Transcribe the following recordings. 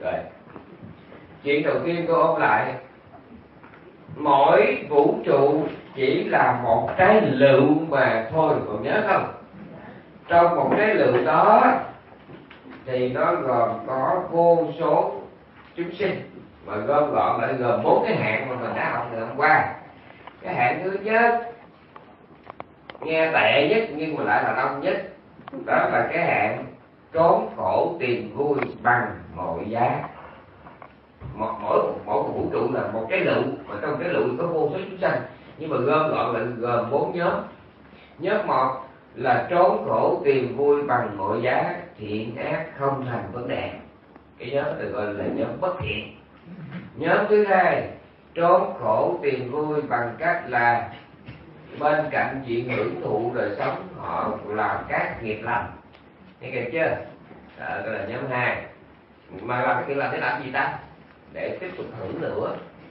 Rồi. Chuyện đầu tiên tôi ôn lại, mỗi vũ trụ chỉ là một trái lựu mà thôi, còn nhớ không? Trong một trái lựu đó thì nó gồm có vô số chúng sinh, mà gom gọn lại gồm 4 cái hạng mà mình đã học từ hôm qua. Cái hạng thứ nhất nghe tệ nhất nhưng mà lại là đông nhất, đó là cái hạng trốn khổ tìm vui bằng mọi giá. Mỗi vũ trụ là một cái lựu, mà trong cái lựu có vô số chúng sanh, nhưng mà gom gọn lại gồm 4 nhóm. Nhóm 1 là trốn khổ tìm vui bằng mọi giá, thiện ác không thành vấn đề, cái nhóm được gọi là nhóm bất thiện. Nhóm thứ hai, trốn khổ tìm vui bằng cách là bên cạnh chuyện hưởng thụ đời sống họ làm các nghiệp lành, nghe kịp chưa? Đó là nhóm 2. Mà làm cái nghiệp lành để làm gì ta? Để tiếp tục hưởng nữa.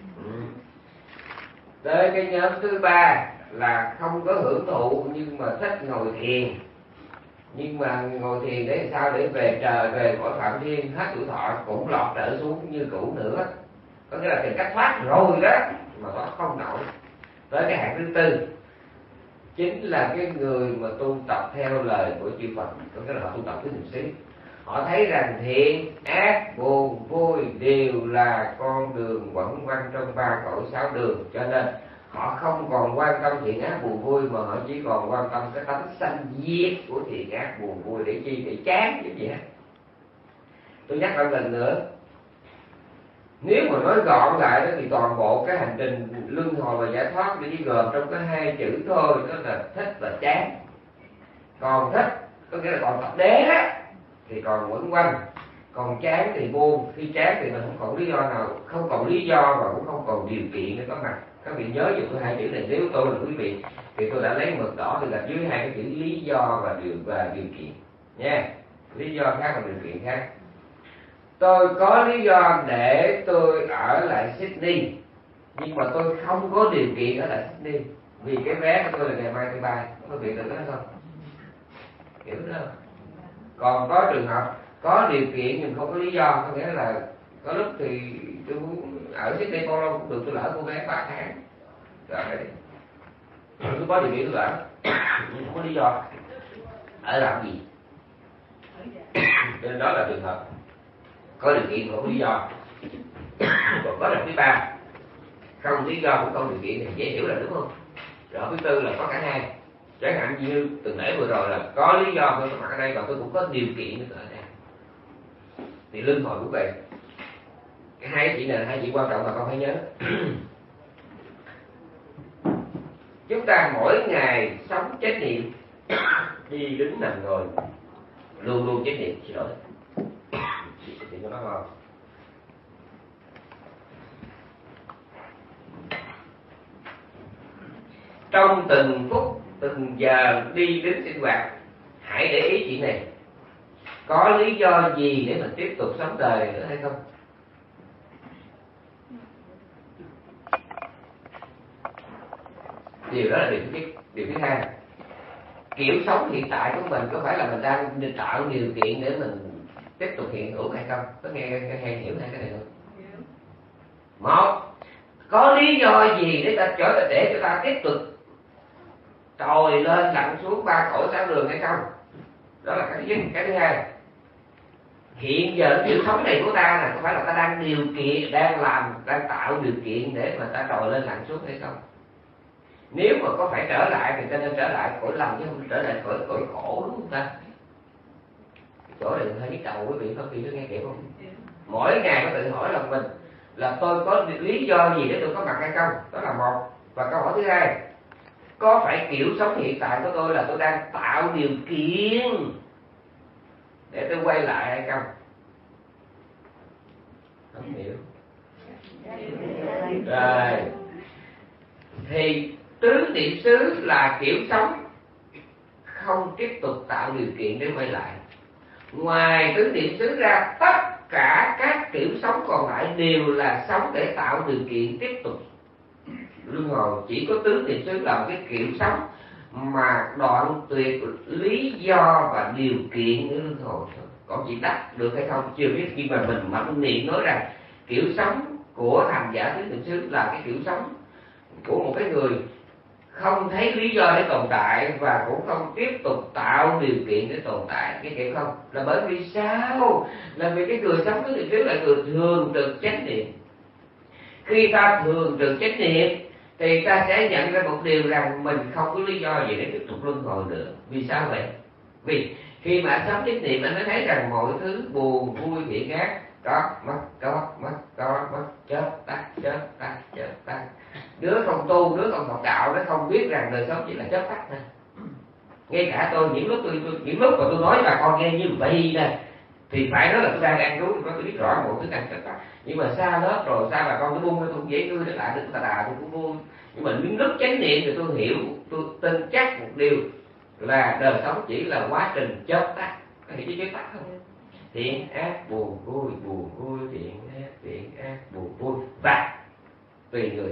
Tới cái nhóm thứ 3 là không có hưởng thụ nhưng mà thích ngồi thiền. Nhưng mà ngồi thiền để sao? Để về trời, về cõi phạm thiên, hết tuổi thọ cũng lọt trở xuống như cũ nữa. Có nghĩa là tìm cách thoát rồi đó mà thoát không nổi. Tới cái hạng thứ 4 chính là cái người mà tu tập theo lời của chư Phật, có nghĩa là họ tu tập cái niệm xứ. Họ thấy rằng thiện, ác, buồn, vui đều là con đường quẩn quanh trong 3 cõi 6 đường, cho nên họ không còn quan tâm thiện ác buồn vui, mà họ chỉ còn quan tâm cái tánh sanh diệt của thiện ác buồn vui. Để chi? Để chán chứ gì hết. Tôi nhắc lại lần nữa, nếu mà nói gọn lại đó thì toàn bộ cái hành trình luân hồi và giải thoát chỉ gồm trong cái 2 chữ thôi, đó là thích và chán. Còn thích có nghĩa là còn tập đế đó thì còn quẩn quanh, còn chán thì buông. Khi chán thì mình không còn lý do nào, không còn lý do và cũng không còn điều kiện để có mặt. Các vị nhớ dùng cái 2 chữ này, nếu tôi là quý vị thì tôi đã lấy mực đỏ tôi gạch dưới 2 cái chữ lý do và điều kiện nha. Lý do khác và điều kiện khác. Tôi có lý do để tôi ở lại Sydney, nhưng mà tôi không có điều kiện ở lại Sydney vì cái vé của tôi là ngày mai tôi bay. Có việc được đó không? Hiểu đó không? Còn có trường hợp có điều kiện nhưng không có lý do, có nghĩa là có lúc thì tôi muốn ở Sydney bao lâu cũng được, tôi lỡ mua vé 3 tháng rồi tôi có điều kiện tôi ở nhưng không có lý do. Ở làm gì? Cho nên đó là trường hợp có điều kiện không có lý do. Còn có lần thứ 3 không lý do cũng không điều kiện thì dễ hiểu là đúng không? Rồi thứ 4 là có cả hai. Chẳng hạn như tuần lễ vừa rồi là có lý do tôi có mặt ở đây, và tôi cũng có điều kiện để ở đây. Thì luân hồi của vậy, cái 2 chuyện này là 2 chuyện quan trọng mà con phải nhớ. Chúng ta mỗi ngày sống chánh niệm, đi đứng nằm ngồi luôn luôn chánh niệm. Xin lỗi thì cho nó ngon. Trong từng phút từng giờ đi đến sinh hoạt, hãy để ý chuyện này. Có lý do gì để mình tiếp tục sống đời nữa hay không? Điều đó là điều thứ nhất. Điều thứ hai, kiểu sống hiện tại của mình có phải là mình đang tạo điều kiện để mình tiếp tục hiện hữu hay không? Có nghe hiểu hai cái này không? Một, có lý do gì để cho ta tiếp tục trồi lên lặn xuống 3 cõi 6 đường hay không? Đó là cái thứ nhất. Cái thứ hai, hiện giờ cái sống này của ta là có phải là ta đang tạo điều kiện để mà ta trồi lên lặn xuống hay không? Nếu mà có phải trở lại thì ta nên trở lại cõi lành chứ không trở lại cõi khổ, đúng không ta? Chỗ này hơi nhức đầu quý vị, có khi có nghe kịp không? Mỗi ngày có tự hỏi lòng mình là tôi có lý do gì để tôi có mặt hay không? Đó là một. Và câu hỏi thứ hai, có phải kiểu sống hiện tại của tôi là tôi đang tạo điều kiện để tôi quay lại hay không? Không hiểu. Rồi thì tứ niệm xứ là kiểu sống không tiếp tục tạo điều kiện để quay lại. Ngoài tứ niệm xứ ra, tất cả các kiểu sống còn lại đều là sống để tạo điều kiện tiếp tục luân hồi. Chỉ có tứ niệm xứ là một cái kiểu sống mà đoạn tuyệt lý do và điều kiện để luân hồi thôi. còn chị đắc được hay không chưa biết. Nhưng mà mình mạnh miệng nói rằng kiểu sống của hành giả tứ niệm xứ là cái kiểu sống của một cái người không thấy lý do để tồn tại và cũng không tiếp tục tạo điều kiện để tồn tại. Cái kiểu không là bởi vì sao? Là vì cái người sống tứ niệm xứ là người thường trực chánh niệm. Khi ta thường trực chánh niệm thì ta sẽ nhận ra một điều rằng mình không có lý do gì để tiếp tục luân hồi nữa. Vì sao vậy? Vì khi mà anh sống chánh niệm anh mới thấy rằng mọi thứ buồn vui thiện ác có mất chớp tắt. Đứa không tu, đứa không học đạo nó không biết rằng đời sống chỉ là chớp tắt thôi. Ngay cả tôi những lúc mà tôi nói bà con nghe như vậy nè thì phải nói là tôi đang ăn uống, tôi biết rõ mọi thứ đang chớp tắt. Nhưng mà xa lớp rồi sao bà con nó buông, tôi cũng dễ nuôi, nó lại đứng tà đà tôi cũng buông. Nhưng mà những lúc chánh niệm thì tôi hiểu, tôi tin chắc một điều là đời sống chỉ là quá trình chớp tắt. Có hiểu chứ chớp tắt không? Thiện ác buồn vui, thiện ác buồn vui và tùy người.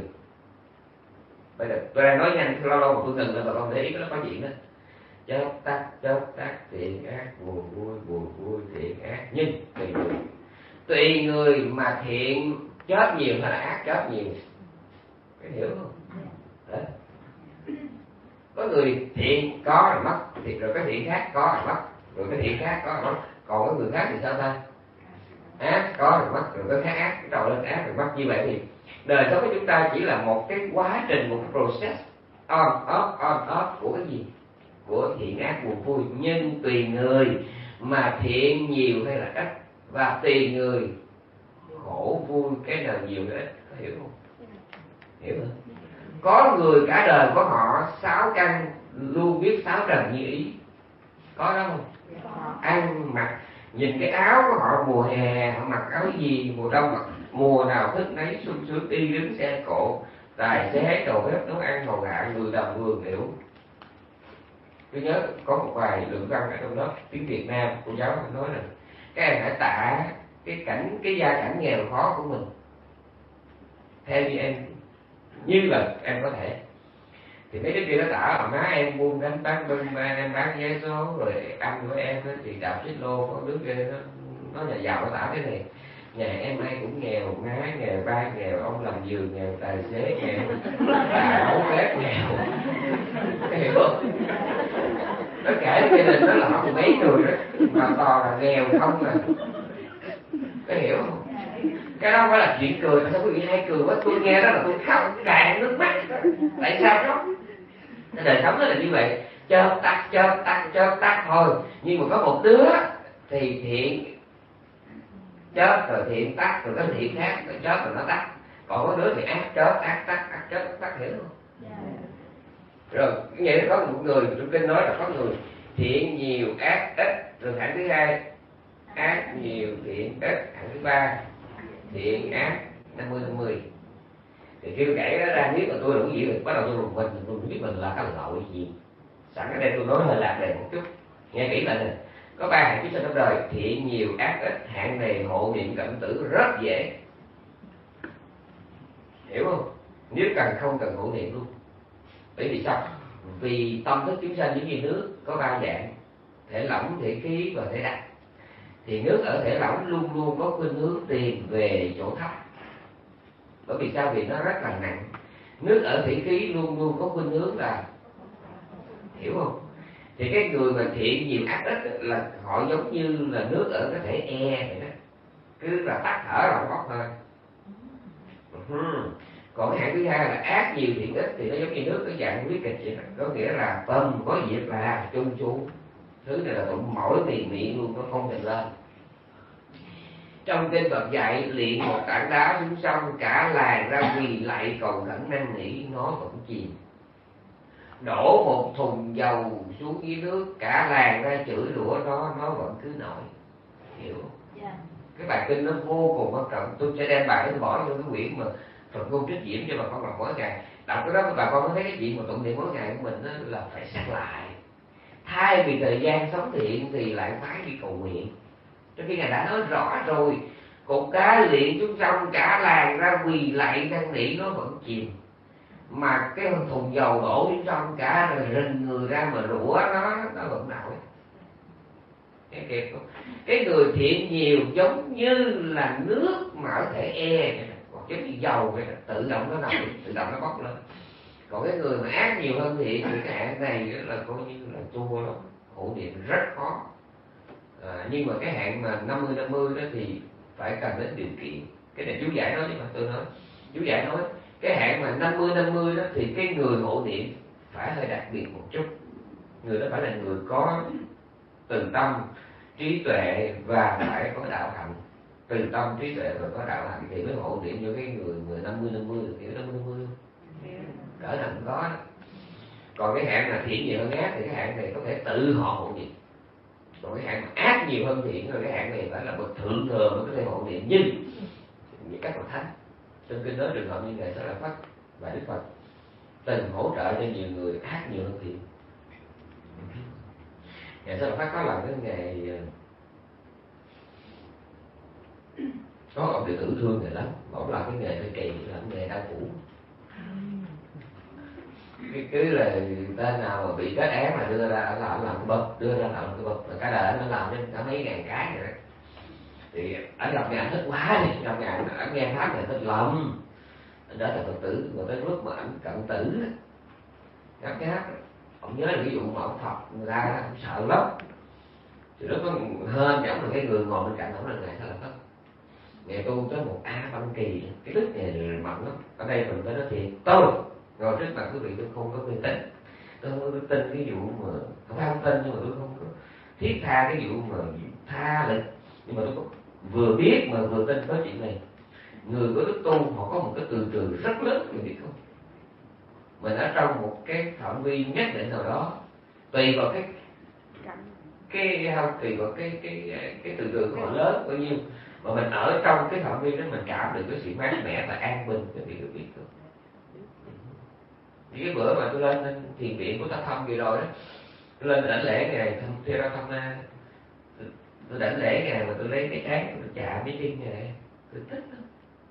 Bây giờ tôi đang nói nhanh, lâu lâu mà tôi ngừng lên bà con để ý nó có chuyện đó. Chớp tắt, thiện ác buồn vui, thiện ác. Nhưng tùy người mà thiện chớp nhiều hay là ác chớp nhiều. Cái hiểu không? Đấy. Có người thiện có rồi mất, thì rồi cái thiện khác có rồi mất, rồi cái thiện khác có rồi mất. Còn cái người khác thì sao ta? Ác có rồi mất, rồi cái khác ác trồi lên ác rồi mất. Như vậy thì đời sống của chúng ta chỉ là một cái quá trình, một cái process on off của cái gì? Của thiện ác buồn vui. Nhưng tùy người mà thiện nhiều hay là ít, và tùy người khổ vui cái nào nhiều cái ít. Có hiểu không? Hiểu không? Có người cả đời của họ 6 căn luôn biết 6 trần như ý. Có đó không? Ăn mặc, nhìn cái áo của họ mùa hè họ mặc áo gì, mùa đông mặc mùa nào thích nấy, sung sướng đi đứng xe cộ, tài xế đầu bếp nấu ăn hầu hạ người làm vườn liệu. Tôi nhớ có một vài luận văn ở trong đó tiếng Việt Nam, cô giáo nói là các em hãy tả cái gia cảnh nghèo khó của mình theo như em, như là em có thể. Thì mấy đứa kia nó tả má em buôn đánh bán bưng, em bán vé số, rồi ăn với em thì đạp xích lô. Có đứa kia nó nhà giàu nó tả thế này: nhà em ai cũng nghèo, má nghèo, ba nghèo, ông làm giường nghèo, tài xế nghèo, bà nấu bếp nghèo. Cái hiểu không? Nó kể gia đình đó là họ mấy người đó mà toàn là nghèo không à. Cái hiểu không? Cái đó phải là chuyện cười. Sao quý vị hay cười quá? Tôi nghe đó là tôi khóc tràn nước mắt. Tại sao đó? Đời sống nó là như vậy, chớp tắt thôi. Nhưng mà có một đứa thì thiện chớp rồi thiện tắt, rồi cái thiện khác rồi chớp rồi nó tắt. Còn có đứa thì ác chớp ác chớp tắt, hiểu không? Rồi cái vậy nó có một người trong kinh nói là có người thiện nhiều ác ít, rồi hạng thứ hai ác nhiều thiện ít, hạng thứ ba thiện ác 50-50. Thì khi tôi kể đó ra, nếu mà tôi đủ gì thì bắt đầu tôi rùng mình, tôi biết mình là cái lỗi gì. Sẵn ở đây tôi nói hơi lạc đề một chút, nghe kỹ lại nè. Có 3 hạng kiếp sinh trong đời: thiện nhiều ác ít. Hạng này hộ niệm cận tử rất dễ, hiểu không? Nếu cần không cần hộ niệm luôn. Bởi vì sao? Vì tâm thức chúng sanh giống như nước, có 3 dạng: thể lỏng, thể khí và thể đặc. Thì nước ở thể lỏng luôn luôn có khuynh hướng tìm về chỗ thấp. Bởi vì sao? Vì nó rất là nặng. Nước ở thể khí luôn luôn có khuynh hướng là, hiểu không? Thì cái người mà thiện nhiều ác ít là họ giống như là nước ở cái thể e vậy đó, cứ là tắt thở rồi bốc thôi. Còn cái hạng thứ hai là ác nhiều thiện ít thì nó giống như nước cái dạng quyết kịch vậy đó. Có nghĩa là tâm có việc là chung xuống. Thứ này là tụng mỗi miệng luôn, nó không thể lên. Trong kinh Phật dạy liệng một tảng đá xuống sông, cả làng ra quỳ lại cầu khẩn năn nỉ, nó vẫn chìm. Đổ một thùng dầu xuống dưới nước, cả làng ra chửi rủa nó vẫn cứ nổi. Hiểu không? Yeah. Cái bài kinh nó vô cùng quan trọng. Tôi sẽ đem bài nó bỏ vô cái quyển mà Phật ngôn trích diễm cho bà con đọc mỗi ngày. Đọc cái đó bà con có thấy cái chuyện mà tụng niệm mỗi ngày của mình đó là phải sát lại. Thay vì thời gian sống thiện thì lại phải đi cầu nguyện. Trong khi Ngài đã nói rõ rồi, cục đá liệng xuống sông, cả làng ra quỳ lại năn nỉ, nó vẫn chìm. Mà cái thùng dầu đổ xuống sông, cả rình người ra mà rủa nó vẫn nổi. nghe kịp không? Cái người thiện nhiều giống như là nước mà ở thể e, giống như dầu vậy, tự động nó nổi, tự động nó bốc lên. Còn cái người mà ác nhiều hơn thiện thì cái hạn này là coi như là chua lắm, hộ niệm rất khó. Nhưng mà cái hạn mà 50-50 đó thì phải cần đến điều kiện. Cái này chú giải nói, nhưng mà tôi nói chú giải nói cái hạn mà 50-50 đó thì cái người hộ niệm phải hơi đặc biệt một chút. Người đó phải là người có từ tâm, trí tuệ và phải có đạo hạnh. Từ tâm, trí tuệ và có đạo hạnh thì mới hộ niệm cho cái người 50-50 được. Kiểu 50-50 không? Cỡ nào cũng có đó. Còn cái hạn mà thiện nhiều hơn ác thì cái hạn này có thể tự họ hộ niệm. Còn cái hạn mà ác nhiều hơn thiện rồi cái hạn này phải là bậc thượng thừa mới có thể hộ niệm. Nhưng những các bậc thánh trong kinh nói trường hợp như Ngài Sa La Phất và Đức Phật từng hỗ trợ cho nhiều người ác nhiều hơn thiện. Ngài Sa La Phất có lần cái Ngài có ông đệ tử thương Ngài lắm, ông làm cái nghề hơi kỳ, làm nghề đau phủ. Cứ là người ta nào mà bị kết án là đưa ra làm cái bậc, đưa ra làm cái bậc, cả đời nó làm đến cả mấy ngàn cái rồi đó. Thì anh gặp Ngài thích quá đi, gặp Ngài anh nghe pháp Ngài thích lắm. Anh trở thành Phật tử, mà tới lúc mà anh cận tử ngáp ông nhớ là ví dụ mà ông Phật người ta ông sợ lắm. Thì lúc đó hơn giống là cái người ngồi bên cạnh ông là Ngài Sa La Phất. Ngài tu tới một A Văn Kỳ, cái đức này mạnh lắm. Ở đây mình phải nói thiệt, tôi ngồi trước mặt quý vị tôi không có mê tín, tôi không có tin cái vụ mà không phải không tin, nhưng mà tôi không có thiết tha cái vụ mà tha lực. Nhưng mà tôi có vừa biết mà vừa tin có chuyện này. Người có đức tu họ có một cái từ trường rất lớn, người biết không? Mình ở trong một cái phạm vi nhất định nào đó, tùy vào cái không, tùy vào cái từ trường của họ lớn bao nhiêu, mà mình ở trong cái phạm vi đó mình cảm được cái sự mát mẻ và an bình, cái vị được biết không? Thì cái bữa mà tôi lên thiền viện của Ta Thâm vừa rồi đó, tôi lên đảnh lễ Ngài Theo Ra Thâm Na, tôi đảnh lễ Ngài mà tôi lấy cái trán tôi chạm với chân Ngài, tôi thích lắm,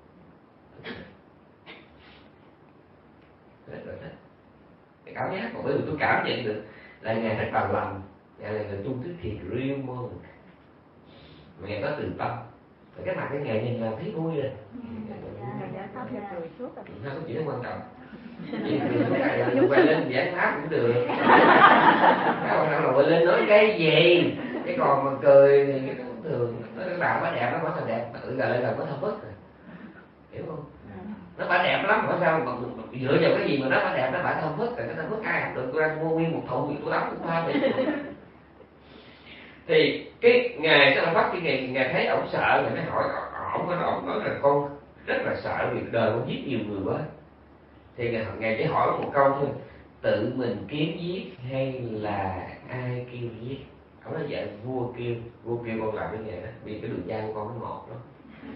rất là thích cái cảm giác. Còn bởi vì tôi cảm nhận được là Ngài rất bằng lòng, Ngài là người tu thức thiền real mode, mà Ngài có từ tâm. Và cái mặt cái Ngài nhìn là thấy vui rồi. Sao có chuyện đó quan trọng. Quay lên giảng pháp cũng được. Các bạn nào quay lên nói cái gì, cái còn mà cười thì nó cũng thường. Nó làm quá đẹp lắm, quá sao đẹp, tự giờ lại là có thâm phức rồi, hiểu không? Nó phải đẹp lắm, mà sao mà dựa vào cái gì mà nó phải đẹp, nó phải thâm phức. Rồi cái thâm phức ai không được, tôi đang mua nguyên một thùng thì tôi đóng cũng tha đi. Thì cái Ngài Sa La Phất khi Ngài thấy ổng sợ, Ngài mới hỏi ổng nói là con rất là sợ vì đời con giết nhiều người quá. Thì Ngài chỉ hỏi một câu thôi, tự mình kiếm giết hay là ai kêu giết? Ông nói vậy, vua kêu con làm cái nghề đó, vì cái đường da của con nó ngọt lắm.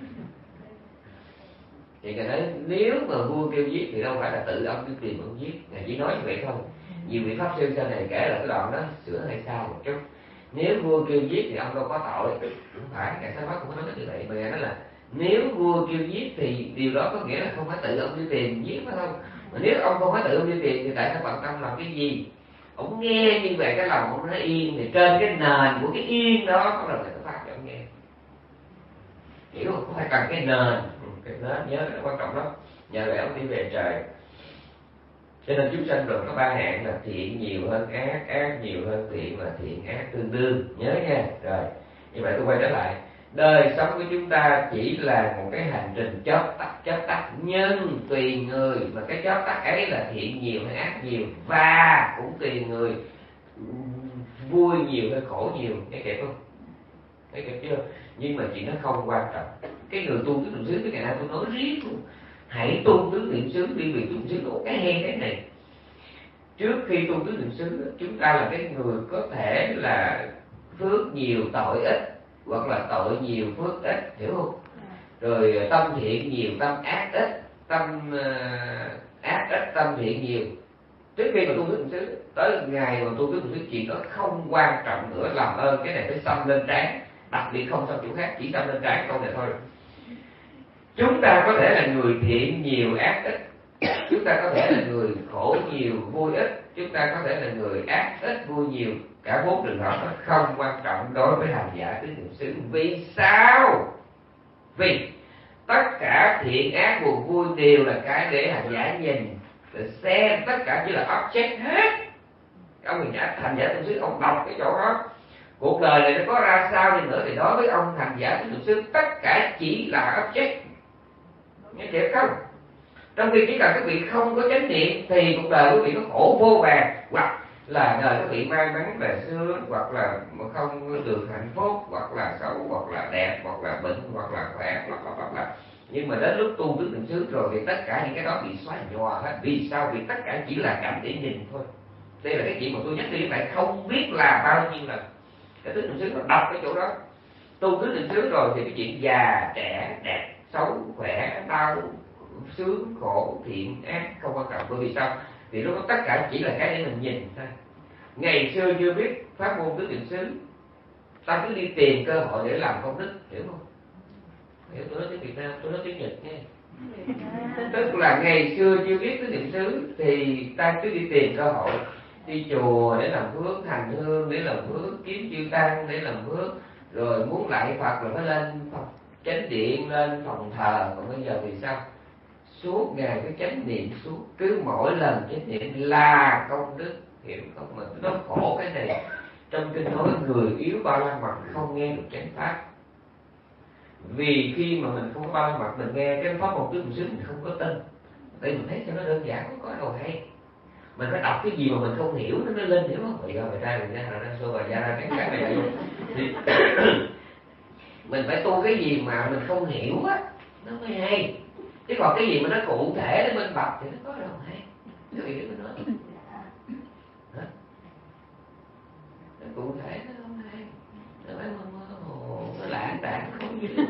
Thì Ngài nói nếu mà vua kêu giết thì đâu phải là tự ông đi tìm ông giết. Ngài chỉ nói như vậy thôi. Nhiều vị pháp sư sau này kể là cái đoạn đó sửa hay sao một chút. Nếu vua kêu giết thì ông đâu có tội, không phải. Ngài Sa La Phất cũng nói như vậy, mà Ngài nói là nếu vua kêu giết thì điều đó có nghĩa là không phải tự ông đi tìm giết, phải không? Mà nếu ông không phải tự ông đi tìm thì tại sao bận tâm làm cái gì? Ông nghe như vậy cái lòng ông nó yên, thì trên cái nền của cái yên đó có là người ta phát cho ông nghe, hiểu không? Có phải cần cái nền nhớ nó quan trọng lắm. Nhờ vậy ông đi về trời. Cho nên chúng sanh rồi có ba hạng là thiện nhiều hơn ác, ác nhiều hơn thiện, và thiện ác tương đương, nhớ nha. Rồi như vậy tôi quay trở lại, đời sống của chúng ta chỉ là một cái hành trình chớp tắt, nhưng tùy người mà cái chớp tắt ấy là thiện nhiều hay ác nhiều, và cũng tùy người vui nhiều hay khổ nhiều. Nghe kịp không? Nghe kịp chưa? Nhưng mà chuyện nó không quan trọng. Cái người tu tứ niệm xứ, cái ngày nay tôi nói riết luôn, hãy tu tứ niệm xứ đi, vì tứ niệm xứ có cái hay thế này. Trước khi tu tứ niệm xứ, chúng ta là cái người có thể là phước nhiều tội ít, hoặc là tội nhiều phước ít, hiểu không? Rồi tâm thiện nhiều, tâm ác ít, tâm ác ít, tâm thiện nhiều. Trước khi mà tu tứ niệm xứ, tới ngày mà tu tứ niệm xứ, chuyện đó không quan trọng nữa. Làm ơn cái này phải xăm lên trán, đặc biệt không xăm chỗ khác, chỉ xăm lên trán câu này thôi. Chúng ta có thể là người thiện nhiều ác ít, chúng ta có thể là người khổ nhiều vui ít, chúng ta có thể là người ác ít vui nhiều. Cả 4 trường hợp nó không quan trọng đối với hành giả tứ niệm xứ. Vì sao? Vì tất cả thiện ác buồn vui đều là cái để hành giả nhìn, để xem, tất cả chỉ là object hết. Ông hành giả tứ niệm xứ, ông đọc cái chỗ đó, cuộc đời này nó có ra sao đi nữa thì đối với ông hành giả tứ niệm xứ, tất cả chỉ là object. Nghe thiệt không? Trong khi chỉ cần các vị không có chánh niệm thì cuộc đời quý vị nó khổ vô vàn, hoặc là đời các vị may mắn là sướng, hoặc là không được hạnh phúc, hoặc là xấu, hoặc là đẹp, hoặc là bệnh, hoặc là khỏe, hoặc là. Nhưng mà đến lúc tu tứ niệm xứ rồi thì tất cả những cái đó bị xóa nhòa hết. Vì sao? Vì tất cả chỉ là cảnh để nhìn thôi. Đây là cái chuyện mà tôi nhắc đi lại không biết là bao nhiêu lần. Cái tứ niệm xứ nó đọc cái chỗ đó. Tu tứ niệm xứ rồi thì cái chuyện già, trẻ, đẹp, xấu, khỏe, đau, sướng, khổ, thiện, ác không quan trọng. Bởi vì sao? Vì lúc đó tất cả chỉ là cái để mình nhìn thôi. Ngày xưa chưa biết pháp môn tứ niệm xứ, ta cứ đi tìm cơ hội để làm công đức, hiểu không? Hiểu, tôi nói tiếng Việt Nam, tôi nói tiếng Nhật nghe. Tức là ngày xưa chưa biết tứ niệm xứ thì ta cứ đi tìm cơ hội, đi chùa để làm phước, hành hương để làm phước, kiếm chư tăng để làm phước, rồi muốn lại Phật là phải lên Phật chánh điện, lên phòng thờ. Còn bây giờ thì sao? Suốt ngày cái chánh niệm suốt, cứ mỗi lần chánh niệm là công đức, hiểu không? Mà nó khổ cái này. Trong kinh nói người yếu ba la mật không nghe được chánh pháp. Vì khi mà mình không có ba la mật, mình nghe cái pháp môn tứ niệm xứ mình không có tin. Tại mình thấy cho nó đơn giản, không có đâu hay. Mình phải đọc cái gì mà mình không hiểu nó mới lên, hiểu không? Bây giờ người ta đang xô và ra ra cái này luôn. Thì mình phải tu cái gì mà mình không hiểu á, nó mới hay. Chứ còn cái gì mà nó cụ thể để minh bạch thì nó có đâu hay. Cái gì để mình nói hả? Nó cụ thể nó không hay. Nó phải nó lãng đãng không gì.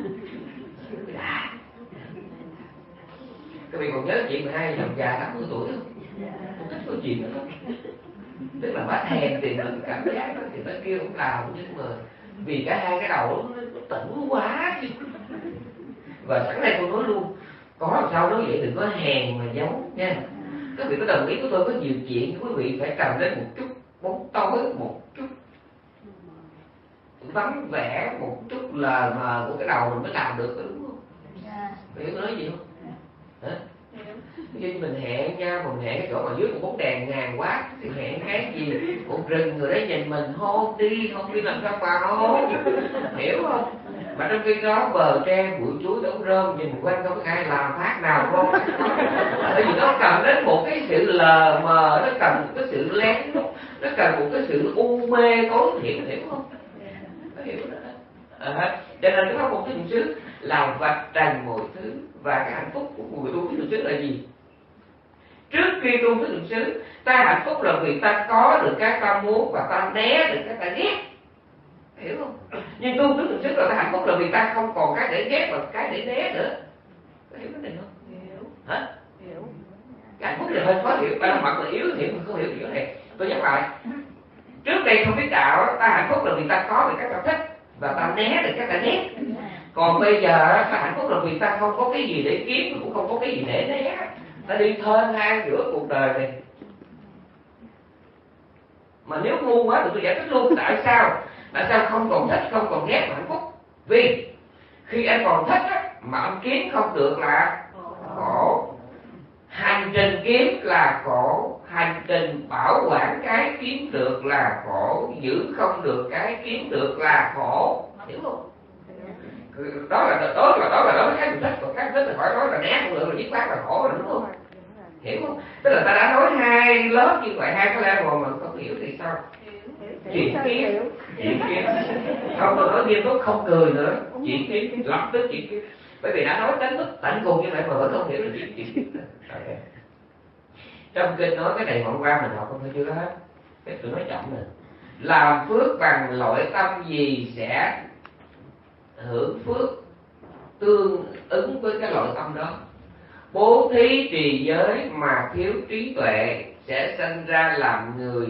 Các vị còn nhớ chuyện 12 chồng già 80 tuổi không? Không thích câu chuyện đó lắm. Tức là bác hèn thì mình cảm giác đó, thì bên kia cũng làm, nhưng mà vì cả hai cái đầu nó tỉnh quá. Và sẵn đây tôi nói luôn, có làm sao nói vậy, đừng có hèn mà giấu nha. Các vị có đồng ý của tôi có nhiều chuyện quý vị phải cầm lên một chút bóng tối, một chút vắng vẻ, một chút lờ mờ của cái đầu mình mới làm được, đúng không? Hiểu tôi nói gì không? Hả? Như mình hẹn nhau, mình hẹn cái chỗ mà dưới một bóng đèn ngàn quá thì hẹn cái gì? Một rừng người đấy nhìn mình hôn đi làm sao mà hôn, hiểu không? Mà trong khi đó bờ tre bụi chuối đống rơm nhìn quanh không có ai làm phát nào không. Bởi vì nó cần đến một cái sự lờ mờ, nó cần một cái sự lén lút, nó cần một cái sự u mê tối thiểu, hiểu không? Có hiểu đó. Cho nên cái pháp môn tứ niệm xứ làm vạch trần mọi thứ. Và cái hạnh phúc của người tu tứ niệm xứ là gì? Trước khi tu tứ niệm xứ, ta hạnh phúc là vì ta có được cái ta muốn và ta né được cái ta ghét, hiểu không? Nhưng tu tứ niệm xứ là ta hạnh phúc là vì ta không còn cái để ghét và cái để né nữa. Có hiểu cái này không? Hiểu. Hả? Hiểu. Cái hạnh phúc là hơi khó hiểu, ba mặt là yếu hiểu mà không hiểu điều này. Tôi nhắc lại, trước đây không biết đạo, ta hạnh phúc là vì ta có được cái ta thích và ta né được cái ta ghét. Còn bây giờ ta hạnh phúc là vì ta không có cái gì để kiếm, cũng không có cái gì để né. Ta đi thênh thang giữa cuộc đời này. Mà nếu ngu quá thì tôi giải thích luôn tại sao không còn thích, không còn ghét mà hạnh phúc. Vì khi anh còn thích á, mà anh kiếm không được là khổ. Hành trình kiếm là khổ, hành trình bảo quản cái kiếm được là khổ, giữ không được cái kiếm được là khổ, hiểu không? Đó là đối với cái mình thích, còn cái thích là khỏi nói là né không được, là dứt khoát là khổ rồi, đúng không? Hiểu không? Tức là ta đã nói hai lớp như vậy, hai cái level mà không hiểu thì sao? Chuyển kiến, không tôi nói nghiêm túc không cười nữa, chuyển kiến lập tức chuyển kiến. Bởi vì đã nói đến mức tận cùng như vậy mà vẫn không hiểu là chuyển kiến. Okay. Trong kinh nói cái này hôm qua mình học không phải chưa hết, cái tôi nói chậm nè. Làm phước bằng loại tâm gì sẽ hưởng phước tương ứng với cái loại tâm đó. Bố thí trì giới mà thiếu trí tuệ sẽ sinh ra làm người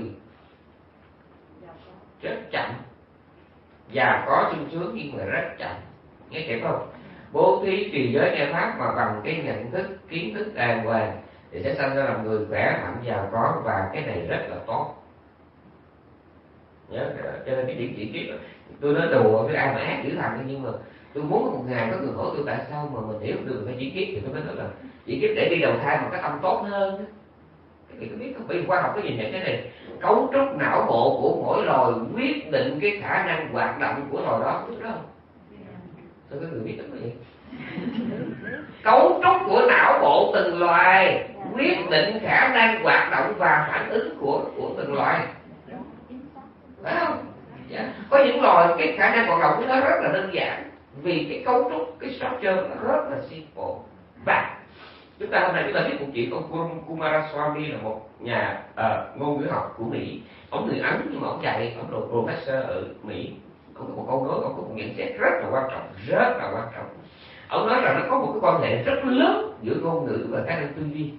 rất chậm, và có sung sướng nhưng mà rất chậm. Nghe kịp không? Bố thí trì giới nghe pháp mà bằng cái nhận thức, kiến thức đàng hoàng thì sẽ sinh ra làm người khỏe mạnh, giàu có, và cái này rất là tốt. nhớ. Cho nên cái chuyện chỉ kiếp tôi nói đùa với ai mà ác dữ thằng, nhưng mà tôi muốn có một ngày có người hỏi tôi tại sao mà mình hiểu được phải chỉ kiếp, thì tôi nói là chỉ kiếp để đi đầu thai một cái tâm tốt hơn. Cái biết không? Bởi vì khoa học có nhìn nhận cái này, cấu trúc não bộ của mỗi loài quyết định cái khả năng hoạt động của loài đó, biết đó không? Sao cái người biết đúng vậy? Cấu trúc của não bộ từng loài quyết định khả năng hoạt động và phản ứng của từng loài, phải không? Dạ. Có những loài cái khả năng hoạt động của nó rất là đơn giản, vì cái cấu trúc, cái structure nó rất là simple. Và chúng ta hôm nay chúng ta biết một chuyện, ông Kumaraswamy là một nhà ngôn ngữ học của Mỹ. Ông người Ấn nhưng mà ông dạy, ông là professor ở Mỹ. Ông có một câu nói, ông có một nhận xét rất là quan trọng, rất là quan trọng. Ông nói rằng nó có một cái quan hệ rất lớn giữa ngôn ngữ và khả năng tư duy.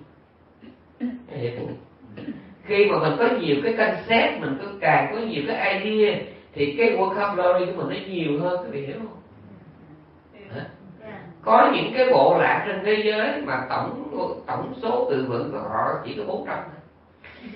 Khi mà mình có nhiều cái concept, mình càng có nhiều cái idea, thì cái vocabulary của mình nó nhiều hơn, các vị hiểu không? Hả? Có những cái bộ lạc trên thế giới mà tổng số từ vựng của họ chỉ có 400 thôi.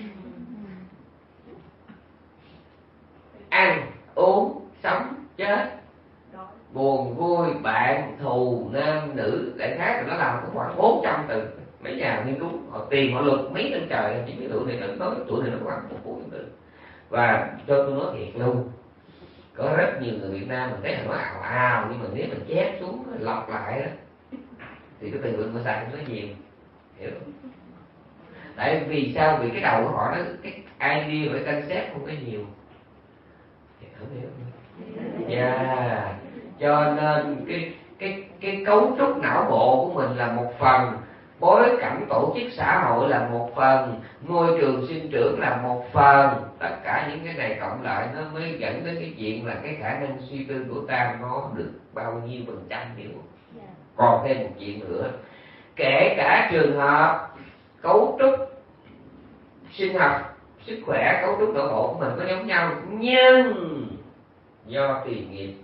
Ăn, uống, sống, chết, buồn, vui, bạn, thù, nam, nữ, đại khái là nó làm có khoảng 400 từ. Mấy nhà nghiên cứu họ tìm, họ lục mấy trên trời, chỉ biết tuổi này nó nói tuổi này nó khoảng 400 từ. Và cho tôi nói thiệt luôn, có rất nhiều người Việt Nam mình thấy họ nói ào ào, nhưng mà nếu mình chép xuống lọc lại đó thì cái từ vựng mà xài nó nhiều, hiểu không? Tại vì sao? Vì cái đầu của họ nó cái idea và cái concept không có nhiều, không hiểu. Yeah. Cho nên cái cấu trúc não bộ của mình là một phần, bối cảnh tổ chức xã hội là một phần, môi trường sinh trưởng là một phần. Tất cả những cái này cộng lại nó mới dẫn đến cái chuyện là cái khả năng suy tư của ta nó được bao nhiêu %, hiểu không? Còn thêm một chuyện nữa, kể cả trường hợp cấu trúc sinh học, sức khỏe, cấu trúc não bộ của mình có giống nhau, nhưng do tiền nghiệp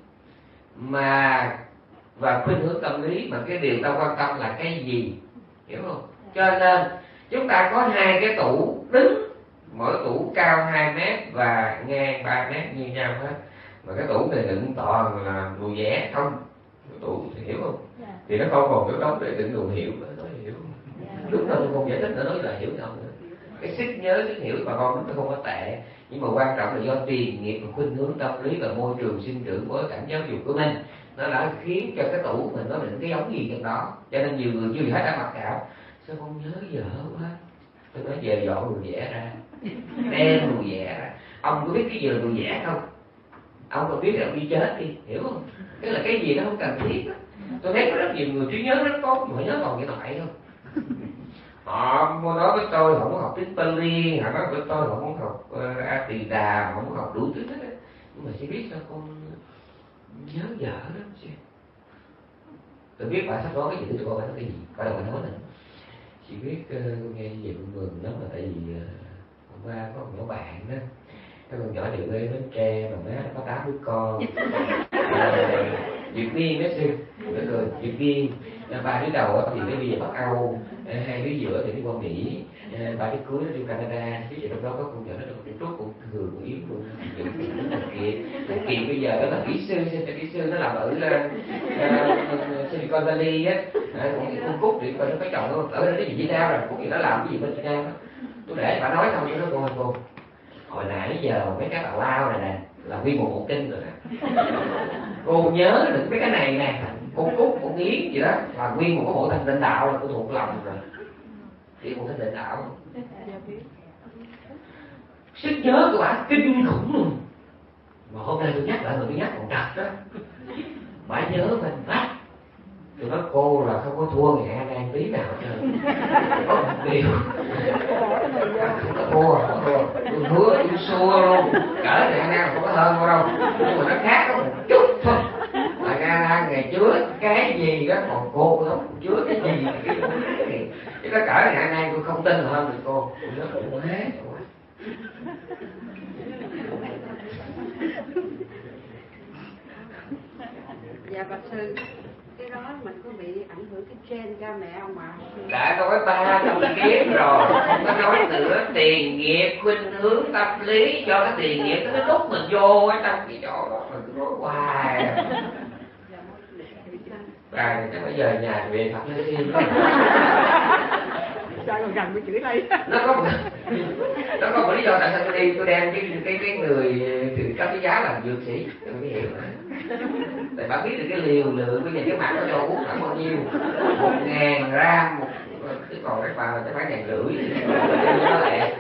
mà và khuynh hướng tâm lý mà cái điều ta quan tâm là cái gì, hiểu không? Cho nên chúng ta có hai cái tủ đứng, mỗi tủ cao 2 mét và ngang 3 mét như nhau hết, mà cái tủ này đựng toàn là đồ vẽ không, tủ thì hiểu không? Thì nó không còn chỗ đóng để đựng đồ hiểu nữa, nói hiểu không? Lúc đó tôi không giải thích nữa, nói là hiểu không nữa. Cái sức nhớ, sức hiểu bà con nó không có tệ, nhưng mà quan trọng là do tiền nghiệp và khuynh hướng tâm lý và môi trường sinh trưởng, bối cảnh giáo dục của mình, nó đã khiến cho cái tủ của mình nó định cái giống gì trong đó. Cho nên nhiều người chưa hết đã mặc cảm, sao con nhớ dở quá, tôi nói về dọn đồ vẽ ra, đem đồ vẽ ra. Ông có biết cái gì là đồ vẽ không? Ông có biết là ông đi chết đi, hiểu không? Tức là cái gì nó không cần thiết đó. Tôi thấy có rất nhiều người trí nhớ rất tốt, mà nhớ còn điện thoại không. Họ nói với tôi họ muốn học tiếng Pali, họ nói với tôi họ muốn học A Tỳ Đà, họ muốn học đủ thứ hết. Nhưng mà chị biết sao con nhớ dở lắm chứ. Tôi biết bà sắp nói cái gì, tôi coi bà nói cái gì, coi đâu bà nói nè. Chị biết nghe như vậy cũng mừng lắm, là tại vì hôm qua có một nhỏ bạn đó, cái con nhỏ đều quê Bến Tre mà má nó có 8 đứa con. Duyệt Biên đó sư, rồi Duyệt Biên, 3 đứa đầu thì nó đi về Bắc Âu, 2 đứa giữa thì đi qua Mỹ, 3 đứa cuối nó đi Canada. Ví dụ trong đó có con nhỏ nó được một chút cũng thừa cũng yếu luôn. Thằng Kiệt bây giờ đó là kỹ sư nó làm ở Silicon Valley á, con Cúc thì coi nó có chồng nó ở đây Việt Nam rồi, Cúc gì nó làm cái gì bên Việt Nam á. Tôi để bà nói xong cho nó cô hồi nãy giờ mấy cái tào lao này nè là nguyên một kinh rồi nè, cô nhớ được mấy cái này nè, cô Cúc, cô Yến gì đó là nguyên một cái bộ thanh tịnh đạo là cô thuộc lòng rồi. Biết bộ thanh tịnh đạo không? Sức nhớ của bà kinh khủng luôn. Mà hôm nay tôi nhắc lại, mà tôi nhắc còn trật đó, bà nhớ mình vắt. Tôi nói cô là không có thua ngày An An tí nào hết trơn, có một điều không có thua. Tôi hứa tôi xua luôn, cỡ ngày An An không có hơn cô đâu, nhưng mà nó khác có một chút thôi. Là An An ngày chứa cái gì đó, còn cô nó chứa cái gì chứ nó cỡ ngày An An tôi không tin là hơn được cô. Tôi nói cũng hết rồi. Dạ bạch sư, cái đó mình có bị ảnh hưởng cái trên cha mẹ ông mà. Đã nói 300 kiếp rồi, không có nói nữa. Tiền nghiệp, khuynh hướng, tâm lý, cho cái tiền nghiệp nó đút mình vô ở trong cái chỗ đó, mình cứ nói hoài. Bà chắc bây giờ nhà về Phật lên thiên đó. Sao còn gần mới chửi đây? Nó có một lý do tại sao tôi đi, tôi đem cái người có cái giá là dược sĩ, tôi mới hiểu nữa. Tại bà biết được cái liều lượng bây giờ cái mặt nó cho uống khoảng bao nhiêu, 1000 gram một, còn cái bà là phải 1,5 nó lẹ.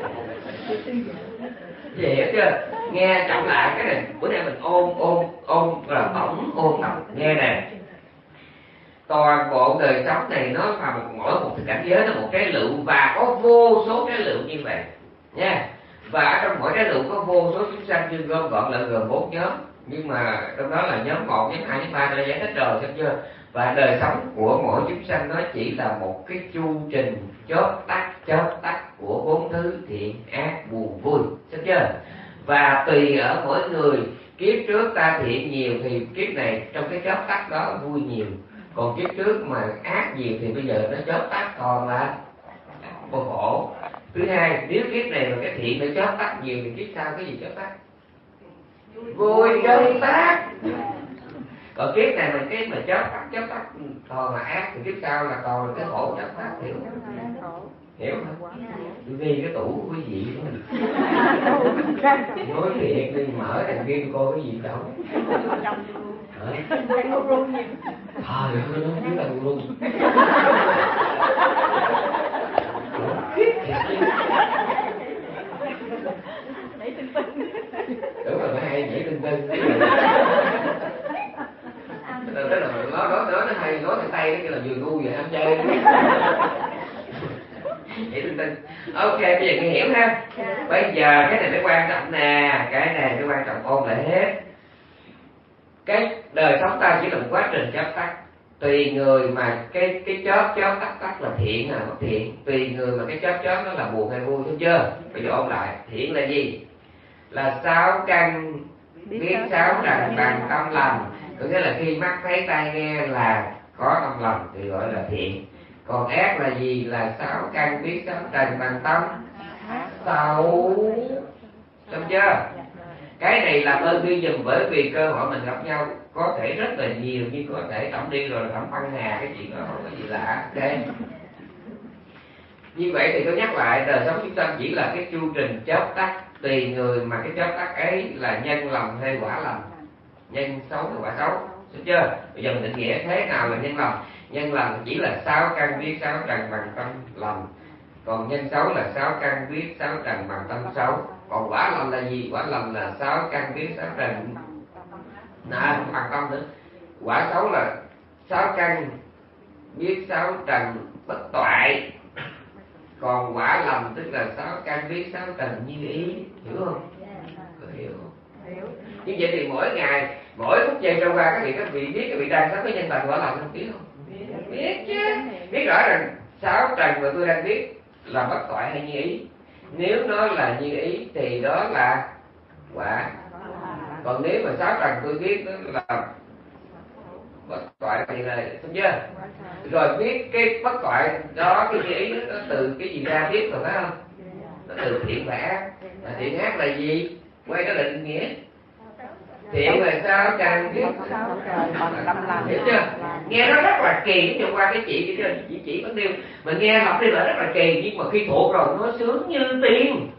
Vậy hết chưa? Nghe trọng lại cái này, bữa nay mình ôm là tổng ôm tập nghe nè. Toàn bộ đời sống này nó là mỗi một cảnh giới là một trái lượng, và có vô số trái lượng như vậy nha. Và ở trong mỗi trái lượng có vô số chúng sanh, nhưng gom gọn lại gồm 4 nhóm. Nhưng mà trong đó là nhóm 1, nhóm 2, nhóm 3 đã giải thích rồi, xem chưa? Và đời sống của mỗi chúng sanh nó chỉ là một cái chu trình chớp tắt của 4 thứ thiện ác buồn vui, xem chưa? Và tùy ở mỗi người, kiếp trước ta thiện nhiều thì kiếp này trong cái chớp tắt đó vui nhiều. Còn kiếp trước mà ác nhiều thì bây giờ nó chớp tắt còn là khổ. Thứ hai, nếu kiếp này mà cái thiện nó chớp tắt nhiều thì kiếp sau cái gì chớp tắt? Vui chớp tắt. Còn kiếp này mà cái mà chớp tắt còn là ác thì kiếp sau là còn là cái khổ chớp tắt. Hiểu không? Vì cái tủ của quý vị của mình nói thiệt đi, mở đèn kim coi cái gì đâu. Trời ơi, nó biết là luôn. Đúng rồi, nó hay nhảy tinh tinh. Tức là nó hay nói thằng Tây cái là vừa ngu vừa ham chơi. Nhảy tinh tinh. Ok, bây giờ nghe hiểu ha. Bây giờ cái này mới quan trọng nè, cái này mới quan trọng, ôn lại hết. Cái đời sống ta chỉ là một quá trình chớp tắt. Tùy người mà cái chớp tắt là thiện là bất thiện. Tùy người mà cái chớp nó là buồn hay vui, thấy chưa? Bây giờ ôn lại, thiện là gì? Là 6 căn biết 6 trần bằng tâm lành. Có nghĩa là khi mắt thấy tai nghe là có tâm lành thì gọi là thiện. Còn ác là gì? Là 6 căn biết 6 trần bằng tâm xấu. Xong chưa? Cái này làm ơn đi dùm, bởi vì cơ hội mình gặp nhau có thể rất là nhiều, nhưng có thể tổng đi rồi tổng băng hà, cái chuyện đó không có gì lạ. Ok. Như vậy thì tôi nhắc lại, đời sống chúng ta chỉ là cái chu trình chớp tắt. Tùy người mà cái chớp tắt ấy là nhân lành hay quả lành, nhân xấu hay quả xấu. Được chưa? Bây giờ mình định nghĩa thế nào là nhân lành. Nhân lành chỉ là 6 căn biết 6 trần bằng tâm lành. Còn nhân xấu là 6 căn biết 6 trần bằng tâm xấu. Còn quả lành là gì? Quả lành là 6 căn biết 6 trần bằng tâm nữa. Quả xấu là 6 căn biết 6 trần bất toại. Còn quả lành tức là 6 căn biết 6 trần như ý. Hiểu không? Có hiểu không? Hiểu. Như vậy thì mỗi ngày, mỗi phút giây trôi qua, các vị biết các vị đang sống với nhân lành quả lành không? Biết không? Biết chứ. Biết rõ rằng 6 trần mà tôi đang biết là bất toại hay như ý. Nếu nó là như ý thì đó là quả. Còn nếu mà 6 trần tôi biết đó là bất toại thì là, xong chưa? Rồi biết cái bất toại đó, cái như ý nó từ cái gì ra biết rồi phải không? Nó từ thiện và ác. Mà thiện ác là gì? Quay trở lại định nghĩa. Thiện là 6 căn biết. Hiểu chưa? Nghe nó rất là kỳ, nhưng qua cái chỉ vấn điều mình nghe lặp đi lại rất là kỳ, nhưng mà khi thuộc rồi nó sướng như tiên.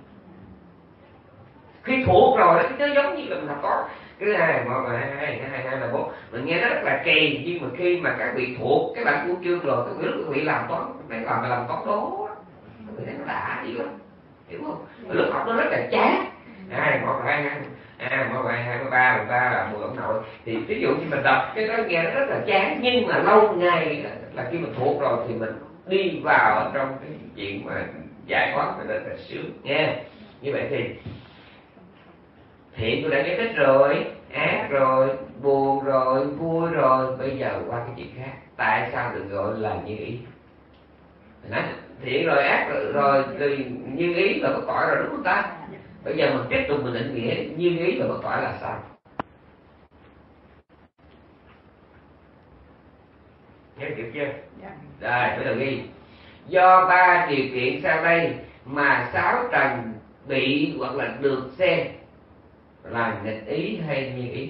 Khi thuộc rồi nó giống như là mình có cái 2 1 2 2 là 4. Mình nghe nó rất là kỳ, nhưng mà khi mà các vị thuộc cái bản của chương rồi, các vị làm toán, cái làm toán đố, các vị thấy nó đã dữ lắm, hiểu không? Lúc học nó rất là chán. 2 1 2 1 2 2 3 là 10 ông nội. Thì ví dụ như mình đọc cái đó nghe nó rất là chán, nhưng mà lâu ngày là khi mình thuộc rồi thì mình đi vào trong cái chuyện mà giải thoát mình rất là sướng nha. Như vậy thì thiện tôi đã giải thích rồi, ác rồi, buồn rồi, vui rồi, bây giờ qua cái chuyện khác. Tại sao được gọi là như ý? Thiện rồi, ác rồi như ý là bất toại rồi, đúng không ta? Bây giờ mình tiếp tục mình định nghĩa như ý và bất toại là sao? nghe kịp chưa? Dạ. Rồi bây giờ ghi do 3 điều kiện sau đây mà sáu trần bị hoặc là được xem là nghịch ý hay như ý.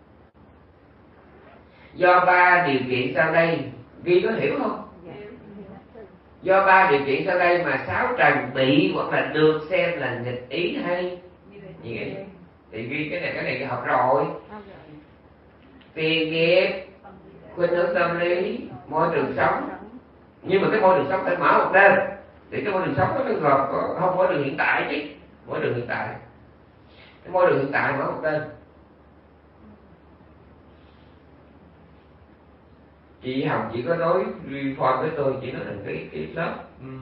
Do 3 điều kiện sau đây, ghi có hiểu không? Dạ. Do 3 điều kiện sau đây mà sáu trần bị hoặc là được xem là nghịch ý hay như ý. Thì ghi cái này học rồi. Tiền nghiệp, khuynh hướng tâm lý, môi trường sống. Nhưng mà cái môi trường sống phải mở một đêm. Thì cái môi trường sống nó gồm không môi trường hiện tại chứ. Môi trường hiện tại. Cái môi trường hiện tại mở một đêm. Chị Hồng chỉ có nói reform với tôi, chỉ nói là cái lớp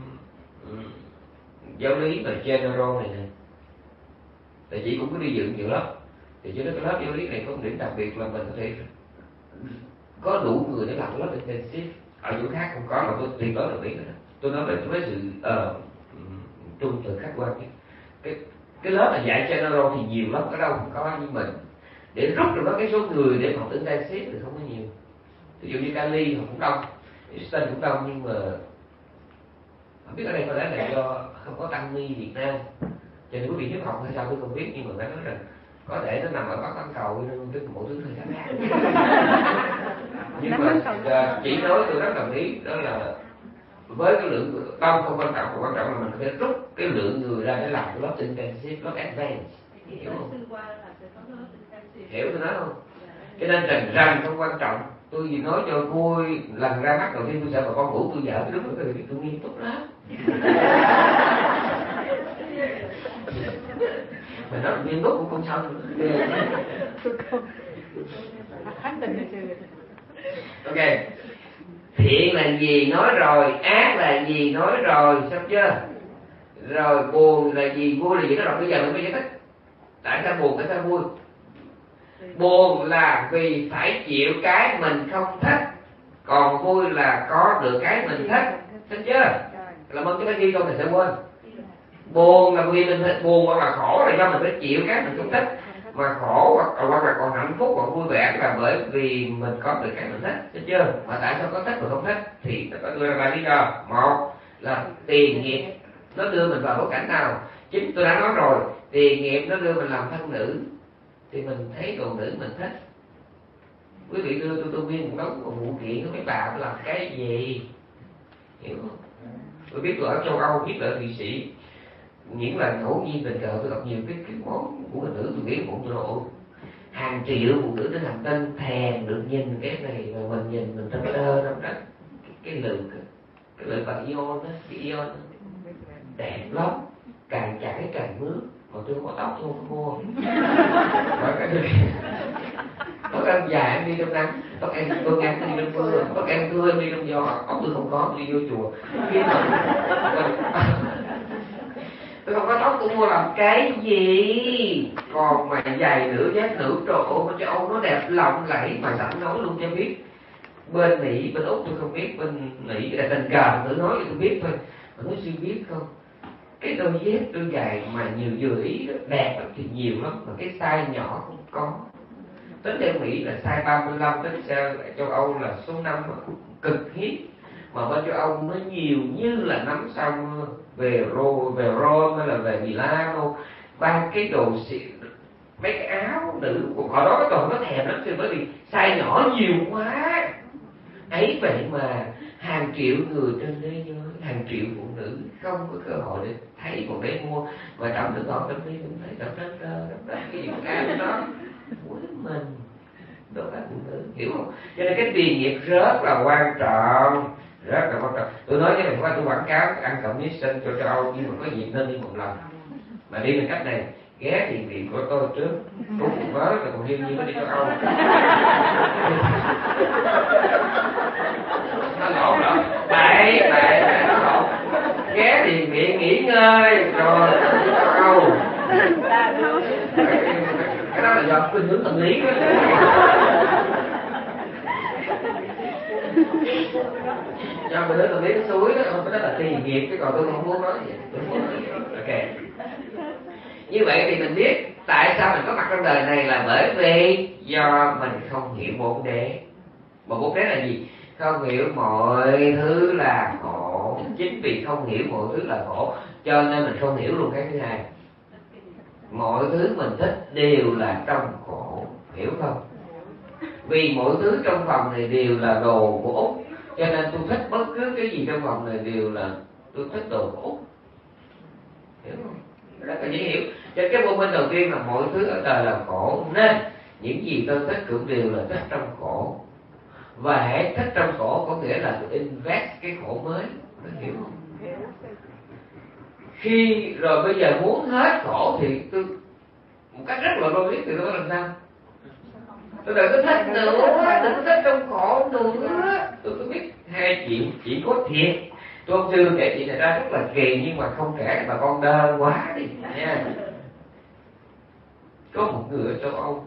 giáo lý và general này nè. Tại chị cũng có đi dự nhiều lớp. Thì cho nên cái lớp giáo lý này có một điểm đặc biệt là mình có thể có đủ người để làm lớp intensive. Ở chỗ khác không có, mà tôi tuyệt đối đồng ý đó. Tôi nói với sự trung thực khách quan. Cái lớp là dạy general thì nhiều lớp ở đâu không có, nhưng mình để rút được đó cái số người để học intensive thì không có nhiều. Ví dụ như Cali họ cũng đông, Houston cũng đông, nhưng mà không biết ở đây có lẽ là do không có tăng ni Việt Nam, cho nên quý vị hiếu học hay sao tôi không biết, nhưng mà phải nói rằng có thể nó nằm ở Bắc Bán Cầu nên cái mọi thứ hơi khác. Nhưng mà chỉ nói tôi rất đồng ý đó là với cái lượng đông không quan trọng, quan trọng là mình phải rút cái lượng người ra để làm cái lớp intensive, lớp advanced, hiểu không? Hiểu tôi nói không? Cho nên rành không quan trọng. Tôi chỉ nói cho vui, lần ra mắt đầu tiên tôi sợ bà con ngủ tôi vợ cái đúng rồi, tôi nghiêm túc lắm. Mà nói nghiêm túc cũng không sao nữa. Ok. Thiện là gì nói rồi, ác là gì nói rồi, xong chưa? Rồi buồn là gì, vui là gì, nó đọc bây giờ mình mới giải thích. Tại sao buồn, tại sao vui? Buồn là vì phải chịu cái mình không thích, còn vui là có được cái mình thích, thích chưa? Làm ơn chúng ta ghi câu này sẽ quên. Buồn là vì mình thích, buồn hoặc là khổ là do mình phải chịu cái mình không thích, mà khổ hoặc là còn hạnh phúc hoặc vui vẻ là bởi vì mình có được cái mình thích, thích chưa? Mà tại sao có thích và không thích thì có đưa ra lý do. Một là tiền nghiệp nó đưa mình vào bối cảnh nào. Chính tôi đã nói rồi, tiền nghiệp nó đưa mình làm thân nữ thì mình thấy đồ nữ mình thích. Quý vị đưa tôi viên một đống vụ kiện mấy bà làm cái gì, hiểu không? Tôi biết tôi ở châu Âu, biết ở Thụy Sĩ, những lần ngẫu nhiên tình cờ tôi gặp nhiều cái món của người nữ, tôi nghĩ bụng tôi nổ. Hàng triệu phụ nữ trên hành tinh thèm được nhìn cái này, mà mình nhìn mình tâm tơ trong đó. Cái lượng bằng ion đó, cái ion đó. Đẹp lắm, càng chảy càng mướt. Mà tôi không có tóc tôi không mua. Tóc em dài em đi trong nắng, tóc em tôi ngắn đi trong mưa, tóc em thưa em đi trong gió, tóc tôi không có tôi đi vô chùa. Tôi không có tóc tôi mua làm cái gì? Còn mà dài nửa giác nửa trộn mà cho ông nó đẹp lộng lẫy, mà sẵn nói luôn cho biết. Bên Mỹ, bên Úc tôi không biết, bên Mỹ là tình cờ thử nói cho tôi biết thôi. Mà nói siêu biết không? Cái đôi dép đôi giày mà nhiều vừa ý đó, đẹp lắm thì nhiều lắm, mà cái size nhỏ không có. Tính theo Mỹ là size 35, tính theo châu Âu là số 5, cực hiếm. Mà bên châu Âu nó nhiều như là nắm sau mưa. Về Rome hay là về Milano, ba cái đồ xịn, mấy cái áo nữ họ đó cái toàn nó thèm lắm, bởi vì size nhỏ nhiều quá. Ấy vậy mà hàng triệu người trên thế giới, hàng triệu phụ nữ không có cơ hội để thấy còn để mua, mà trong tự còn trong đi cũng thấy đập cái gì cái đó của mình đó là phụ nữ, hiểu không? Cho nên cái tiền nghiệp rất là quan trọng, rất là quan trọng. Tôi nói với này qua tôi quảng cáo ăn commission cho châu Âu, nhưng mà có gì nên đi một lần. Mà đi bằng cách này, ghé thiền viện của tôi trước, cũng mới là còn riêng như mới đi châu Âu. Nó lộn lộn, bậy nó lộn. Ghé thiền viện nghỉ ngơi rồi đi châu Âu. Cái đó là do khuynh hướng tâm lý đó. Do mình nói tâm lý nó suối đó, không, cái đó là tiền nghiệp, chứ còn tôi không muốn nói gì. Ok. Như vậy thì mình biết tại sao mình có mặt trong đời này là bởi vì do mình không hiểu Bồ Đề. Mà Bồ Đề là gì? Không hiểu mọi thứ là khổ. Chính vì không hiểu mọi thứ là khổ cho nên mình không hiểu luôn cái thứ hai. Mọi thứ mình thích đều là trong khổ, hiểu không? Vì mọi thứ trong phòng này đều là đồ của Út, cho nên tôi thích bất cứ cái gì trong phòng này đều là tôi thích đồ của Út, hiểu không? Rất là dễ hiểu. Cho cái vô minh đầu tiên là mọi thứ ở đời là khổ, nên những gì tôi thích cũng đều là thích trong khổ. Và hãy thích trong khổ có nghĩa là tôi invest cái khổ mới, hiểu không? Khi rồi bây giờ muốn hết khổ thì tôi một cách rất là logic thì tôi làm sao? Tôi đừng có thích nữa, đừng có thích trong khổ nữa. Tôi biết hai chuyện chỉ có thiệt. Tôi không sư kể chuyện này ra rất là kỳ, nhưng mà không kể bà con đơ quá đi nha. Có một người ở châu Âu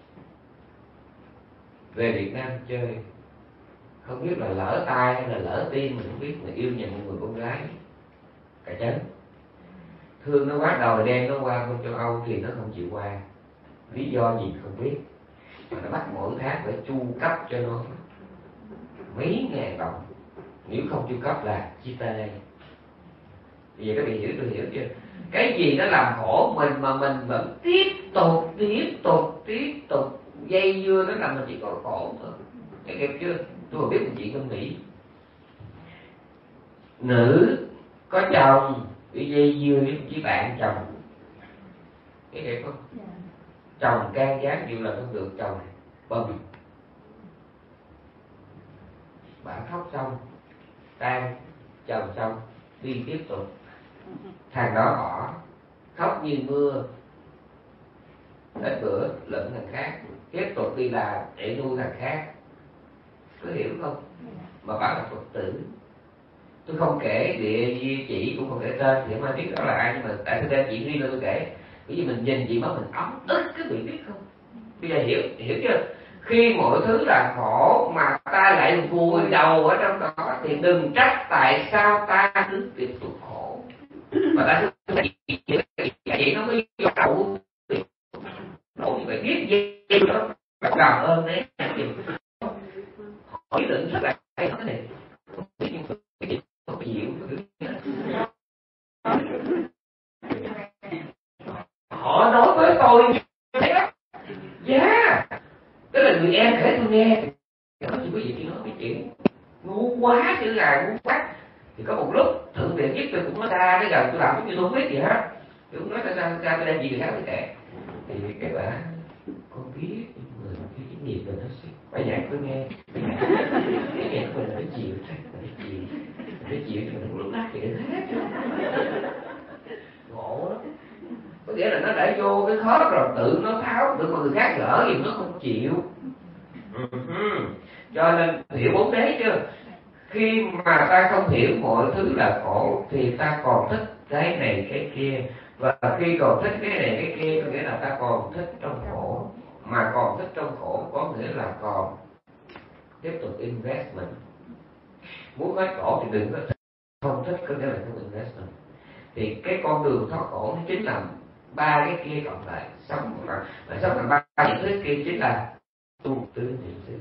về Việt Nam chơi, không biết là lỡ tay hay là lỡ tim mình không biết, mà yêu nhầm một người con gái cả chấn. Thương nó quá đòi đem nó qua bên châu Âu thì nó không chịu qua, lý do gì không biết, mà nó bắt mỗi tháng phải chu cấp cho nó mấy ngàn đồng, nếu không chu cấp là chia tay. Bây giờ các bạn hiểu, tôi hiểu chưa? Cái gì nó làm khổ mình mà mình vẫn tiếp tục dây dưa, nó làm mình chỉ có khổ thôi. Các kịp chưa? Tôi biết một chuyện bên Mỹ, nữ có chồng bị dây dưa với bạn chồng, cái kịp không? Chồng can gián nhiều lần không được, chồng bầm. Bạn khóc xong tan, chồng xong đi tiếp tục, thằng đó bỏ, khóc như mưa, hết bữa lẫn thằng khác, tiếp tục đi làm để nuôi thằng khác. Có hiểu không? Mà bảo là Phật tử. Tôi không kể địa chỉ, cũng không kể tên thì không ai biết đó là ai, nhưng mà tại tôi đem chị riêng lên tôi kể, bởi vì mình nhìn chị mà mình ấm ức cái bị biết không? Bây giờ hiểu chưa? Khi mọi thứ là khổ mà ta lại vùi đầu ở trong đó thì đừng trách tại sao ta cứ tiếp tục khổ. Mà ta cứ vậy nó mới vô đầu khổ như vậy, biết gì đó cảm ơn đấy. Hỏi định rất là hay nói này, không chịu. Họ nói với tôi dạ, tức là người em kể tôi nghe, nói gì quý vị nói cái chuyện ngu quá chứ là ngu quá. Thì có một lúc thượng điện nhất tôi cũng nói ra cái gần tôi làm giống như tôi không biết gì hết, tôi cũng nói ra tôi đem gì người khác tôi kể. Thì cái bà con biết người cái nghiệp rồi nó sẽ phải nhạc tôi nghe, cái nhạc của mình là cái chiều, cái chiều thì mình lúc lát thì đến hết ngộ lắm. Có nghĩa là nó đã vô cái khó rồi tự nó tháo được, mà người khác gỡ gì nó không chịu. Cho nên hiểu bốn đế chưa? Khi mà ta không hiểu mọi thứ là khổ thì ta còn thích cái này cái kia, và khi còn thích cái này cái kia có nghĩa là ta còn thích trong khổ. Mà còn thích trong khổ có nghĩa là còn tiếp tục investment. Muốn hết khổ thì đừng có thích, không thích có nghĩa là không investment. Thì cái con đường thoát khổ nó chính là ba cái kia cộng lại, sống mà sống là ba những thứ kia chính là tu tứ niệm xứ.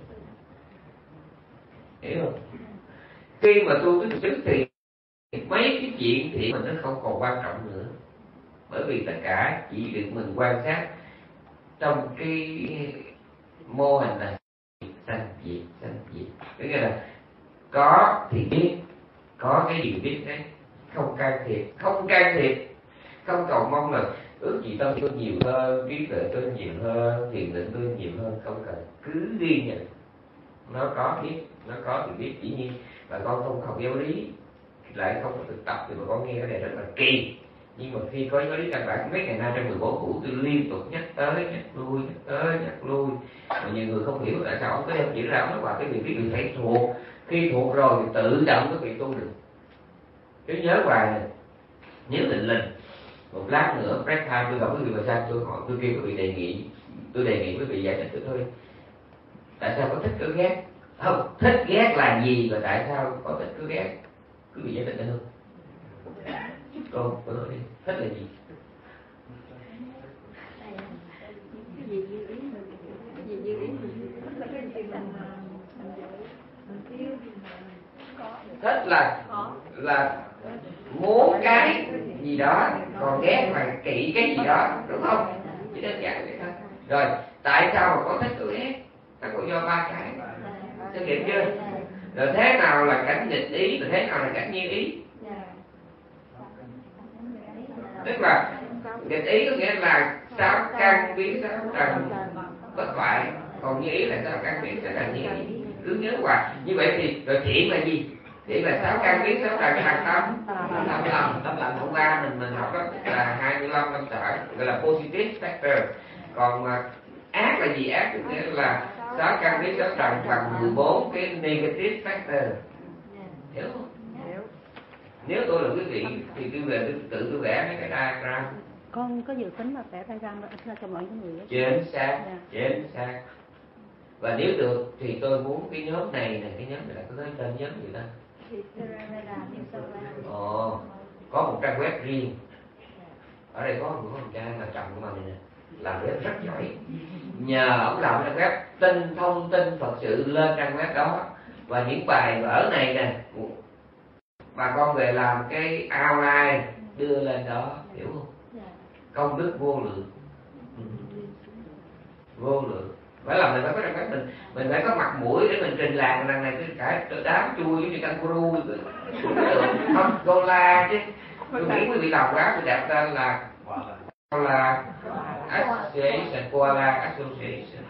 Hiểu không? Khi mà tu tứ niệm xứ thì mấy cái chuyện thì mình nó không còn quan trọng nữa, bởi vì tất cả chỉ được mình quan sát trong cái mô hình là sanh diệt. Có nghĩa là có thì biết, có cái gì biết đấy, không can thiệp, không cầu mong là ước gì tâm tôi nhiều hơn, trí tuệ tôi nhiều hơn, thiền định tôi nhiều hơn, không cần, cứ ghi nhận nó có biết, nó có thì biết. Dĩ nhiên bà con không học giáo lý lại không có thực tập thì bà con nghe cái này rất là kỳ, nhưng mà khi có giáo lý căn bản mấy ngày nay trong 14 cũ tôi liên tục nhắc tới nhắc lui, mà nhiều người không hiểu tại sao ông có đem chỉ ra, ông nói qua cái việc phải thuộc, khi thuộc rồi thì tự động có bị tu được. Cứ nhớ hoài này, nhớ định một lát nữa break time tôi gặp quý vị và sao tôi hỏi, tôi kêu quý vị tôi đề nghị quý vị giải thích tôi thôi, tại sao có thích có ghét không, thích ghét là gì và tại sao có thích có ghét, quý vị giải thích được không? Cô nói đi, thích là gì? Cái gì như ý mình, cái gì như ý mình, là cái gì mình yêu Thích là muốn cái gì đó, còn ghét là kỵ cái gì đó, đúng không? Chỉ đơn giản vậy thôi. Rồi tại sao mà có thích có ghét? Nó có do ba cái. Thực hiện chưa? Rồi thế nào là cảnh nghịch ý, rồi thế nào là cảnh như ý? Tức là nghịch ý có nghĩa là sáu căn biến sáu trần bất hoại, còn như ý là sáu căn biến sáu trần như ý. Cứ nhớ hoài. Như vậy thì rồi thiện là gì? Thiện là sáu căn biến sáu trần thành tâm lành hôm qua mình học đó là 25 năm trời, gọi là positive factor. Còn ác là gì? Ác có nghĩa là sáu căn biến sáu trần bằng 14 cái negative factor. Hiểu không? Nếu tôi là quý vị thì tôi về tôi vẽ mấy cái diagram. Con có dự tính là vẽ diagram ra cho mọi người. Chính xác. Và nếu được thì tôi muốn cái nhóm này cái nhóm này là có cái tên nhóm gì ta? Có một trang web riêng. Ở đây có một trang là chồng của mình này nè, làm web rất giỏi. Nhờ ông làm trang web tin thông tin Phật sự lên trang web đó, và những bài vở này nè bà con về làm cái outline đưa lên đó, hiểu không? Công đức vô lượng. Vô lượng. Phải làm mình phải có trang web, mình phải có mặt mũi để mình trình làng lần này cái cả đám chui giống như kangaroo không đô la chứ. Tôi nghĩ quý vị làm quá tôi đặt tên là Association, Koala Association.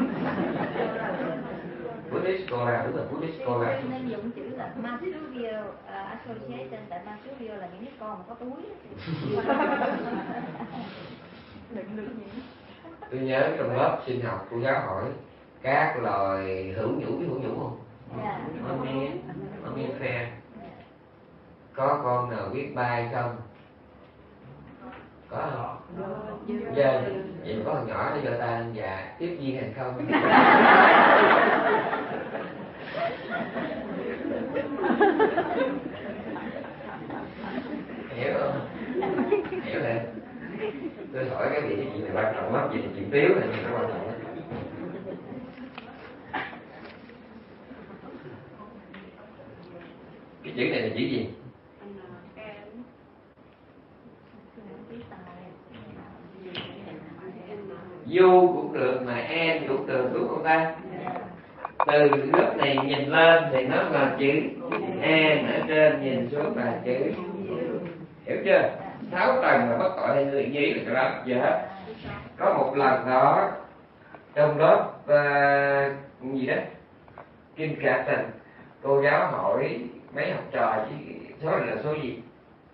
Buddhist Koala, đúng rồi, Buddhist Koala. Nên dùng chữ là Masurial Association, tại Masurial là những cái con mà có túi. Tôi nhớ trong lớp sinh học cô giáo hỏi các loài hữu nhũ, biết hữu nhũ không? Mammifer. Có con nào biết bay không? Có không? Dạ. Vậy có con nhỏ nó giơ tay lên dạ tiếp viên hay không? Hiểu không? Hiểu rồi. Tôi hỏi cái gì này quan trọng lắm, gì là chuyện tiếu này nó quan trọng lắm. Cái chữ này là chữ gì? Du cũng được mà en cũng được, đúng không ta? Từ lớp này nhìn lên thì nó là chữ en, ở trên nhìn xuống là chữ. Hiểu chưa? 6 tầng là bất tội hay người nhi là cái đó giờ hết. Có một lần đó trong lớp gì đó Kim Cát Tình, cô giáo hỏi mấy học trò số này là số gì?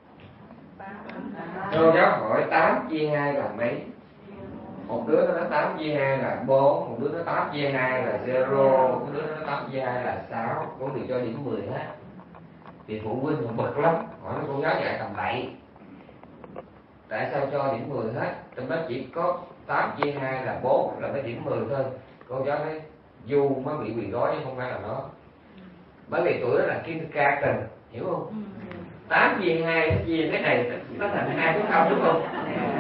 Cô giáo hỏi 8 chia 2 là mấy? Một đứa nó nói 8 chia 2 là 4, một đứa nó 8 chia 2 là 0, một đứa nó 8 chia 2 là 6. Cô đều cho điểm 10 hết. Thì phụ huynh họ bực lắm, hỏi cô giáo dạy tầm bậy. Tại sao cho điểm 10 hết? Trong đó chỉ có 8 chia 2 là 4 là mới điểm 10 thôi. Cô giáo nói Du mới bị quỳ gói chứ không phải là nó. Bởi vì tuổi đó là kindergarten, hiểu không? 8 chia 2 nó chia cái này nó thành 2 cái không, đúng không?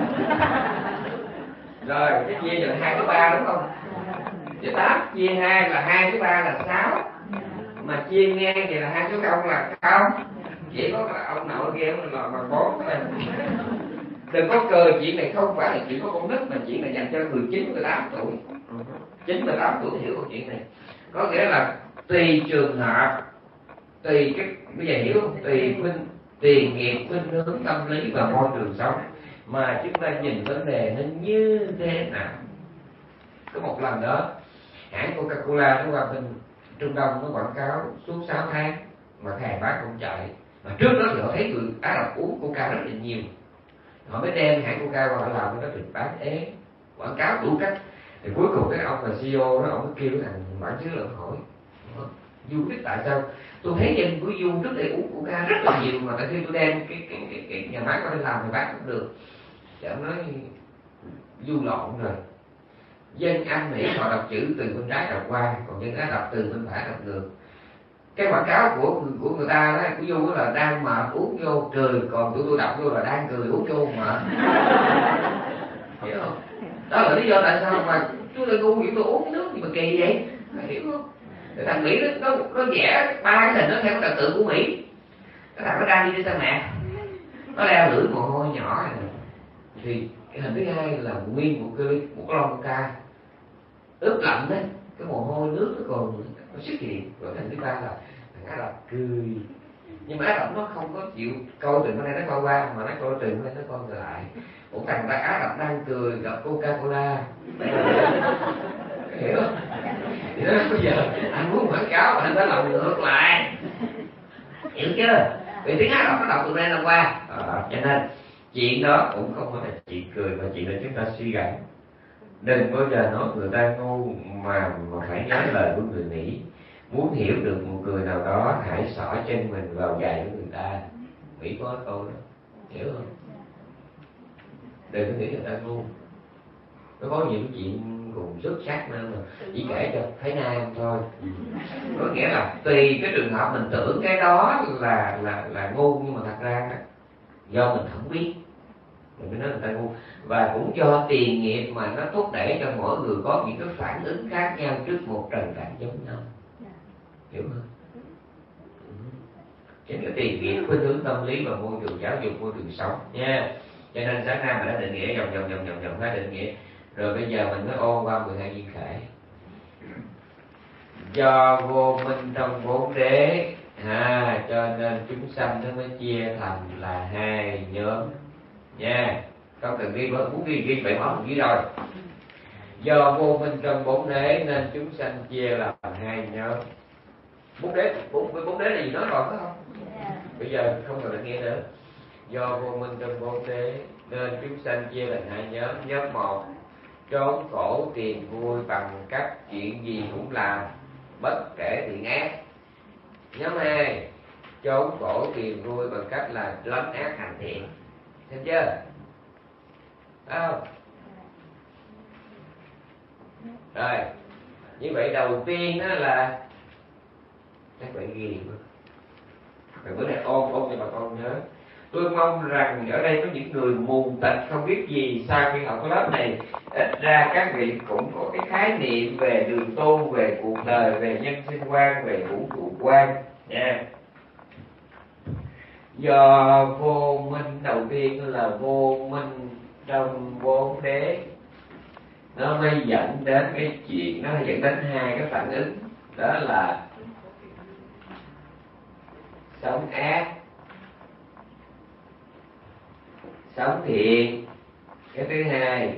Rồi cái chia là 2 cái 3, đúng không? Chứ 8 chia 2 là 2 cái 3 là 6. Mà chia ngang thì là 2 số 0 là 0. Chỉ có là ông nội kia là 4 thôi. Đừng có cười, chuyện này không phải là chuyện có con nít, mà chuyện này dành cho người 9, 18 tuổi. 9, 18 tuổi hiểu câu chuyện này. Có nghĩa là tùy trường hợp, tùy cái bây giờ hiểu không? Tùy tiền nghiệp, khuynh hướng tâm lý và môi trường sống mà chúng ta nhìn vấn đề nó như thế nào. Có một lần đó hãng Coca-Cola nó qua bên Trung Đông nó quảng cáo suốt 6 tháng mà hàng bán không chạy. Mà trước đó thì họ thấy người Ả Rập uống Coca rất là nhiều, họ mới đem hãng Coca qua họ làm cái đó trình bán ế quảng cáo đủ cách. Thì cuối cùng cái ông là CEO đó, ông mới kêu cái thằng bản xứ là hỏi Du biết tại sao tôi thấy dân của Du trước đây uống Coca rất là nhiều, mà tại khi tôi đem cái nhà máy qua đây làm thì bán không được. Thì ông nói Du lộn rồi, dân Anh Mỹ họ đọc chữ từ bên trái đọc qua, còn dân Á đọc từ bên phải đọc ngược. Cái quảng cáo của người ta đó, của Du là đang mệt uống vô cười, còn tụi tôi đọc vô là đang cười uống vô mệt. Hiểu không? Đó là lý do tại sao mà chú tôi ngu vậy, tôi uống nước gì mà kỳ vậy, hiểu không? Cái thằng Mỹ nó vẽ 3 cái hình nó theo cái trật tự của Mỹ. Cái thằng nó đang đi trên mẹ, nó leo lưỡi mồ hôi nhỏ này. Thì cái hình thứ hai là nguyên một cái lon ca ướp lạnh đấy, cái mồ hôi nước nó còn nó xuất hiện. Rồi hình thứ ba là thằng Ả Rập cười, nhưng mà Ả Rập nó không có chịu coi chừng cái này nó coi qua, mà nó coi chừng cái này nó coi lại. Một thằng Ả Rập đang cười gặp Coca-Cola. Hiểu không? Thì đó, bây giờ anh muốn quảng cáo mà anh phải làm ngược lại, hiểu chưa? Vì tiếng Ả Rập nó đọc từ đây là qua, cho nên chuyện đó cũng không phải là chuyện cười, mà chuyện là chúng ta suy gẫm. Đừng bao giờ nói người ta ngu mà phải nhớ lời của người Mỹ. Muốn hiểu được một người nào đó, hãy xỏ chân mình vào giày của người ta. Mỹ có câu đó, hiểu không? Đừng có nghĩ người ta ngu. Nó có những chuyện cùng xuất sắc nên mà chỉ kể cho Thái Nam thôi. Có nghĩa là tùy cái trường hợp mình tưởng cái đó là ngu, nhưng mà thật ra do mình không biết mình mới nói người ta ngu. Và cũng do tiền nghiệp mà nó thúc đẩy cho mỗi người có những cái phản ứng khác nhau trước một trần cảnh giống nhau, hiểu không? Chính cái tiền nghiệp khuynh hướng tâm lý và môi trường giáo dục, môi trường sống nha. Cho nên sáng nay mình đã định nghĩa vòng hai định nghĩa. Rồi bây giờ mình mới ôn qua 12 duyên khởi. Do vô minh trong bốn đế, cho nên chúng sanh nó mới chia thành là hai nhóm nha. Không cần ghi, muốn ghi phải bỏ ghi rồi. Do vô minh trong bốn đế nên chúng sanh chia là hai nhóm. Bốn đế là gì nói rồi phải không? Bây giờ không cần nghe nữa. Do vô minh trong bốn đế nên chúng sanh chia là hai nhóm. Nhóm một, trốn khổ tìm vui bằng cách chuyện gì cũng làm, bất kể thiện ác. Nhóm hai, trốn khổ tìm vui bằng cách là lấn ác hành thiện. Thấy chưa? Không? Rồi, như vậy đầu tiên đó là các bạn ghi đi. Rồi bữa nay ôn cho bà con nhớ. Tôi mong rằng ở đây có những người mù tịch không biết gì, sau khi học cái lớp này ít ra các vị cũng có cái khái niệm về đường tu, về cuộc đời, về nhân sinh quan, về vũ trụ quan nha. Do vô minh đầu tiên là vô minh trong bốn đế, nó mới dẫn đến cái chuyện, nó dẫn đến hai cái phản ứng, đó là sống ác, sống thiện. Cái thứ hai,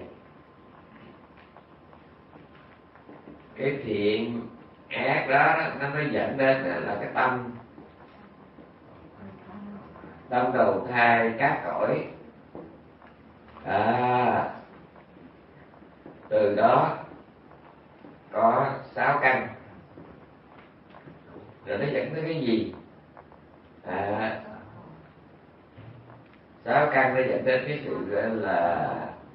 cái thiện ác đó nó mới dẫn đến là cái tâm đầu thai cát cõi. Từ đó có 6 căn. Rồi nó dẫn tới cái gì? 6 căn nó dẫn đến cái sự là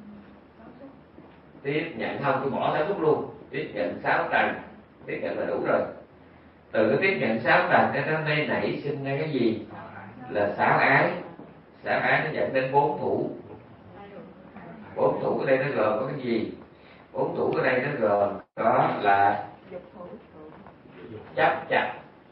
tiếp nhận, không tôi bỏ 6 phút luôn, tiếp nhận 6 trần, tiếp nhận là đủ rồi. Từ cái tiếp nhận 6 trần nó mới nảy sinh ra cái gì? Là 6 ái. 6 ái nó dẫn đến 4 thủ. 4 thủ ở đây nó gồm có cái gì? 4 thủ ở đây nó gồm có là chấp chặt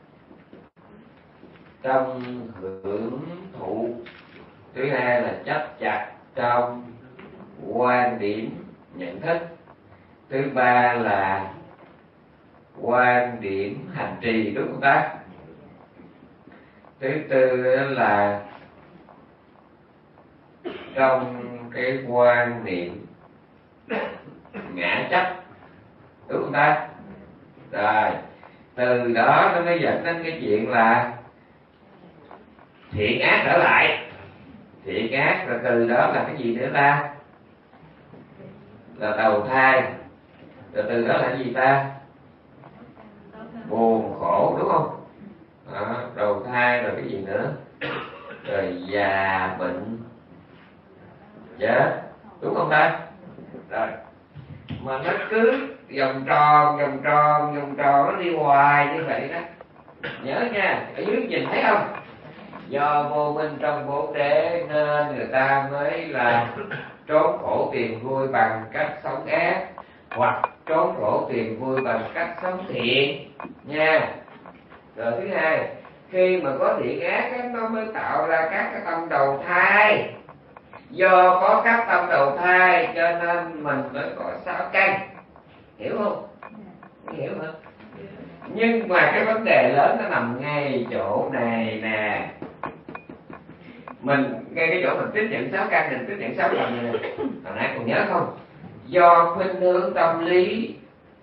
trong hưởng thụ. Thứ hai là chấp chặt trong quan điểm nhận thức. Thứ ba là quan điểm hành trì, đúng không ta? Thứ tư là trong cái quan niệm ngã chấp, đúng không ta? Rồi từ đó nó mới dẫn đến cái chuyện là thiện ác trở lại. Thiện ác rồi từ đó là cái gì nữa ta? Là đầu thai. Rồi từ đó là gì ta? Buồn khổ, đúng không? Đầu thai rồi cái gì nữa? Rồi già bệnh chết, đúng không ta? Rồi mà nó cứ vòng tròn nó đi hoài như vậy đó. Nhớ nha, ở dưới nhìn thấy không? Do vô minh trong bốn đế nên người ta mới là trốn khổ tìm vui bằng cách sống ác, hoặc trốn khổ tìm vui bằng cách sống thiện nha. Rồi thứ hai, khi mà có thiện ác á, nó mới tạo ra các cái tâm đầu thai. Do có các tâm đầu thai cho nên mình mới có 6 căn, hiểu không? Hiểu hả? Nhưng mà cái vấn đề lớn nó nằm ngay chỗ này nè. Mình ngay cái chỗ mình tiếp nhận 6 căn, mình tiếp nhận 6 lần này nè. Hồi nãy còn nhớ không? Do khuynh hướng tâm lý,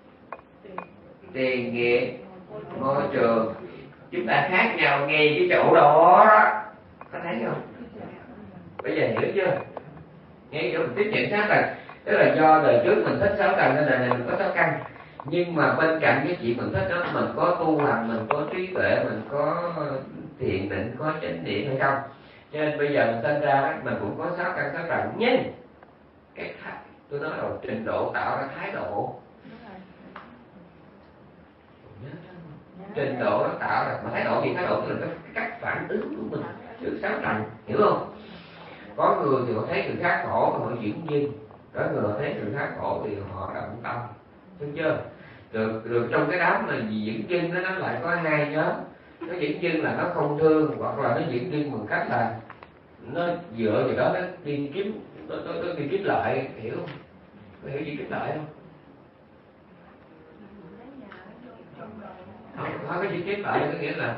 tiền nghiệp, môi trường, chúng ta khác nhau ngay cái chỗ đó. Có thấy không? Bây giờ hiểu chưa? Ngay chỗ mình tiếp nhận 6 lần, tức là do đời trước mình thích 6 lần nên là mình có 6 căn. Nhưng mà bên cạnh cái chuyện mình thích đó, mình có tu hành, mình có trí tuệ, mình có thiền định, có chánh niệm hay không? Cho nên bây giờ mình sinh ra đó, mình cũng có 6 căn 6 trần. Nhưng cái tôi nói rồi, trình độ tạo ra thái độ. Trình độ nó tạo ra, mà thái độ gì? Thái độ tức là cái cách phản ứng của mình trước 6 trần, hiểu không? Có người thì họ thấy người khác khổ mà họ chuyển duyên, có người họ thấy người khác khổ thì họ động tâm, đúng chưa? Rồi trong cái đám là gì dẫn dưng nó lại có hai nhóm. Nó dẫn dưng là nó không thương, hoặc là nó dẫn dưng bằng cách là nó dựa vào đó nó đi kiếm, nó đi kiếm lợi, hiểu không? Có hiểu gì kiếm lợi không? Không có gì kiếm lợi, có nghĩa là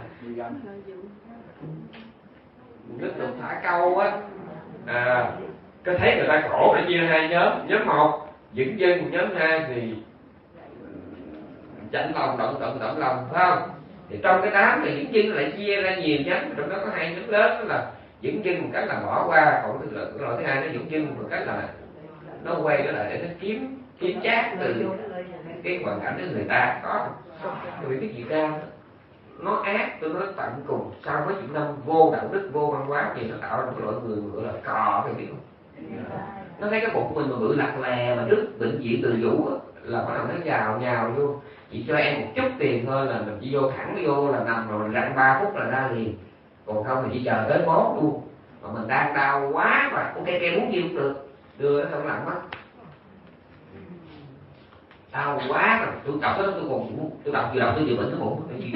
nước tục thả câu á. Cái thấy người ta khổ để chia hai nhóm. Nhóm một dẫn dưng, nhóm hai thì chạnh lòng, động lòng, phải không? Thì trong cái đám này dẫn dưng lại chia ra nhiều nhóm, trong đó có hai nhóm lớn, đó là dẫn dưng một cách là bỏ qua, còn cái loại thứ hai nó dẫn dưng một cách là nó quay trở lại để nó kiếm chác từ cái hoàn cảnh của người ta. Có vì cái chuyện ra nó ác, tôi nói tận cùng sau mấy chục năm vô đạo đức, vô văn hóa thì nó tạo ra một loại người gọi là cò, thì biết không? Nó thấy cái bụng của mình mà bự lặt lè mà trước bệnh viện Từ Dũ là bắt đầu nó nhào vô, chỉ cho em một chút tiền thôi là mình chỉ vô thẳng vô là nằm rồi, mình rặn 3 phút là ra liền. Còn không thì chỉ chờ tới mốt luôn, mà mình đang đau quá mà ok muốn gì cũng được, đưa nó không lặng mắt. Đau quá mà tôi đọc đó tôi còn tôi đọc vừa đọc tôi vừa bệnh cái bụng cái gì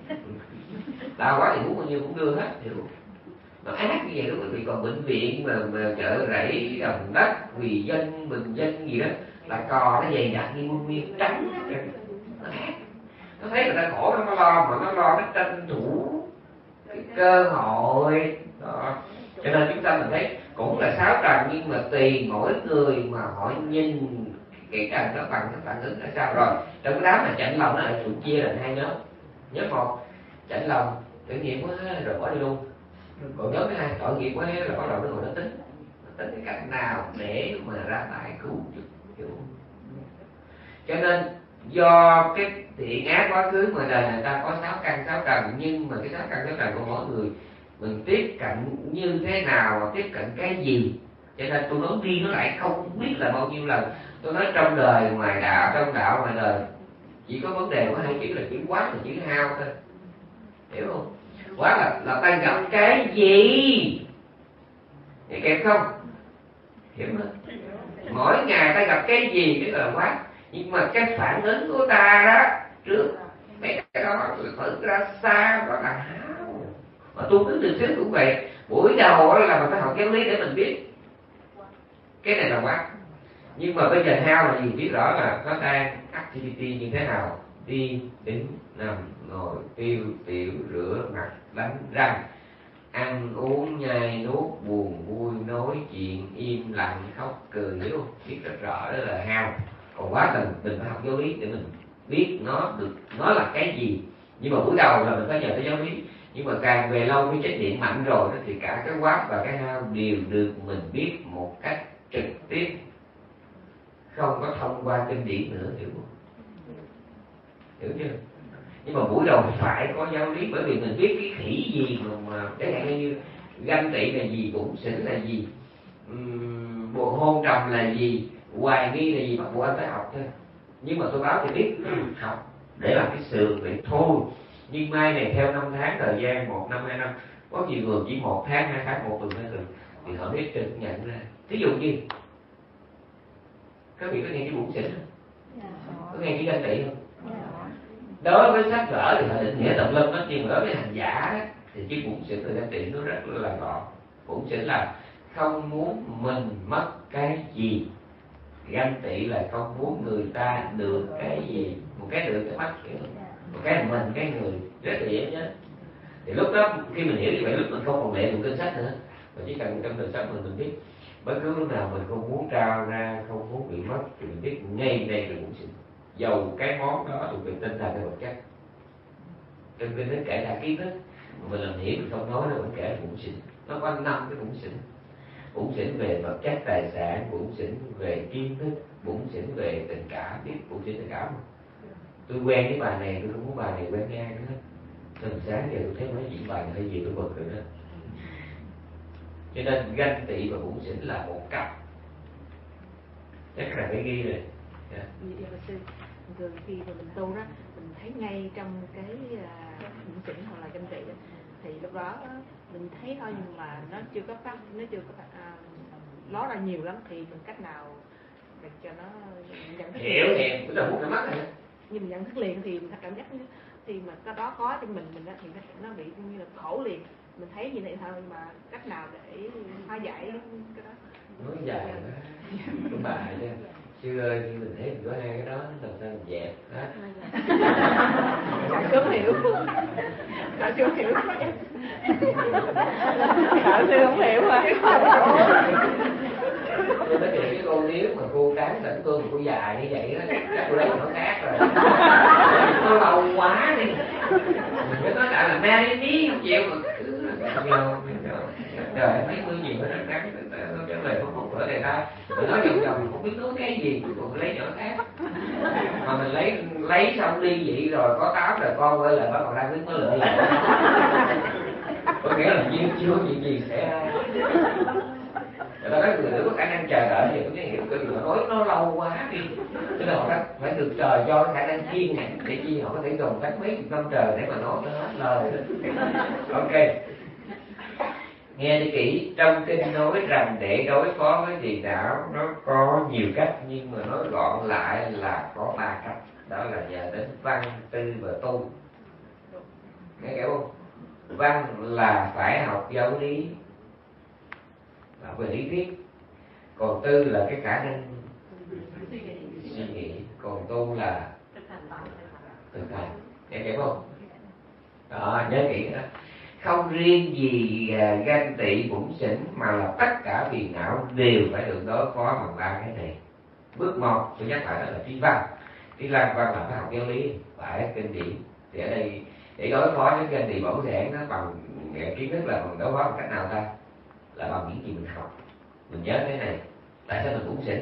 đau quá thì muốn bao nhiêu cũng đưa hết, hiểu không? Nó ác như vậy đó quý vị. Còn bệnh viện mà chợ rẫy đồng đất vì dân bình dân gì đó là cò nó dày đặc như nguyên trắng, nó ác. Nó thấy người ta khổ nó lo, mà nó lo nó tranh thủ cái cơ hội đó. Cho nên chúng ta mình thấy cũng là 6 trần, nhưng mà tùy mỗi người mà họ nhìn cái trần đó bằng cái phản ứng là sao. Rồi trong cái đám mà chạnh lòng nó lại tụi chia thành hai nhóm. Nhóm một chạnh lòng tội nghiệp quá rồi bỏ đi luôn. Còn nhóm thứ hai tội nghiệp quá là bắt đầu nó ngồi nó tính cái cách nào để mà ra tay cứu giúp, hiểu không? Cho nên do cái thiện ác quá khứ ngoài đời người ta có 6 căn 6 trần, nhưng mà cái 6 căn 6 trần của mỗi người mình tiếp cận như thế nào, tiếp cận cái gì. Cho nên tôi nói đi nó lại không biết là bao nhiêu lần. Tôi nói trong đời ngoài đạo, trong đạo ngoài đời chỉ có vấn đề của hai chữ là chữ quá và chữ hao thôi, hiểu không? Quá là ta gặp cái gì, nghe kịp không? Hiểu không? Mỗi ngày ta gặp cái gì cái là quá. Nhưng mà cái phản ứng của ta đó trước mấy cái đó phải ra xa, đó là hao. Mà tu tứ từ xứ cũng vậy. Buổi đầu là mình phải học giáo lý để mình biết cái này là quá. Nhưng mà bây giờ hao là gì? Biết rõ là nó đang activity như thế nào. Đi, đứng, nằm, ngồi, tiêu, tiểu, rửa mặt, đánh răng, ăn uống, nhai nuốt, buồn vui, nói chuyện, im lặng, khóc, cười, hiểu không? Biết rất rõ đó là hao. Còn quá là mình phải học giáo lý để mình biết nó được, nó là cái gì. Nhưng mà buổi đầu là mình phải nhờ tới giáo lý. Nhưng mà càng về lâu cái trách nhiệm mạnh rồi đó, thì cả cái quá và cái hao đều được mình biết một cách trực tiếp, không có thông qua kinh điển nữa, hiểu không? Hiểu chưa? Nhưng mà buổi đầu phải có giáo lý, bởi vì mình biết cái khỉ gì mà chẳng hạn như ganh tị là gì, bụng xỉn là gì, bộ hôn trầm là gì, hoài nghi là gì, mà bộ anh phải học thôi. Nhưng mà tôi báo thì biết học để làm cái sườn vậy thôi. Nhưng mai này theo năm tháng thời gian, 1 năm 2 năm, có nhiều người chỉ 1 tháng 2 tháng, 1 tuần 2 tuần thì họ biết trực nhận ra. Ví dụ như các vị có nghe cái bụng xỉn không? Có nghe chữ ganh tị không? Đối với sách vở thì họ định nghĩa tùm lum hết, nhưng mà đối với hành giả đó, thì chữ bủn xỉn và ganh tị nó rất là gọn. Bủn xỉn là không muốn mình mất cái gì, ganh tị là không muốn người ta được cái gì, một cái được cái mất, một cái mình cái người, rất là dễ nhớ. Thì lúc đó khi mình hiểu như vậy, lúc mình không còn lệ thuộc kinh sách nữa, mà chỉ cần trong đời sống mình biết bất cứ lúc nào mình không muốn trao ra, không muốn bị mất thì mình biết ngay đây là bủn xỉn. Dầu cái món đó thuộc về tinh thần hay vật chất, trong kinh nó kể là kiến thức mà mình làm hiểu mình không nói, nó vẫn kể là bủn xỉn. Nó có 5 cái bủn xỉn: bủn xỉn về vật chất tài sản, bủn xỉn về kiến thức, bủn xỉn về tình cảm. Biết bủn xỉn tình cảm không? Tôi quen với bà này, tôi không muốn bà này quen nghe nữa. Từ sáng giờ tôi thấy nói chuyện bài này hay gì tôi bực rồi đó. Cho nên ganh tị và bủn xỉn là một cặp, chắc là phải ghi rồi. Như điều sư, thường khi mà mình tu đó, mình thấy ngay trong cái bủn xỉn hoặc là ganh tị đó, thì lúc đó mình thấy thôi, nhưng mà nó chưa có ló ra nhiều lắm, thì mình cách nào để cho nó nhận thức hiểu thì cũng là một cái mắt này. Nhưng mình nhận thức liền thì mình cảm giác như thì mà cái đó có trong mình đó, thì nó bị như là khổ liền. Mình thấy như vậy thôi, nhưng mà cách nào để hóa giải cái đó? Nói dài quá, cái bài chứ. Sư ơi, khi mình thấy mình có hai cái đó, làm sao mình dẹp đó. Chả sớm hiểu. Chả sớm hiểu. Chả sư không hiểu mà. Tôi nói chuyện với cô, nếu mà cô tráng tỉnh tôi mà cô dài như vậy đó, chắc cô lấy nó khác rồi. Cô lâu quá đi. Mình cứ nói là mẹ đi không chịu mà cứ trời mấy mươi nhiều nó trắng trở về không có đề tài. Mình nói vòng vòng không biết nói cái gì, cuối cùng lấy nhỏ khác. Mà mình lấy xong ly dị rồi có 8 đời con quay lại bắt còn đang biết mới lựa lại. Có nghĩa là chưa chuyện gì xảy ra. Người ta nói người nữ có khả năng chờ đợi thì tôi hiểu cái điều nói nó lâu quá đi, cho nên họ phải được trời cho cái khả năng kiên nhẫn để chi họ có thể gồng cách mấy chục năm trời để mà nói cho hết lời đó. Ok, nghe đi kỹ, trong kinh nói rằng để đối phó với phiền não nó có nhiều cách, nhưng mà nói gọn lại là có 3 cách, đó là nhờ đến văn, tư và tu. Nghe hiểu không? Văn là phải học giáo lý, về lý thuyết, còn tư là cái khả năng suy nghĩ, còn tu là thực hành. Nghe hiểu không? Đó, nhớ kỹ đó. Không riêng gì ganh tị bủn xỉn mà là tất cả phiền não đều phải được đối phó bằng 3 cái này. Bước 1 tôi nhắc lại đó là tri văn. Tri văn là phải học giáo lý, phải kinh điển. Thì ở đây để đối phó với ganh tị bủn xỉn nó bằng kiến thức là bằng đối phó bằng cách nào ta? Là bằng những gì mình học. Mình nhớ cái này. Tại sao mình bủn xỉn?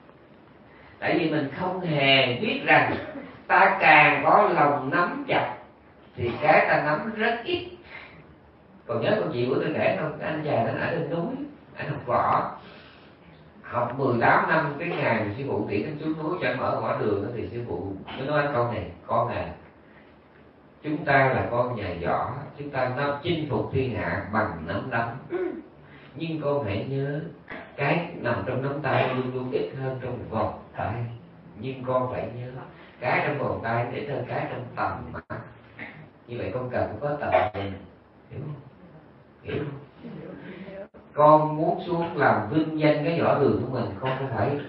Tại vì mình không hề biết rằng ta càng có lòng nắm chặt thì cái ta nắm rất ít. Còn nhớ câu chuyện của tôi kể không? Cái anh chàng anh ở trên núi, anh học võ, học 18 năm, cái ngày mà sư phụ tiễn anh xuống núi cho anh mở ngõ đường đó, thì sư phụ mới nói câu này: con à, chúng ta là con nhà võ, chúng ta nó chinh phục thiên hạ bằng nắm đấm. Nhưng con hãy nhớ, cái nằm trong nắm tay luôn luôn ít hơn trong vòng tay. Nhưng con phải nhớ, cái trong vòng tay ít hơn cái trong tầm mắt. Như vậy con cần có tầm nhìn, hiểu không? Hiểu không? Con muốn xuống làm vinh danh cái võ đường của mình, con không phải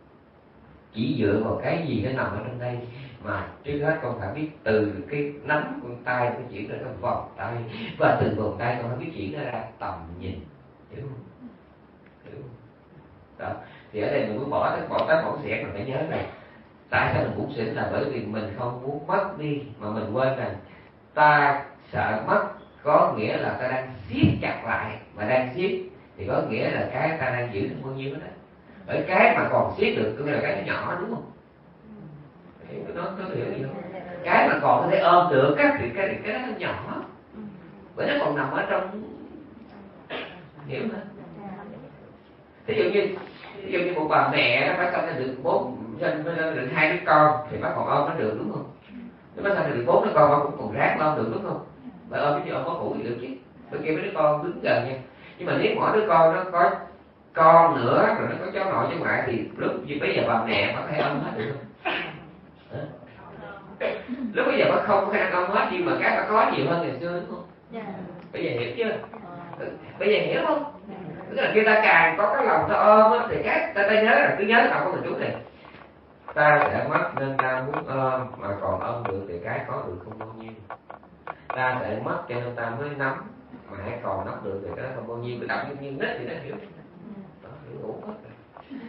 chỉ dựa vào cái gì nó nằm ở trong đây, mà trước hết con phải biết từ cái nắm con tay con chuyển ra cái vòng tay, và từ vòng tay con phải biết chuyển ra tầm nhìn, hiểu không? Hiểu không? Đó. Thì ở đây mình muốn bỏ tất bỏng xẻng, mình phải nhớ này. Tại sao mình bủn xỉn? Là bởi vì mình không muốn mất đi, mà mình quên rằng ta sợ mất có nghĩa là ta đang siết chặt lại, mà đang siết thì có nghĩa là cái ta đang giữ được bao nhiêu đó. Bởi cái mà còn siết được có nghĩa là cái nó nhỏ, đúng không? Nó hiểu gì không? Cái mà còn có thể ôm được thì cái đó nó nhỏ, bởi nó còn nằm ở trong, hiểu không? Ví dụ như một bà mẹ nó phải sinh ra được 2 đứa con thì bác còn ôm nó được, đúng không? Nếu bác sinh ra được 4 đứa con bác cũng còn ráng ôm được, đúng không? Bà ôm cái gì ôm có cũ thì được chứ, bởi kia mấy đứa con đứng gần nha. Nhưng mà nếu mỗi đứa con nó có con nữa rồi nó có cháu nội cháu ngoại thì lúc bây giờ bà mẹ có thể ôm hết được không? Lúc bây giờ bà không có khả năng ôm hết, nhưng mà cái bà có nhiều hơn ngày xưa đúng không? Bây giờ hiểu chưa? Bây giờ hiểu không? Tức là khi ta càng có cái lòng ta ôm á, thì cái ta nhớ là cứ nhớ đọc con thần chú này. Ta sẽ mất nên ta muốn ôm, mà còn ôm được thì cái có được không bao nhiêu. Ta sẽ mất cho nên ta mới nắm, mà hãy còn nắm được thì cái đó không bao nhiêu. Cứ đọc như nít thì nó hiểu. Đó, hiểu ngủ hết rồi.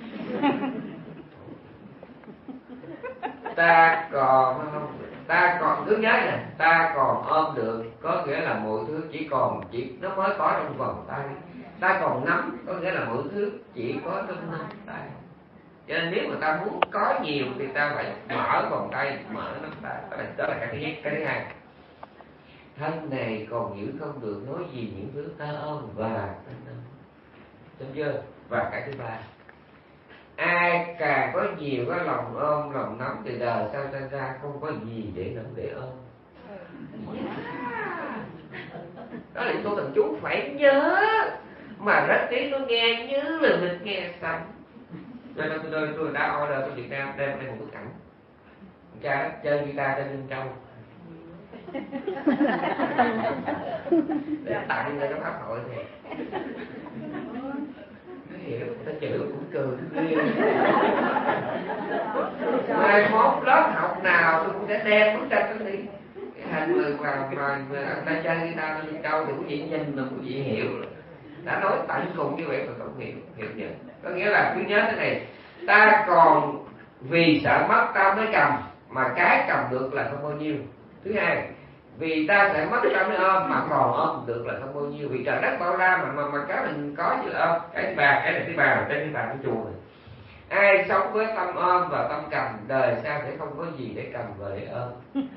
Ta còn cứ nhớ nè, ta còn ôm được có nghĩa là mọi thứ chỉ nó mới có trong vòng tay. Ta còn nắm có nghĩa là mọi thứ chỉ có trong nắm tay. Cho nên nếu mà ta muốn có nhiều thì ta phải mở vòng tay, mở nắm tay. Đó là cái thứ nhất. Cái thứ hai, thân này còn giữ không được nói gì những thứ ta ôm và ta nắm. Đúng chưa? Và cái thứ ba, ai càng có nhiều cái lòng ôm, lòng nắm thì đời sau sinh ra không có gì để nắm để ôm. Đó là câu thần chú phải nhớ, mà rất tiếng nó nghe như là mình nghe xong. Cho nên tôi đã order ở Việt Nam đem đây một bức ảnh cha chơi guitar trên Linh Châu để tặng cho các pháp hội này. Hiểu, ta chửi cũng cười mai mốt lớp học nào tôi cũng sẽ đem bức tranh đó đi, cái hình người mà ta chơi guitar lên Châu thì quý vị nhìn mà quý vị hiểu. Đã nói tận cùng như vậy mà không hiểu chưa? Có nghĩa là cứ nhớ thế này, ta còn vì sợ mất ta mới cầm, mà cái cầm được là không bao nhiêu. Thứ hai, vì ta sẽ mất ta mới ôm, mà còn ôm được là không bao nhiêu. Vì trời đất bao la mà cái mình có như là ôm. Cái thứ ba, cái này thứ ba là cái bàn của chùa này. Ai sống với tâm ôm và tâm cầm, đời sau sẽ không có gì để cầm và để ôm.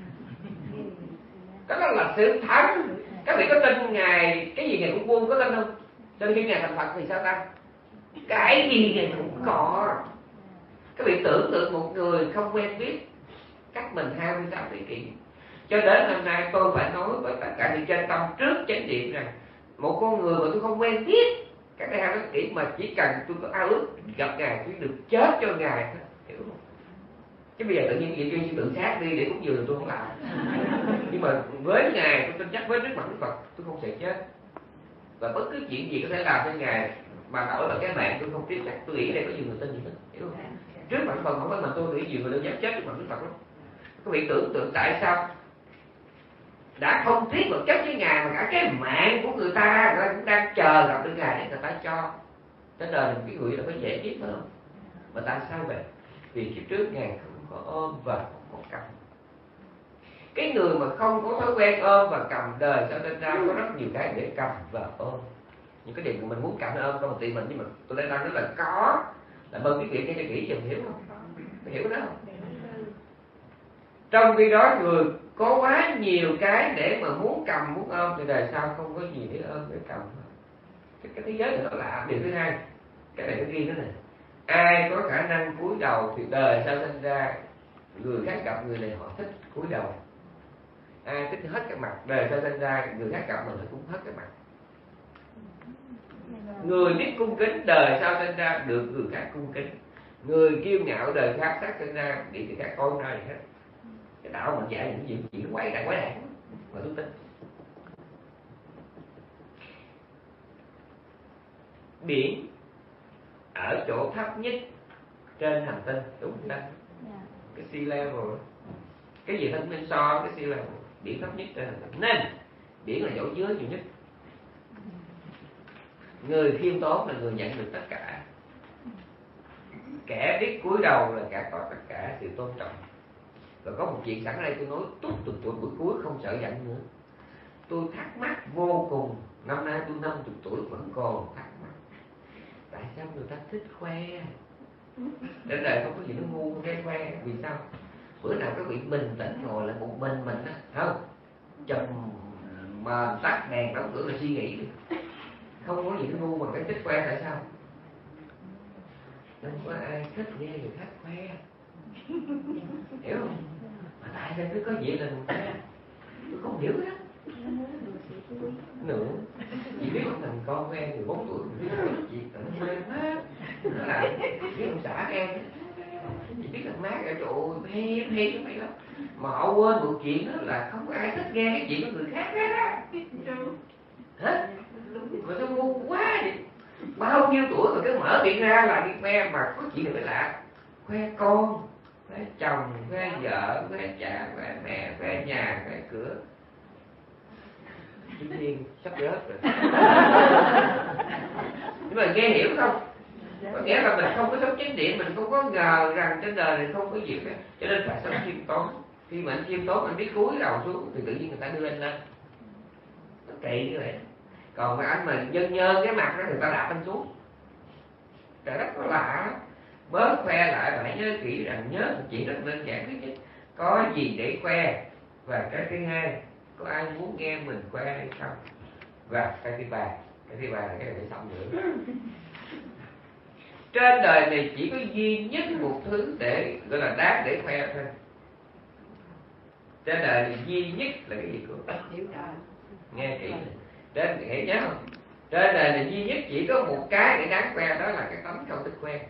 Đó là sự thật. Các vị có tin Ngài cái gì Ngài cũng buông, có tin không? Cho khi Ngài thành Phật thì sao ta? Cái gì Ngài cũng có. Các vị tưởng tượng một người không quen biết cách mình 28 thế kỷ, cho đến hôm nay tôi phải nói với tất cả những chân tâm trước chánh điện rằng một con người mà tôi không quen biết các đại 28 thế kỷ, mà chỉ cần tôi có ao ước gặp Ngài, tôi được chết cho Ngài, hiểu không? Chứ bây giờ tự nhiên gì kêu tự sát đi để cúng dường tôi không làm. Nhưng mà với Ngài tôi tin chắc với trước mặt Đức Phật tôi không sẽ chết. Và bất cứ chuyện gì có thể làm cho Ngài mà đổi là cái mạng tôi không tiếc chắc. Tôi nghĩ đây có nhiều người tin gì hết, hiểu không? Trước mặt Đức Phật không phải mà tôi nghĩ nhiều người đâu dám chết trước mặt Đức Phật lắm. Các vị tưởng tượng tại sao đã không tiếc vật chất với Ngài mà cả cái mạng của người ta cũng đang chờ gặp được Ngài để người ta cho. Trên đời cái người là phải dễ biết phải không? Mà tại sao vậy? Vì kiếp trước Ngài không có ôm và không có cầm. Cái người mà không có thói quen ôm và cầm, đời sau sinh ra có rất nhiều cái để cầm và ôm. Những cái điều mà mình muốn cầm ôm không tìm mình, nhưng mà tôi đang nói là có. Là mời quý vị nghe cho kỹ dùm, hiểu không? Hiểu đó không? Trong khi đó người có quá nhiều cái để mà muốn cầm, muốn ôm thì đời sau không có gì để ôm, để cầm. Cái thế giới này nó lạ. Điều thứ hai, cái này nó ghi đó này, ai có khả năng cúi đầu thì đời sau sinh ra người khác gặp người này họ thích cúi đầu. Ai thích hết cái mặt, đời sau sinh ra người khác gặp mình họ cũng hết cái mặt. Người biết cung kính, đời sau sinh ra được người khác cung kính. Người kiêu ngạo, đời khác sinh ra bị người khác coi ra gì hết. Cái đạo mình dạy những chuyện quái đản mà tôi tin. Biển ở chỗ thấp nhất trên hành tinh, đúng không ta? Cái sea level, cái gì thấp nên so với cái sea level, biển thấp nhất trên hành tinh, nên biển là chỗ dưới nhiều nhất. Người khiêm tốn là người nhận được tất cả. Kẻ biết cúi đầu là kẻ có tất cả sự tôn trọng. Và có một chuyện sẵn ở đây tôi nói tốt từ tuổi buổi cuối không sợ giận nữa. Tôi thắc mắc vô cùng, năm nay tôi 50 tuổi vẫn còn thắc mắc. Tại sao người ta thích khoe? Đến đời không có gì nó ngu cái khoe. Vì sao? Bữa nào các vị bình tĩnh ngồi lại một mình á, không? Chùm mà tắt đèn đóng cửa là suy nghĩ đi. Không có gì nó ngu bằng cái thích khoe. Tại sao? Nên có ai thích nghe người khác khoe. Hiểu không? Mà tại sao cứ có việc là mình khoe? Tôi không hiểu đó. Nữa chỉ biết một thằng con của em 14 tuổi mình biết nói chuyện nó mê má, nó làm biết ông xã em chỉ biết là má cái trụ hay chứ mày lắm, mà họ quên một chuyện đó là không có ai thích nghe cái chuyện của người khác hết. Hả? Mà sao ngu quá vậy? Bao nhiêu tuổi mà cứ mở miệng ra là đi khoe, mà có chuyện này mới lạ. Khoe con, khoe chồng, khoe vợ, khoe cha, khoe mẹ, khoe nhà, khoe cửa. Tuy nhiên sắp rớt rồi. Nhưng mà nghe hiểu không? Có nghĩa là mình không có sống chánh niệm, mình không có ngờ rằng trên đời này không có gì hết. Cho nên phải sống khiêm tốn. Khi mà anh khiêm tốn, anh biết cúi đầu xuống thì tự nhiên người ta đưa anh lên. Nó kỳ như vậy. Còn mà anh mà nhơn cái mặt đó, người ta đạp anh xuống. Trời đất nó lạ lắm. Bớt khoe lại và hãy nhớ kỹ rằng nhớ một chuyện rất đơn giản thứ nhất, có gì để khoe, và cái thứ hai, có ai muốn nghe mình khoe hay không. Và cái thứ ba là cái này phải xong nữa. Trên đời này chỉ có duy nhất một thứ để gọi là đáng để khoe thôi. Trên đời này duy nhất là cái gì cô? Nghe kỹ này. Trên hãy nhớ không? Trên đời này duy nhất chỉ có một cái để đáng khoe, đó là cái tấm không thích khoe.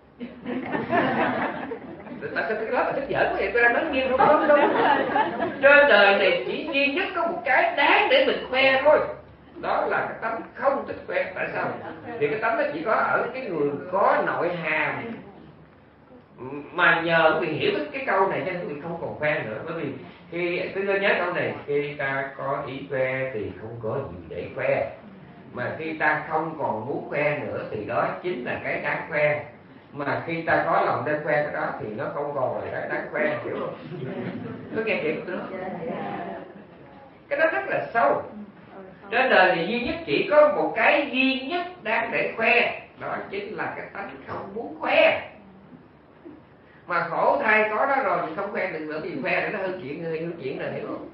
Cái đó là thích giỡn quá vậy, tôi đang nói nghiêm không? Đúng. Trên đời này chỉ duy nhất có một cái đáng để mình khoe thôi, đó là cái tấm không thích khoe. Tại sao? Thì cái tấm đó chỉ có ở cái người có nội hàm. Mà nhờ quý vị hiểu cái câu này cho nên quý vị không còn khoe nữa. Bởi vì khi tôi nhớ câu này, khi ta có ý khoe thì không có gì để khoe. Mà khi ta không còn muốn khoe nữa thì đó chính là cái đáng khoe. Mà khi ta có lòng để khoe cái đó thì nó không còn là cái đáng khoe, hiểu không? Có nghe hiểu không? Cái đó rất là sâu. Trên đời thì duy nhất chỉ có một cái duy nhất đáng để khoe, đó chính là cái tánh không muốn khoe. Mà khổ thay có đó rồi thì không khoe đừng nữa, vì khoe để nó hư chuyện rồi, hiểu không?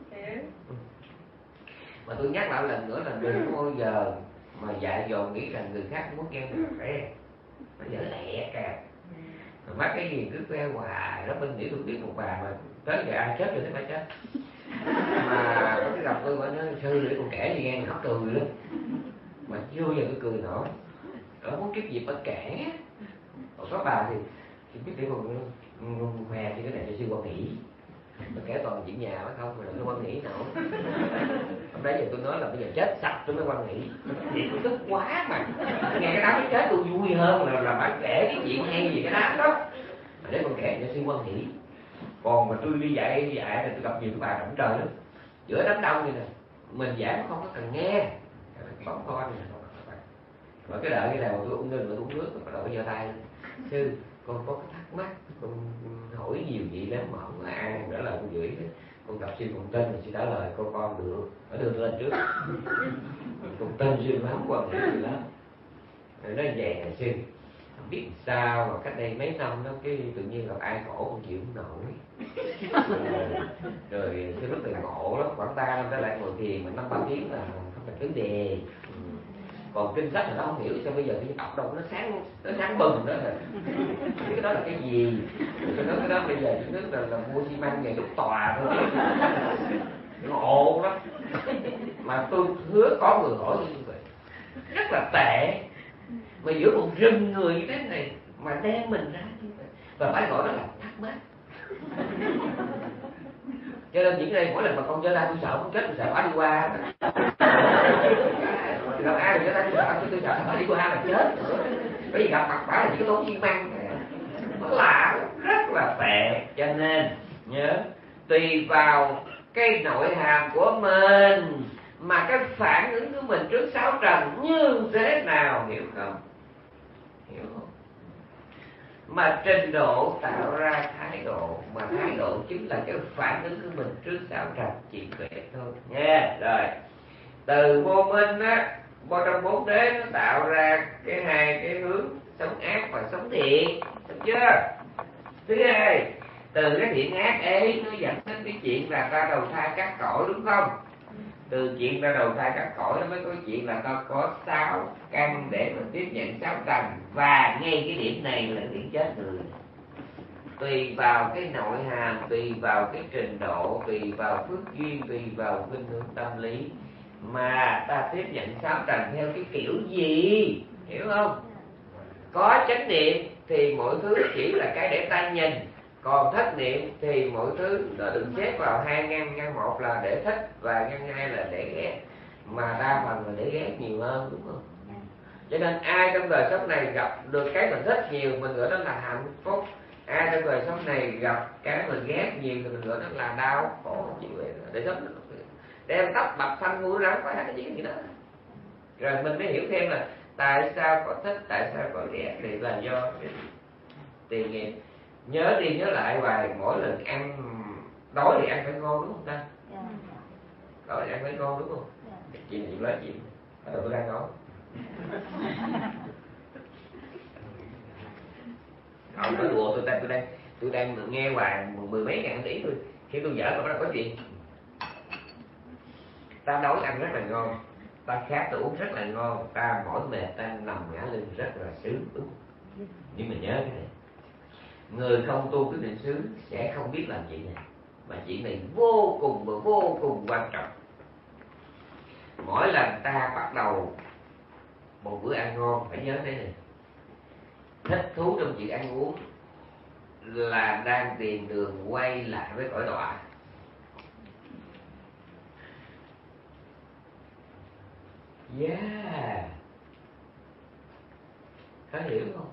Mà tôi nhắc lại lần nữa là đừng có bao giờ mà dại dột nghĩ rằng người khác muốn nghe mình khoe. Nó dở lẹ cả. Mà mắt cái gì cứ khoe hoài. Đó bên Mỹ tôi biết một bà mà tới giờ ai chết rồi thế phải chết. Mà có cái gặp tôi gọi nó sư để con kể gì nghe khóc cười luôn. Mà chưa giờ tôi cười nổi. Đó muốn kiếp dịp bất kể. Còn có bà thì biết để còn khoe thì cái này cho sư quan nghĩ. Tôi kể toàn chuyện nhà phải không, mà nó quan nghĩ nổi. Hôm đấy giờ tôi nói là bây giờ chết sạch tôi mới quan nghĩ. Thì tôi tức quá mà. Nghe cái đám chết tôi vui hơn là bà kể cái chuyện hay gì cái đám đó. Mà để con kể cho sư quan nghĩ. Còn mà tôi đi dạy thì tôi gặp nhiều cái bà rộng trời lắm. Giữa đám đông này nè, mình giảng không có cần nghe. Bóng con này nè. Rồi cái đợi cái nào tôi uống lên rồi tôi uống nước, bắt đầu giơ tay. Sư, con có cái thắc mắc, con hỏi nhiều vậy lắm mà không có ai trả lời con gửi. Con gặp sư con tên thì sư trả lời con được, phải đưa lên trước. Con tên sư lắm, quan hệ gì lắm. Rồi nói về này sư, không biết sao mà cách đây mấy năm đó cái tự nhiên gặp ai khổ con chịu không nổi. Rồi sư rất là ngộ lắm, khoảng 3 năm trở lại ngồi thiền mà 5-3 tiếng là không thành vấn đề. Còn kinh sách thì nó không hiểu sao bây giờ cái đọc đâu nó sáng bừng đó rồi. Cái đó là cái gì? Cái đó bây giờ chỉ nước là mua xi măng về đúc tòa thôi. Ngộ lắm. Mà tôi hứa có người hỏi như vậy rất là tệ. Mà giữa một rừng người như thế này mà đem mình ra như vậy, và phải gọi đó là thắc mắc. Cho nên những đây mỗi lần mà con trở ra tôi sợ con chết, tôi sợ bà đi qua. Gặp ai mà trở ra tôi sợ bà đi qua là chết. Bởi vì gặp mặt bà là chỉ có tốn xi măng. Nó lạ, rất là tệ. Cho nên nhớ, tùy vào cái nội hàm của mình mà cái phản ứng của mình trước sáu trần như thế nào, hiểu không? Hiểu không? Mà trình độ tạo ra thái độ, mà thái độ chính là cái phản ứng của mình trước sáu trần, chỉ vậy thôi nha. Rồi từ vô minh á, vô trong bốn đế nó tạo ra cái hai cái hướng sống ác và sống thiện, được chưa? Thứ hai, từ cái thiện ác ấy nó dẫn đến cái chuyện là ta đầu thai các cõi, đúng không? Từ chuyện ta đầu thai các cõi nó mới có chuyện là ta có 6 căn để mà tiếp nhận 6 trần. Và ngay cái điểm này là điểm chết người. Tùy vào cái nội hàm, tùy vào cái trình độ, tùy vào phước duyên, tùy vào khuynh hướng tâm lý mà ta tiếp nhận 6 trần theo cái kiểu gì, hiểu không? Có chánh niệm thì mọi thứ chỉ là cái để ta nhìn. Còn thất niệm thì mọi thứ nó được xếp vào hai ngăn. Ngăn một là để thích và ngăn hai là để ghét, mà đa phần là để ghét nhiều hơn, đúng không? Cho nên ai trong đời sống này gặp được cái mình thích nhiều, mình gọi đó là hạnh phúc. Ai trong đời sống này gặp cái mình ghét nhiều thì mình gọi đó là đau khổ. Để sống đem tóc bạc thanh mũi rắn phải cái gì đó. Rồi mình mới hiểu thêm là tại sao có thích, tại sao có ghét, thì là do cái tiền nghiệp. Nhớ đi nhớ lại hoài, mỗi lần ăn đói thì ăn phải ngon, đúng không ta? Đói thì ăn phải ngon, đúng không? Chuyện gì nói chuyện tôi đang nói. Không có đùa, tôi đang nghe hoài mười mấy ngàn tỷ thôi. Khi tôi giỡn là có chuyện. Ta đói ăn rất là ngon, ta khát ta uống rất là ngon, ta mỏi mệt ta nằm ngã lưng rất là sướng, đúng không? Nhưng mà nhớ cái này, người không tu cái định xứ sẽ không biết làm chuyện này, mà chuyện này vô cùng và vô cùng quan trọng. Mỗi lần ta bắt đầu một bữa ăn ngon phải nhớ thế này: thích thú trong chuyện ăn uống là đang tìm đường quay lại với cõi đọa. Yeah, có hiểu không?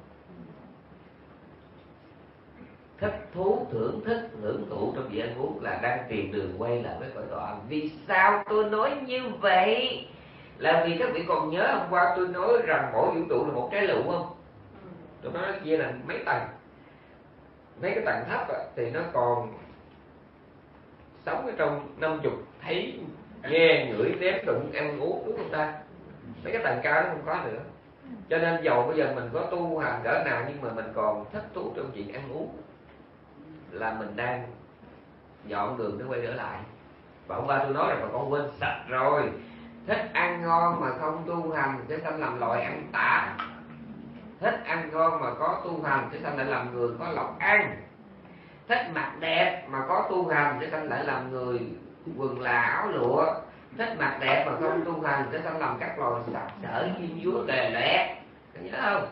Thích thú, thưởng thức, hưởng thụ trong việc ăn uống là đang tìm đường quay lại với cõi đọa. Vì sao tôi nói như vậy? Là vì các vị còn nhớ hôm qua tôi nói rằng mỗi vũ trụ là một trái lựu không? Tôi nói nó chia là mấy tầng. Mấy cái tầng thấp thì nó còn sống ở trong 50 thấy, nghe, ngửi, nếm, đụng, ăn uống, đúng không ta? Mấy cái tầng cao nó không có nữa. Cho nên dầu bây giờ mình có tu hành cỡ nào nhưng mà mình còn thích thú trong chuyện ăn uống là mình đang dọn đường để quay trở lại. Và hôm qua tôi nói rằng mà con quên sạch rồi. Thích ăn ngon mà không tu hành sẽ sanh làm loài ăn tạp. Thích ăn ngon mà có tu hành sẽ sanh lại làm người có lộc ăn. Thích mặc đẹp mà có tu hành sẽ sanh lại làm người quần là áo lụa. Thích mặc đẹp mà không tu hành sẽ sanh làm các loài sặc sỡ chim vúa lè lẹt. Có nhớ không?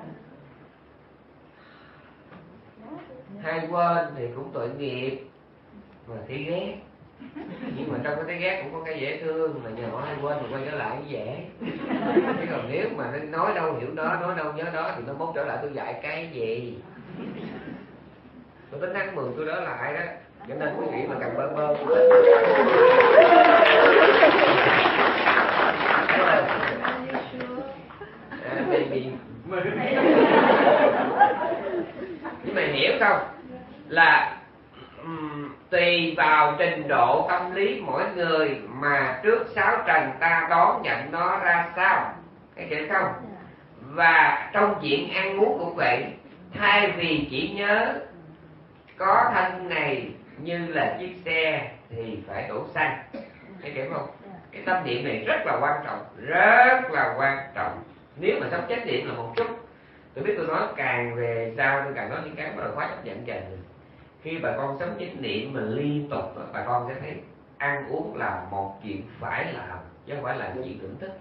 Hay quên thì cũng tội nghiệp mà thấy ghét. Nhưng mà trong cái thấy ghét cũng có cái dễ thương, mà nhờ hay quên mà quay trở lại cũng dễ. Chứ còn nếu mà nó nói đâu hiểu đó, nói đâu nhớ đó thì nó mốt trở lại tôi dạy cái gì. Tôi tính ăn mừng tôi đó lại đó. Cho nên quý vị mà cần bơ bơ nhưng mà hiểu không? Là tùy vào trình độ tâm lý mỗi người mà trước sáu trần ta đón nhận nó ra sao, cái hiểu không? Và trong chuyện ăn uống cũng vậy, thay vì chỉ nhớ có thân này như là chiếc xe thì phải đổ xăng, cái hiểu không? Cái tâm niệm này rất là quan trọng, rất là quan trọng. Nếu mà sống chánh niệm là một chút, tôi biết tôi nói càng về sau tôi càng nói những cái mà khóa chấp nhận dần. Khi bà con sống chánh niệm mà liên tục, bà con sẽ thấy ăn uống là một chuyện phải làm chứ không phải là chuyện thưởng thức.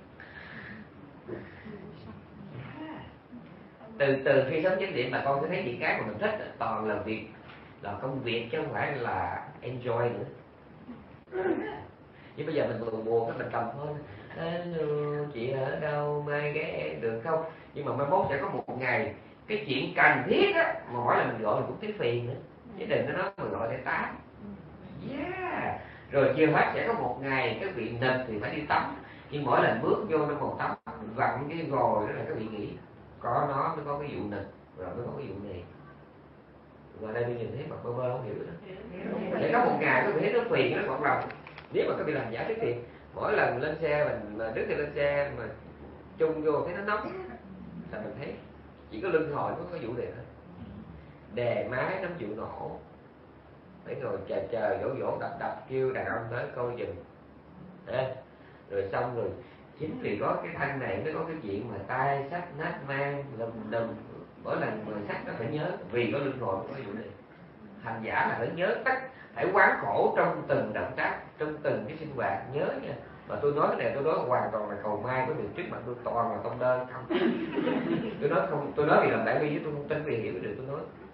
Từ khi sống chánh niệm bà con sẽ thấy những cái mà mình thích toàn là việc, là công việc chứ không phải là enjoy nữa. Nhưng bây giờ mình buồn buồn cái mình cầm thôi, chị ở đâu mai ghé em được không? Nhưng mà mai mốt sẽ có một ngày cái chuyện cần thiết á mà mỗi lần mình gọi mình cũng thấy phiền nữa, chứ đừng có nói mình gọi để tám. Yeah. Rồi chiều hết sẽ có một ngày các vị nịch thì phải đi tắm, nhưng mỗi lần bước vô trong phòng tắm vặn cái gồi đó là các vị nghĩ có nó mới có cái vụ nịch, rồi mới có cái vụ này. Và đây tôi nhìn thấy mặt bơ bơ không hiểu nữa. Để có một ngày các vị thấy nó phiền, nó bận lòng. Nếu mà các vị làm giả cái tiền, mỗi lần lên xe mình mà trước khi lên xe mà chung vô thấy nó nóng, là mình thấy chỉ có lưng hồi mới có vụ này thôi. Đè mái nó chịu nổ, phải ngồi chờ dỗ đập kêu đàn ông tới coi chừng. Rồi xong rồi chính vì có cái thân này mới có cái chuyện mà tai sách nát mang lùm. Mỗi lần người sách nó phải nhớ, vì có lưng hồi mới có vụ này. Hành giả là phải nhớ tất, phải quán khổ trong từng động tác, trong từng cái sinh hoạt, nhớ nha. Mà tôi nói cái này tôi nói hoàn toàn là cầu may với người trước mặt tôi toàn là tông đơn không. Tôi nói vì làm đại bi chứ tôi không tin vì hiểu được tôi nói.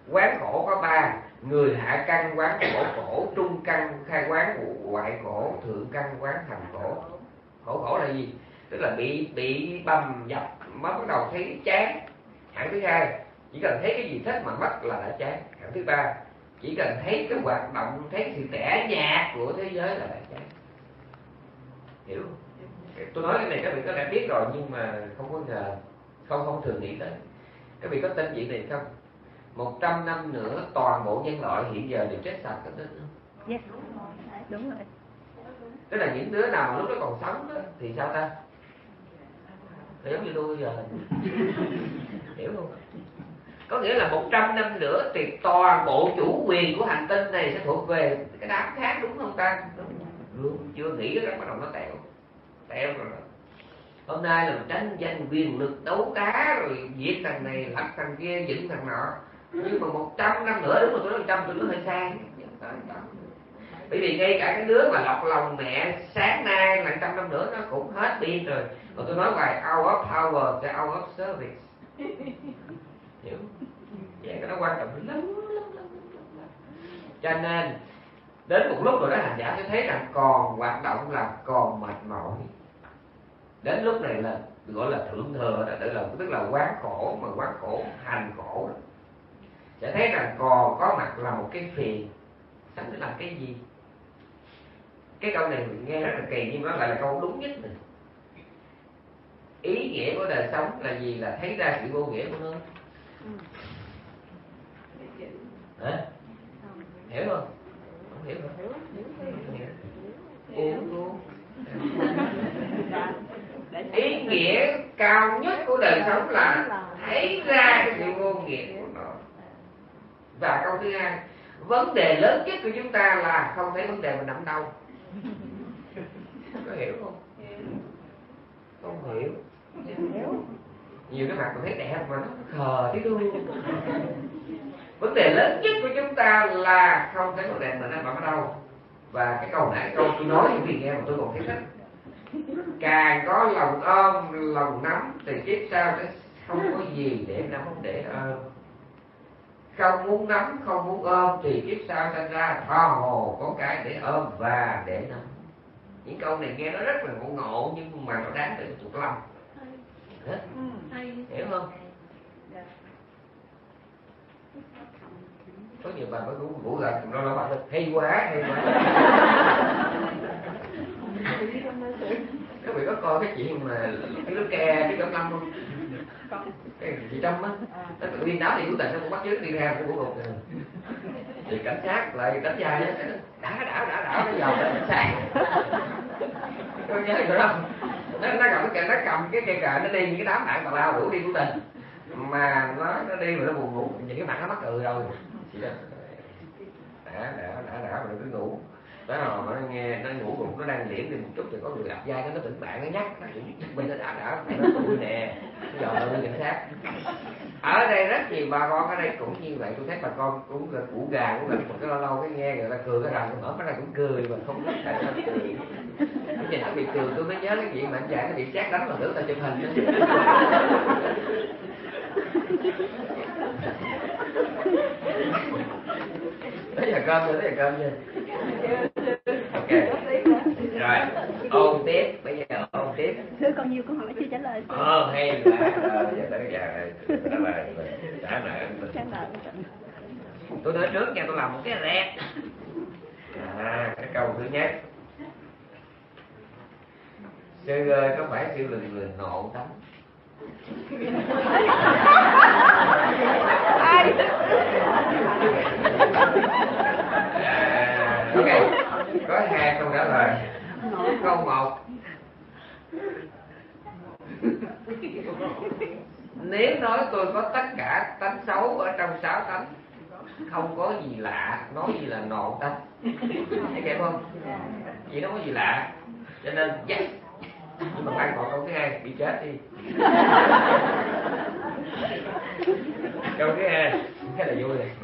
Quán khổ có 3: người hạ căn quán khổ khổ, trung căn khai quán hoại khổ, thượng căn quán thành khổ. Khổ là gì? Tức là bị bầm dập mới bắt đầu thấy chán. Hạng thứ 2, chỉ cần thấy cái gì thích mà mất là đã chán. Hạng thứ 3, chỉ cần thấy cái hoạt động, thấy sự tẻ nhạt của thế giới là đã chán. Hiểu không? Tôi nói cái này các vị có lẽ biết rồi, nhưng mà không có ngờ, không thường nghĩ tới. Các vị có tin chuyện này không? 100 năm nữa toàn bộ nhân loại hiện giờ đều chết sạch hết đó. Yes. Đúng rồi. Tức là những đứa nào mà lúc đó còn sống đó, thì sao ta? Thì giống như tôi giờ. Hiểu không? Có nghĩa là 100 năm nữa thì toàn bộ chủ quyền của hành tinh này sẽ thuộc về cái đám khác, đúng không ta? Đúng. Chưa nghĩ cái bắt đầu nó tẹo rồi. Hôm nay là tranh giành quyền lực, đấu đá rồi giết thằng này, lật thằng kia, dựng thằng nọ. Nhưng mà 100 năm nữa, đúng rồi, tôi nói 100 tôi nói hơi sang. Bởi vì ngay cả cái đứa mà lọt lòng mẹ sáng nay là 100 năm nữa nó cũng hết pin rồi. Còn tôi nói bài out of power sẽ out of service. Hiểu? Vậy cái nó quan trọng lắm. Cho nên đến một lúc rồi đó, hành giả sẽ thấy rằng còn hoạt động là còn mệt mỏi. Đến lúc này là gọi là thượng thừa đó, tức là quán khổ, mà quán khổ hành khổ đó. Sẽ thấy rằng còn có mặt là một cái phiền. Sẵn nó làm cái gì? Cái câu này mình nghe rất là kỳ, nhưng nó lại là câu đúng nhất này. Ý nghĩa của đời sống là gì? Là thấy ra sự vô nghĩa của nó. Hả? Hiểu không? Không hiểu không? Ý nghĩa cao nhất của đời sống là thấy ra cái sự vô nghĩa của nó. Và câu thứ 2, vấn đề lớn nhất của chúng ta là không thấy vấn đề mình nằm đâu. Có hiểu không? Không hiểu. Nhiều cái mặt mình thấy đẹp mà nó khờ tí luôn. Vấn đề lớn nhất của chúng ta là không thấy vấn đề mình nằm ở đâu. Và cái câu nãy câu tôi nói những gì nghe mà tôi còn thấy thích. Càng có lòng ôm, lòng nắm thì kiếp sau sẽ không có gì để nắm để ôm. Không muốn nắm, không muốn ôm thì kiếp sau sinh ra tha hồ có cái để ôm và để nắm. Những câu này nghe nó rất là ngộ nhưng mà nó đáng để thuộc lòng. Hiểu không? Có nhiều bà mới ngủ gần nó bảo hay quá. Các vị có coi cái chuyện mà cái nước ke cái Cẩm Lâm không? Cái chị Trâm á, nó tự nhiên nói thì cứu tình nó cũng bắt chước đi ra của ngục rồi. Thì cảnh sát lại đánh dài á, đã nó dòm lên cảnh sát. Có nhớ rồi không? Nó cầm cái cây cờ nó đi những cái đám bạn tào lao đủ đi cứu tình. Mà nó đi mà nó buồn ngủ, nhìn cái mặt nó mắc cười rồi. Đã mà nó cứ ngủ. Đó rồi mà nó nghe nó ngủ gục, nó đang liễm đi một chút thì có người đập vai nó tỉnh bạn, nó nhắc mình đã nó tụi nè, giờ lên cảnh sát. Ở đây rất nhiều bà con ở đây cũng như vậy, tôi thấy bà con cũng là củ gà cũng là một cái lâu cái nghe người ta cười cái răng mở mắt ra cũng cười mà không biết tại sao cười. Cái nhìn nó bị cười tôi mới nhớ cái chuyện mà anh Giải nó bị xét đánh mà tưởng ta chụp hình đó. Tới giờ cơm chưa? Ok. Rồi, ôn tiếp, bây giờ ôn tiếp. Thưa còn nhiều câu hỏi chưa trả lời. Hay quá. Giờ tới trả lời. Tôi nói trước nha, tôi làm một cái rẹt. Cái câu thứ nhất. Sư ơi, có phải sư lừng nộ tắm? Ok, có 2 câu trả lời. Câu 1, nếu nói tôi có tất cả tánh xấu ở trong 6 tánh, không có gì lạ, nói gì là nộ tánh. Thấy kịp không? Vì nó có gì lạ, cho nên yes. Nhưng mà bạn còn câu thứ 2 bị chết đi. Câu thứ 2 cái là vui rồi.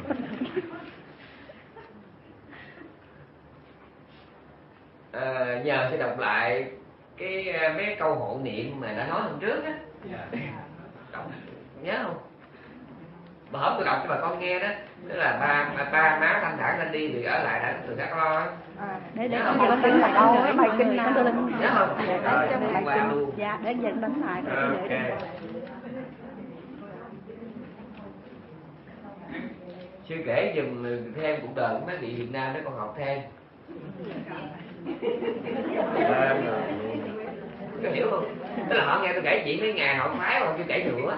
Nhờ sẽ đọc lại mấy câu hộ niệm mà đã nói hôm trước á. Nhớ không? Mà hôm tôi đọc cho bà con nghe đó, tức là ba má thanh thản lên đi thì ở lại đã từ các lo. Để con kinh là đâu á, bài kinh nào nhớ không? để trong bài qua luôn. kinh. Dạ, để dành đánh lại rồi để Sư kể dùm thêm cuộc đời của mấy vị Việt Nam để con học thêm. Có hiểu không? Tức là họ nghe tôi kể chuyện mấy ngày họ phái họ chưa kể nữa.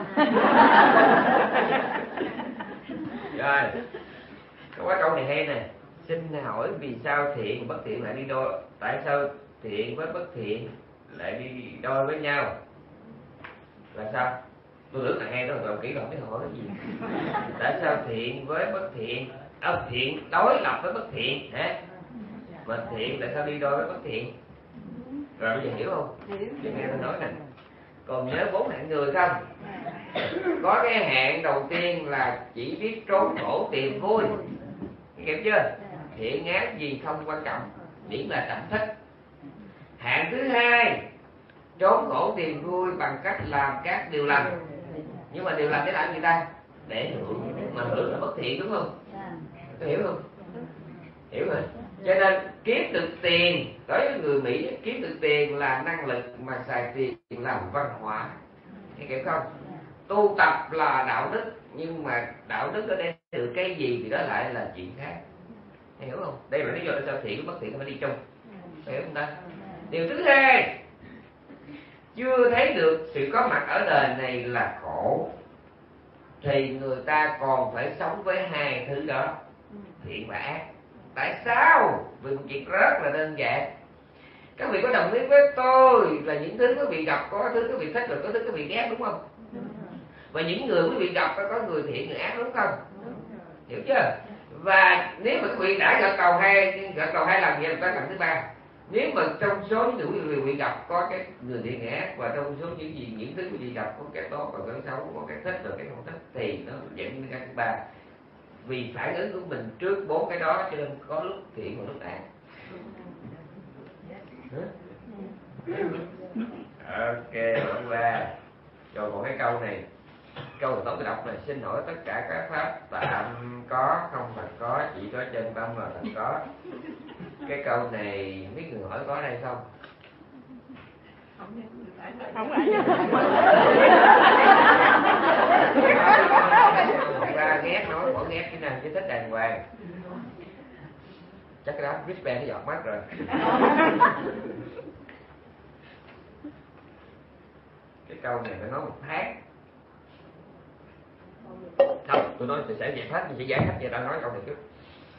Rồi, có câu này hay nè. Xin hỏi vì sao thiện và bất thiện lại đi đôi? Tại sao thiện với bất thiện lại đi đôi với nhau? Là sao? Tôi tưởng là hay đó, rồi kỹ lưỡng mới hỏi cái gì. Tại sao thiện với bất thiện, thiện đối lập với bất thiện hả? Mà thiện tại sao đi đôi với bất thiện? Rồi bây giờ hiểu không? Chứ nghe tôi nói nè. Còn nhớ 4 hạng người không? Có cái hạng đầu tiên là chỉ biết trốn khổ tìm vui, hiểu chưa? Thiện ác gì không quan trọng, miễn là cảm thích. Hạng thứ hai, trốn khổ tìm vui bằng cách làm các điều lành. Nhưng mà điều lành để làm gì ta? Để hưởng, mà hưởng là bất thiện đúng không? Tôi hiểu không? Hiểu rồi. Cho nên kiếm được tiền, đối với người Mỹ, kiếm được tiền là năng lực, mà xài tiền làm văn hóa. Nghe hiểu không? Tu tập là đạo đức, nhưng mà đạo đức ở đây từ cái gì thì đó lại là chuyện khác. Hiểu không? Đây là lý do tại sao thiện với bất thiện phải đi chung. Hiểu không ta? Điều thứ hai, chưa thấy được sự có mặt ở đời này là khổ, thì người ta còn phải sống với hai thứ đó, thiện và ác. Tại sao? Vì một chuyện rất là đơn giản. Các vị có đồng ý với tôi là những thứ quý vị gặp có thứ quý vị thích rồi có thứ quý vị ghét đúng không? Và những người quý vị gặp có người thiện người ác đúng không? Hiểu chưa? Và nếu mà quý vị đã gật đầu hai lần vậy là tới lần thứ ba. Nếu mà trong số những người quý vị gặp có cái người thiện người ác, và trong số những thứ quý vị gặp có cái tốt và cái xấu, có cái thích rồi cái không thích, thì nó dẫn đến cái thứ ba. Vì phản ứng của mình trước 4 cái đó cho nên có lúc thiện và lúc ác. Ok, bỏ qua. Rồi còn cái câu này, câu đầu tôi đọc này: xin hỏi tất cả các pháp tạm có, không thật có, chỉ có chân tâm là thật có. Cái câu này mấy người hỏi có đây không? không ra ghét nói bỏ ghét cái nào chứ thích đàng hoàng. Chắc cái đó wristband nó giọt mắt rồi. Cái câu này phải nói một tháng. Không, tôi nói sẽ giải thích, mình sẽ giải thích về tao nói câu này trước.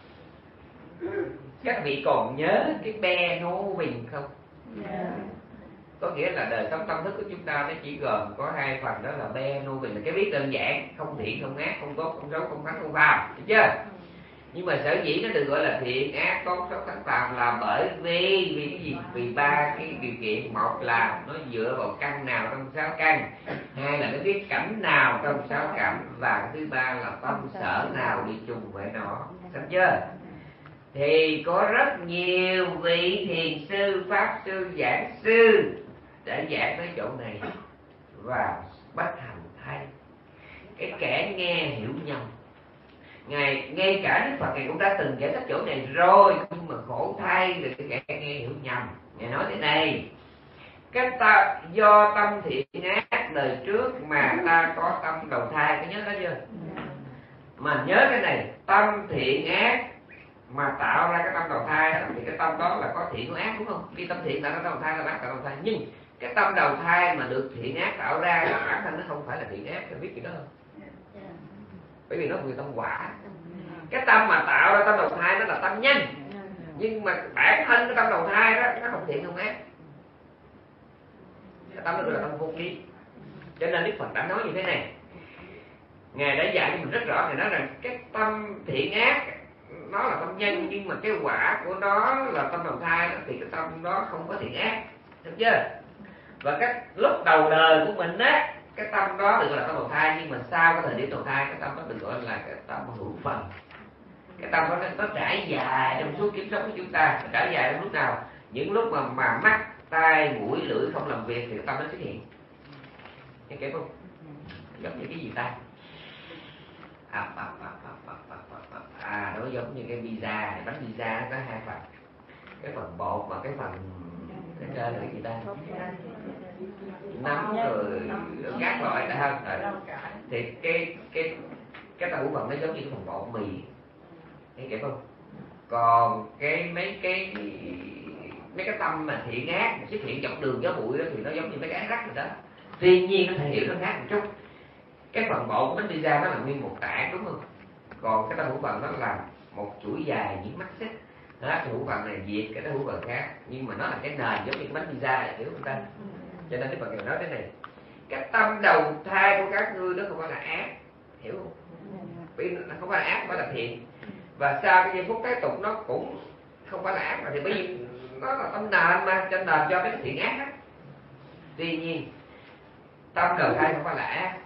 Các vị còn nhớ cái be nô bình không? Có nghĩa là đời sống tâm thức của chúng ta nó chỉ gồm có hai phần, đó là be nô bình là cái biết đơn giản, không thiện không ác, không tốt không xấu, không thánh không phàm, được chưa? Nhưng mà sở dĩ nó được gọi là thiện ác tốt xấu thánh phàm là bởi vì cái gì? Vì ba cái điều kiện. Một là nó dựa vào căn nào trong 6 căn, hai là nó biết cảnh nào trong 6 cảnh, và thứ ba là tâm sở nào đi chung với nó. Xong chưa? Thì có rất nhiều vị thiền sư, pháp sư, giảng sư đã giảng tới chỗ này và bất hành thay cái kẻ nghe hiểu nhầm. Ngay cả Đức Phật Ngài cũng đã từng giải thích chỗ này rồi, nhưng mà khổ thay thì cái kẻ nghe hiểu nhầm. Ngài nói thế này: do tâm thiện ác đời trước mà ta có tâm đầu thai. Có nhớ đó chưa? Mà nhớ cái này, tâm thiện ác mà tạo ra cái tâm đầu thai thì cái tâm đó là có thiện có ác, đúng không? Khi tâm thiện tạo ra tâm đầu thai là ác tạo đầu thai, nhưng cái tâm đầu thai mà được thiện ác tạo ra bản thân nó không phải là thiện ác. Bạn biết gì đó không? Bởi vì nó người tâm quả. Cái tâm mà tạo ra tâm đầu thai nó là tâm nhân, nhưng mà bản thân cái tâm đầu thai đó nó không thiện không ác. Cái tâm đó gọi là tâm vô lý. Cho nên Đức Phật đã nói như thế này, Ngài đã dạy cho mình rất rõ. Ngài nói rằng cái tâm thiện ác nó là tâm nhân, nhưng mà cái quả của nó là tâm đầu thai đó, thì cái tâm đó không có thiện ác, được chưa? Và cái lúc đầu đời của mình á, cái tâm đó được gọi là tâm đầu thai, nhưng mà sau cái thời điểm đầu thai, cái tâm đó được gọi là cái tâm hữu phần. Cái tâm đó nó trải dài trong suốt kiếp sống của chúng ta. Nó trải dài trong lúc nào? Những lúc mà mắt, tai, mũi, lưỡi không làm việc thì cái tâm nó xuất hiện. Nghe kịp không? Giống như cái gì ta? nó giống như cái pizza, bánh pizza nó có hai phần, cái phần bột và cái phần cái trên là cái gì ta, nấm rồi các loại đã không. Thì cái tàu hũ phần nó giống như cái phần bột mì, thấy kịp không? Còn mấy cái tâm mà thiện ác xuất hiện dọc đường gió bụi đó thì nó giống như mấy cái rắc rồi đó. Tuy nhiên nó thể hiện nó khác một chút. Cái phần bột của bánh pizza nó là nguyên một tảng, đúng không? Còn cái tàu hũ phần nó là một chuỗi dài những mắt xích. Đó, cái hũ phần này diệt cái hũ phần khác, nhưng mà nó là cái nền giống như bánh pizza, hiểu không ta? Cho nên cái Phật nói thế này, cái tâm đầu thai của các ngươi nó không phải là ác, hiểu không? Vì nó không phải là ác, không phải là thiện. Và sau cái giây phút cái tục nó cũng không phải là ác mà, thì bởi vì nó là tâm nền mà, cho nền cho cái thiện ác đó. Tuy nhiên tâm đầu thai không phải là ác,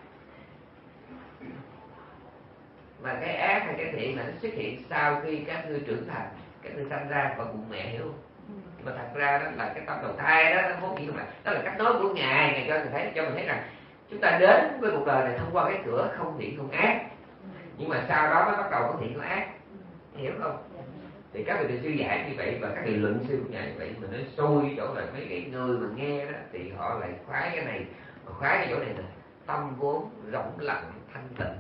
mà cái ác hay cái thiện là nó xuất hiện sau khi các ngươi trưởng thành, các ngươi sanh ra vào bụng mẹ, hiểu không? Nhưng mà thật ra đó là cái tâm đầu thai đó, nó vốn dĩ mà đó là cách nói của Ngài cho mình thấy rằng chúng ta đến với cuộc đời này thông qua cái cửa không thiện không ác, nhưng mà sau đó mới bắt đầu có thiện có ác, hiểu không? Thì các vị sư giải như vậy và các vị luận sư của Ngài như vậy, mà nói xôi chỗ là mấy cái người mà nghe đó thì họ lại khoái cái này, mà khoái cái chỗ này nè, tâm vốn rộng lặng thanh tịnh.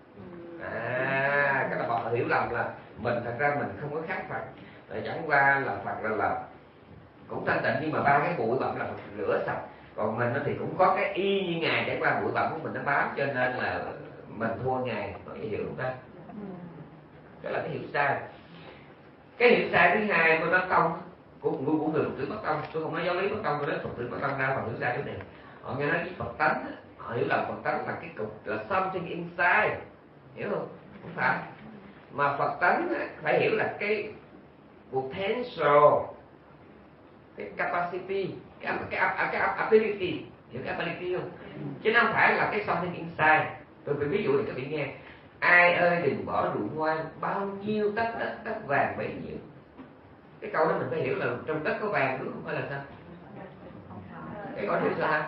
Cái là họ hiểu lầm là mình thật ra mình không có khác Phật, chẳng qua là Phật là cũng thanh tịnh, nhưng mà ba cái bụi bặm là Phật rửa sạch, còn mình thì cũng có cái y như Ngài, chẳng qua bụi bặm của mình nó bám, cho nên là mình thua Ngài, có cái hiểu không ta? Đó là cái hiểu sai. Cái hiểu sai thứ hai của Bắc Tông, của người Phật tử Bắc Tông, tôi không nói giáo lý Bắc Tông, tôi nói Phật tử Bắc Tông ra phần hiểu sai chỗ này. Họ nghe nói cái Phật tánh, họ hiểu là Phật tánh là cái cục là something inside, hiểu không? Không phải. Mà Phật tánh phải hiểu là cái potential, cái capacity, cái ability, hiểu cái ability không? Chứ nó không phải là cái something inside. Tôi phải ví dụ để các vị nghe. Ai ơi đừng bỏ ruộng hoang, bao nhiêu tấc đất tấc vàng bấy nhiêu. Cái câu đó mình phải hiểu là trong đất có vàng, đúng không? Phải là sao? Cái câu hiểu sao ha?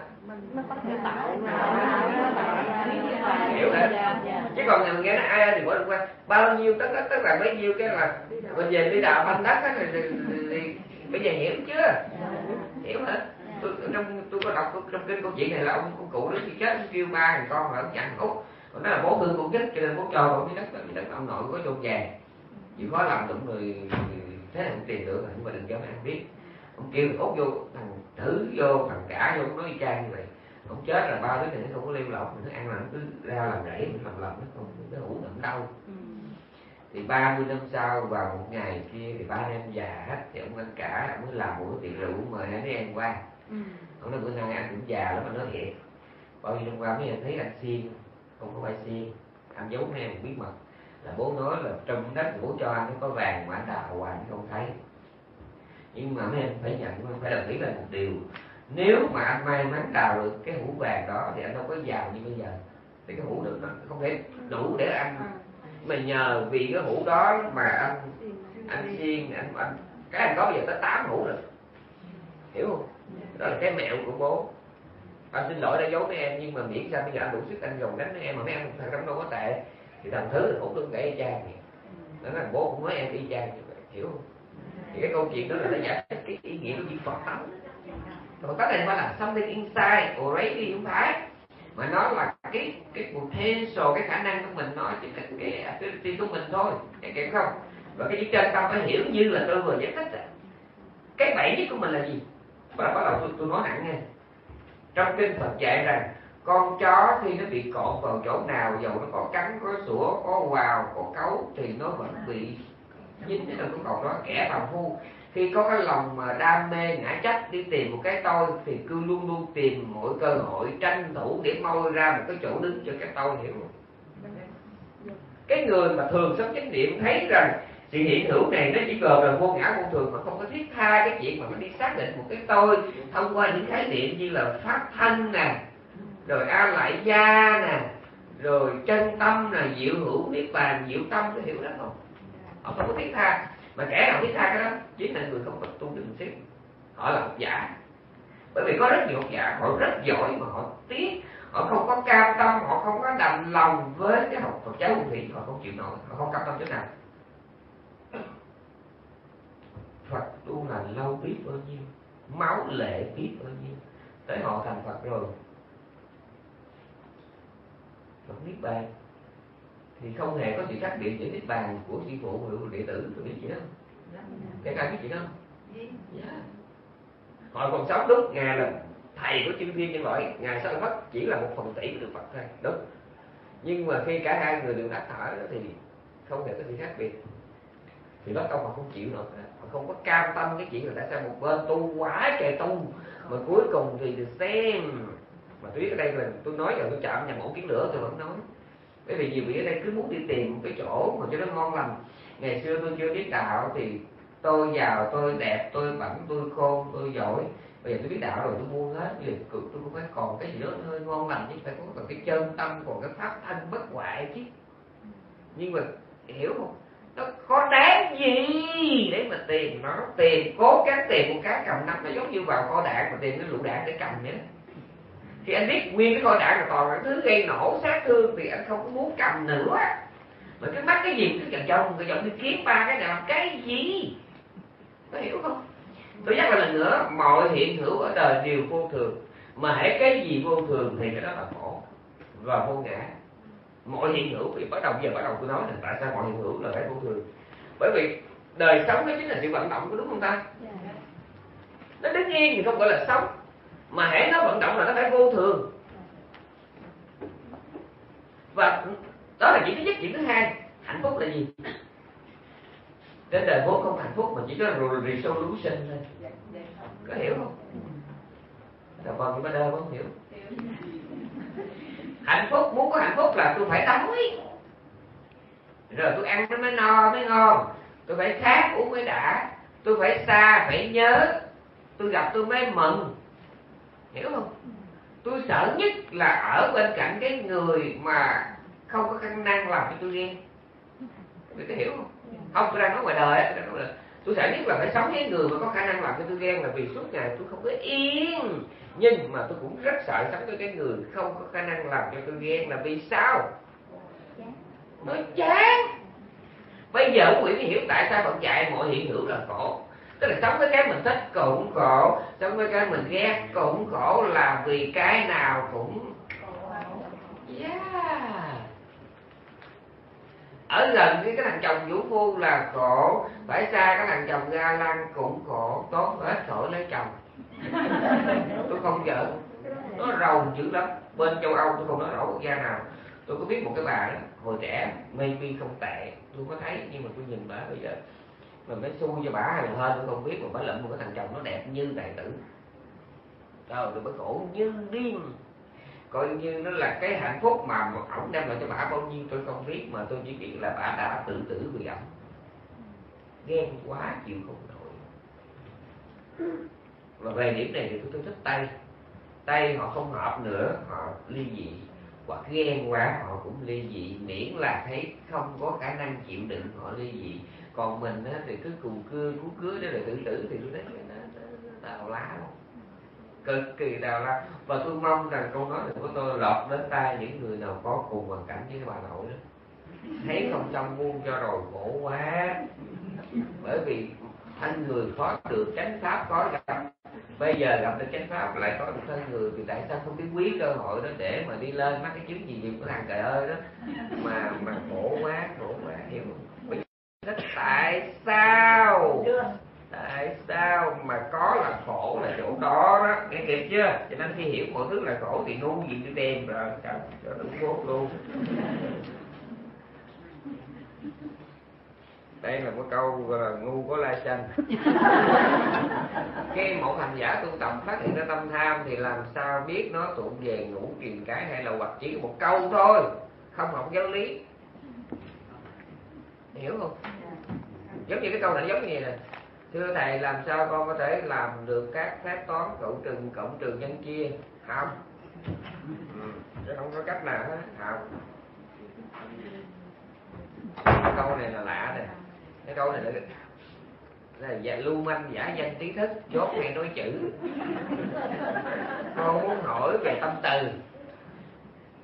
Hiểu đấy. Chứ còn mình nghe nói ai ơi đừng bỏ ruộng hoang, bao nhiêu tấc đất tấc vàng bấy nhiêu, cái là mình về đi đạo banh đất á, thì bây giờ hiểu chưa? Hiểu hả? Tôi có đọc trong kinh câu chuyện này là ông cụ đó khi chết kêu ba thằng con mà ông chặn út, còn nó là bố thương con chết cho nên bố cho ông cái đất ông nội có chôn vàng, chịu khó làm đụng người thế không tiền được, nhưng mà đừng cho mấy anh biết. Ông kêu út vô thằng thử vô thằng cả vô, ông nói y chang như vậy. Ông chết là ba đứa này nó không có leo lọc, nó ăn là nó cứ ra làm rẫy, nó làm nó không, nó hủ nằm đau. Thì 30 năm sau vào một ngày kia thì ba anh em già hết, thì ông anh cả mới làm một cái tiệc rượu mời hai đứa em qua. Ông nói bữa nay anh cũng già lắm, anh nói thiệt, bao nhiêu năm qua mấy em thấy anh xiên, không có phải xiên, anh giấu mấy em một bí mật là bố nói là trong đất bố cho anh nó có vàng mà anh đào hoài anh không thấy. Nhưng mà mấy em phải nhận, phải đồng ý là một điều, nếu mà anh may mắn đào được cái hũ vàng đó thì anh đâu có giàu như bây giờ, thì cái hũ nó không thể đủ để ăn. Mà nhờ vì cái hũ đó mà anh xiên, cái anh có bây giờ tới 8 hũ rồi, hiểu không? Đó là cái mẹo của bố. Anh xin lỗi đã giấu mấy em, nhưng mà miễn sao bây giờ anh đủ sức anh gồng đánh mấy em, mà mấy em thằng đó đâu có tệ, thì thằng thứ là hũ luôn gãy y chang vậy. Đó là bố cũng nói em y chang như vậy, hiểu không? Thì cái câu chuyện đó là nó giải thích cái ý nghĩa của chữ Phật tánh. Phật tánh này không phải là something inside already, không phải, mà nó là cái potential, cái khả năng của mình, nói cái ability của mình thôi, cái không. Và cái chữ chân tâm phải hiểu như là tôi vừa giải thích. Cái bậy nhất của mình là gì? Và bắt đầu tôi nói nặng nha. Trong kinh Phật dạy rằng con chó khi nó bị cột vào chỗ nào, dầu nó có cắn, có sủa, có quào, có cấu, thì nó vẫn bị dính ở trong cái cột đó. Kẻ phàm phu khi có cái lòng mà đam mê ngã chấp đi tìm một cái tôi thì cứ luôn luôn tìm mọi cơ hội tranh thủ để moi ra một cái chỗ đứng cho cái tôi, hiểu không? Cái người mà thường sống chánh niệm thấy rằng sự hiện hữu này nó chỉ gồm là vô ngã vô thường, mà không có thiết tha cái chuyện mà nó đi xác định một cái tôi thông qua những khái niệm như là pháp thân nè, rồi a lại gia nè, rồi chân tâm nè, diệu hữu niết bàn, diệu tâm, có hiểu đó không? Họ không có thiết tha. Mà kẻ nào thiết tha cái đó chính là người không có tu định xếp, họ là học giả. Bởi vì có rất nhiều học giả họ rất giỏi mà họ tiếc, họ không có cam tâm, họ không có đành lòng với cái học Phật giáo Nguyên Thủy, họ không chịu nổi, họ không cam tâm chỗ nào. Phật tu hành lâu biết bao nhiêu, máu lệ biết bao nhiêu, tới họ thành Phật rồi, Phật niết bàn thì không hề có sự khác biệt giữa niết bàn của sư phụ và đệ tử. Tôi biết gì đó, các ai biết gì đó không? Yeah. Họ còn sống đúng, ngài là thầy của chư thiên nhân loại, ngài Sa La Phất chỉ là một phần tỷ của Đức Phật thôi, đúng. Nhưng mà khi cả hai người đều tắt thở đó thì không hề có sự khác biệt. Thì bắt đầu họ không chịu nổi, họ không có cam tâm cái chuyện là tại sao một bên tu quá trời tu mà cuối cùng thì được xem. Mà tôi biết ở đây là tôi nói rồi, tôi chạm nhầm ổ kiến lửa tôi vẫn nói. Bởi vì nhiều vị ở đây cứ muốn đi tìm một cái chỗ mà cho nó ngon lành. Ngày xưa tôi chưa biết đạo thì tôi giàu, tôi đẹp, tôi bảnh, tôi khôn, tôi giỏi. Bây giờ tôi biết đạo rồi tôi buông hết, bây giờ tôi cũng phải còn cái gì đó hơi ngon lành chứ, phải có cái chân tâm, còn cái pháp thanh bất hoại chứ. Nhưng mà hiểu không? Nó có đáng gì để mà tìm nó, tìm cố gắng tìm một cái cầm nắm, nó giống như vào kho đạn mà tìm cái lựu đạn để cầm nhé. Khi anh biết nguyên cái kho đạn là toàn là thứ gây nổ sát thương thì anh không có muốn cầm nữa. Mà cái mắt cái gì cứ cái dòng đi kiếm ba cái nào cái gì, có hiểu không? Tôi nhắc lại lần nữa, mọi hiện hữu ở đời đều vô thường, mà hễ cái gì vô thường thì cái đó là khổ và vô ngã. Mọi hiện hữu thì bắt đầu tôi nói là tại sao mọi hiện hữu là phải vô thường. Bởi vì đời sống nó chính là sự vận động, có đúng không ta? Nó đứng yên thì không gọi là sống, mà hễ nó vận động là nó phải vô thường. Và đó là chuyện thứ nhất. Chuyện thứ hai, hạnh phúc là gì? Trên đời vốn không hạnh phúc mà chỉ có resolution thôi, có hiểu không? Là còn cái đơ không hiểu. Hạnh phúc, muốn có hạnh phúc là tôi phải đói, rồi tôi ăn nó mới no mới ngon, tôi phải khát uống mới đã, tôi phải xa phải nhớ, tôi gặp tôi mới mừng, hiểu không? Tôi sợ nhất là ở bên cạnh cái người mà không có khả năng làm cho tôi ghen. Tôi có hiểu không? Không, tôi đang nói ngoài đời á, tôi sợ nhất là phải sống với người mà có khả năng làm cho tôi ghen, là vì suốt ngày tôi không có yên. Nhưng mà tôi cũng rất sợ sống với cái người không có khả năng làm cho tôi ghen, là vì sao? Nó chán. Bây giờ quý vị hiểu tại sao Phật dạy mọi hiện hữu là khổ. Tức là sống với cái mình thích cũng khổ, sống với cái mình ghét cũng khổ, là vì cái nào cũng ở gần với cái thằng chồng vũ phu là khổ, phải xa cái thằng chồng ga lăng cũng khổ, tốt hết khỏi lấy chồng. Tôi không giỡn, nó rầu dữ lắm. Bên châu Âu tôi không nói rõ quốc gia nào, tôi có biết một cái bà đó hồi trẻ, maybe không tệ, tôi có thấy, nhưng mà tôi nhìn bà bây giờ mà mới xui cho bà hay là hơn tôi không biết, mà bà lụm một cái thằng chồng nó đẹp như tài tử. Trời, tôi mới khổ như điên. Coi như nó là cái hạnh phúc mà ổng đem lại cho bà bao nhiêu tôi không biết, mà tôi chỉ biết là bà đã tự tử vì ổng. Ghen quá chịu không nổi. Và về điểm này thì tôi thích Tây. Tây họ không hợp nữa, họ ly dị, hoặc ghen quá họ cũng ly dị, miễn là thấy không có khả năng chịu đựng họ ly dị. Còn mình á, thì cứ cù cưa cú cưới để tự tử thì tôi thấy nó tào lá luôn, cực kỳ đào la. Và tôi mong rằng câu nói này của tôi lọt đến tai những người nào có cùng hoàn cảnh với bà nội đó. Thấy không xong buông cho rồi, khổ quá. Bởi vì thân người khó được, chánh pháp khó gặp. Bây giờ gặp được chánh pháp lại có được thân người, thì tại sao không biết quý cơ hội đó để mà đi lên mắc cái chứng gì của thằng trời ơi đó. Mà khổ quá, hiểu không? Tại sao? Tại sao mà có là khổ là chỗ đó đó, nghe kịp chưa? Cho nên khi hiểu mọi thứ là khổ thì ngu gì đi tìm rồi, cho đúng cốt luôn. Đây là một câu gọi là ngu có lai chanh. Khi một hành giả tu tập phát hiện ra tâm tham thì làm sao biết nó tụng về ngũ truyền cái hay là hoặc chỉ một câu thôi, không học giáo lý, hiểu không? Giống như cái câu này giống như vậy nè: thưa thầy, làm sao con có thể làm được các phép toán cộng trừ nhân chia? Không. Chứ không có cách nào hết. Không. Cái câu này là lạ nè. Cái câu này là lưu manh giả danh trí thức, chốt hay nói chữ. Con muốn hỏi về tâm từ,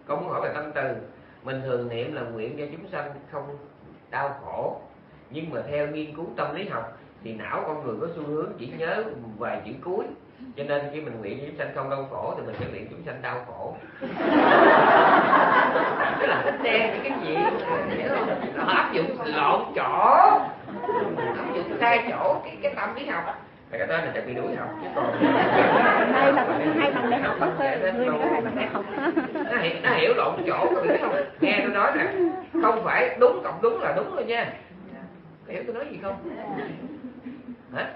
Con muốn hỏi về tâm từ. Mình thường niệm là nguyện cho chúng sanh không đau khổ, nhưng mà theo nghiên cứu tâm lý học thì não con người có xu hướng chỉ nhớ vài chữ cuối, cho nên khi mình nguyện cho chúng sanh không đau khổ thì mình sẽ nguyện chúng sanh đau khổ. Tức là thích đen cái gì nó áp dụng lộn chỗ, áp dụng sai chỗ cái tâm lý học. Cái đó là chắc bị đuổi học chứ còn đây là hai bằng đại học thôi, người có hai bằng đại học. nó hiểu lộn chỗ, các bạn biết không? Nghe tôi nói nè, không phải đúng cộng đúng là đúng rồi nha. Có hiểu tôi nói gì không? Hả?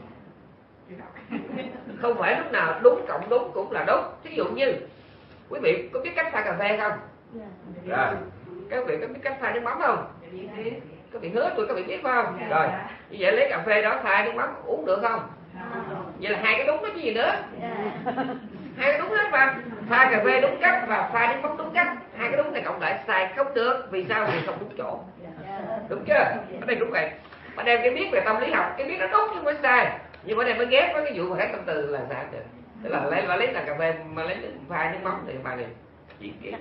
Không phải lúc nào đúng cộng đúng cũng là đúng. Ví dụ như quý vị có biết cách pha cà phê không? Rồi, các vị có biết cách pha nước mắm không? Các vị hứa tôi các vị biết phải không? Rồi, như vậy lấy cà phê đó pha nước mắm uống được không? Vậy là hai cái đúng đó chứ gì nữa. Hai cái đúng hết mà. Pha cà phê đúng cách và pha nước mắm đúng cách. Hai cái đúng này cộng lại xài không được. Vì sao? Vì không đúng chỗ. Đúng chưa? Ở đây đúng vậy. Mà đem cái biết về tâm lý học, cái biết nó đúng nhưng mới sai. Nhưng mà đây mới ghét với cái vụ mà hết tâm từ là sao được. Tức là lấy là cà phê mà lấy pha nước mắm thì bà này chuyện kia.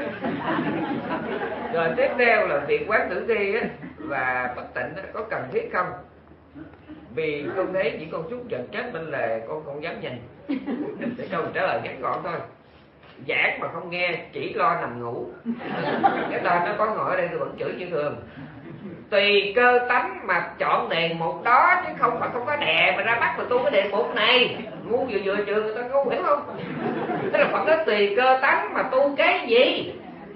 Rồi tiếp theo là việc quán tử thi á, và bất tịnh đó, có cần thiết không? Vì con thấy chỉ con súc vật chết bên lề con không dám nhìn. Để câu trả lời ngắn gọn thôi. Giảng mà không nghe chỉ lo nằm ngủ. Cái tên nó có ngồi ở đây tôi vẫn chửi như thường. Tùy cơ tánh mà chọn đèn một đó, chứ không phải không có đè mà ra bắt mà tu cái đèn một này. Ngu vừa trường người ta ngu hiểu không? Tức là Phật nói tùy cơ tánh mà tu cái gì.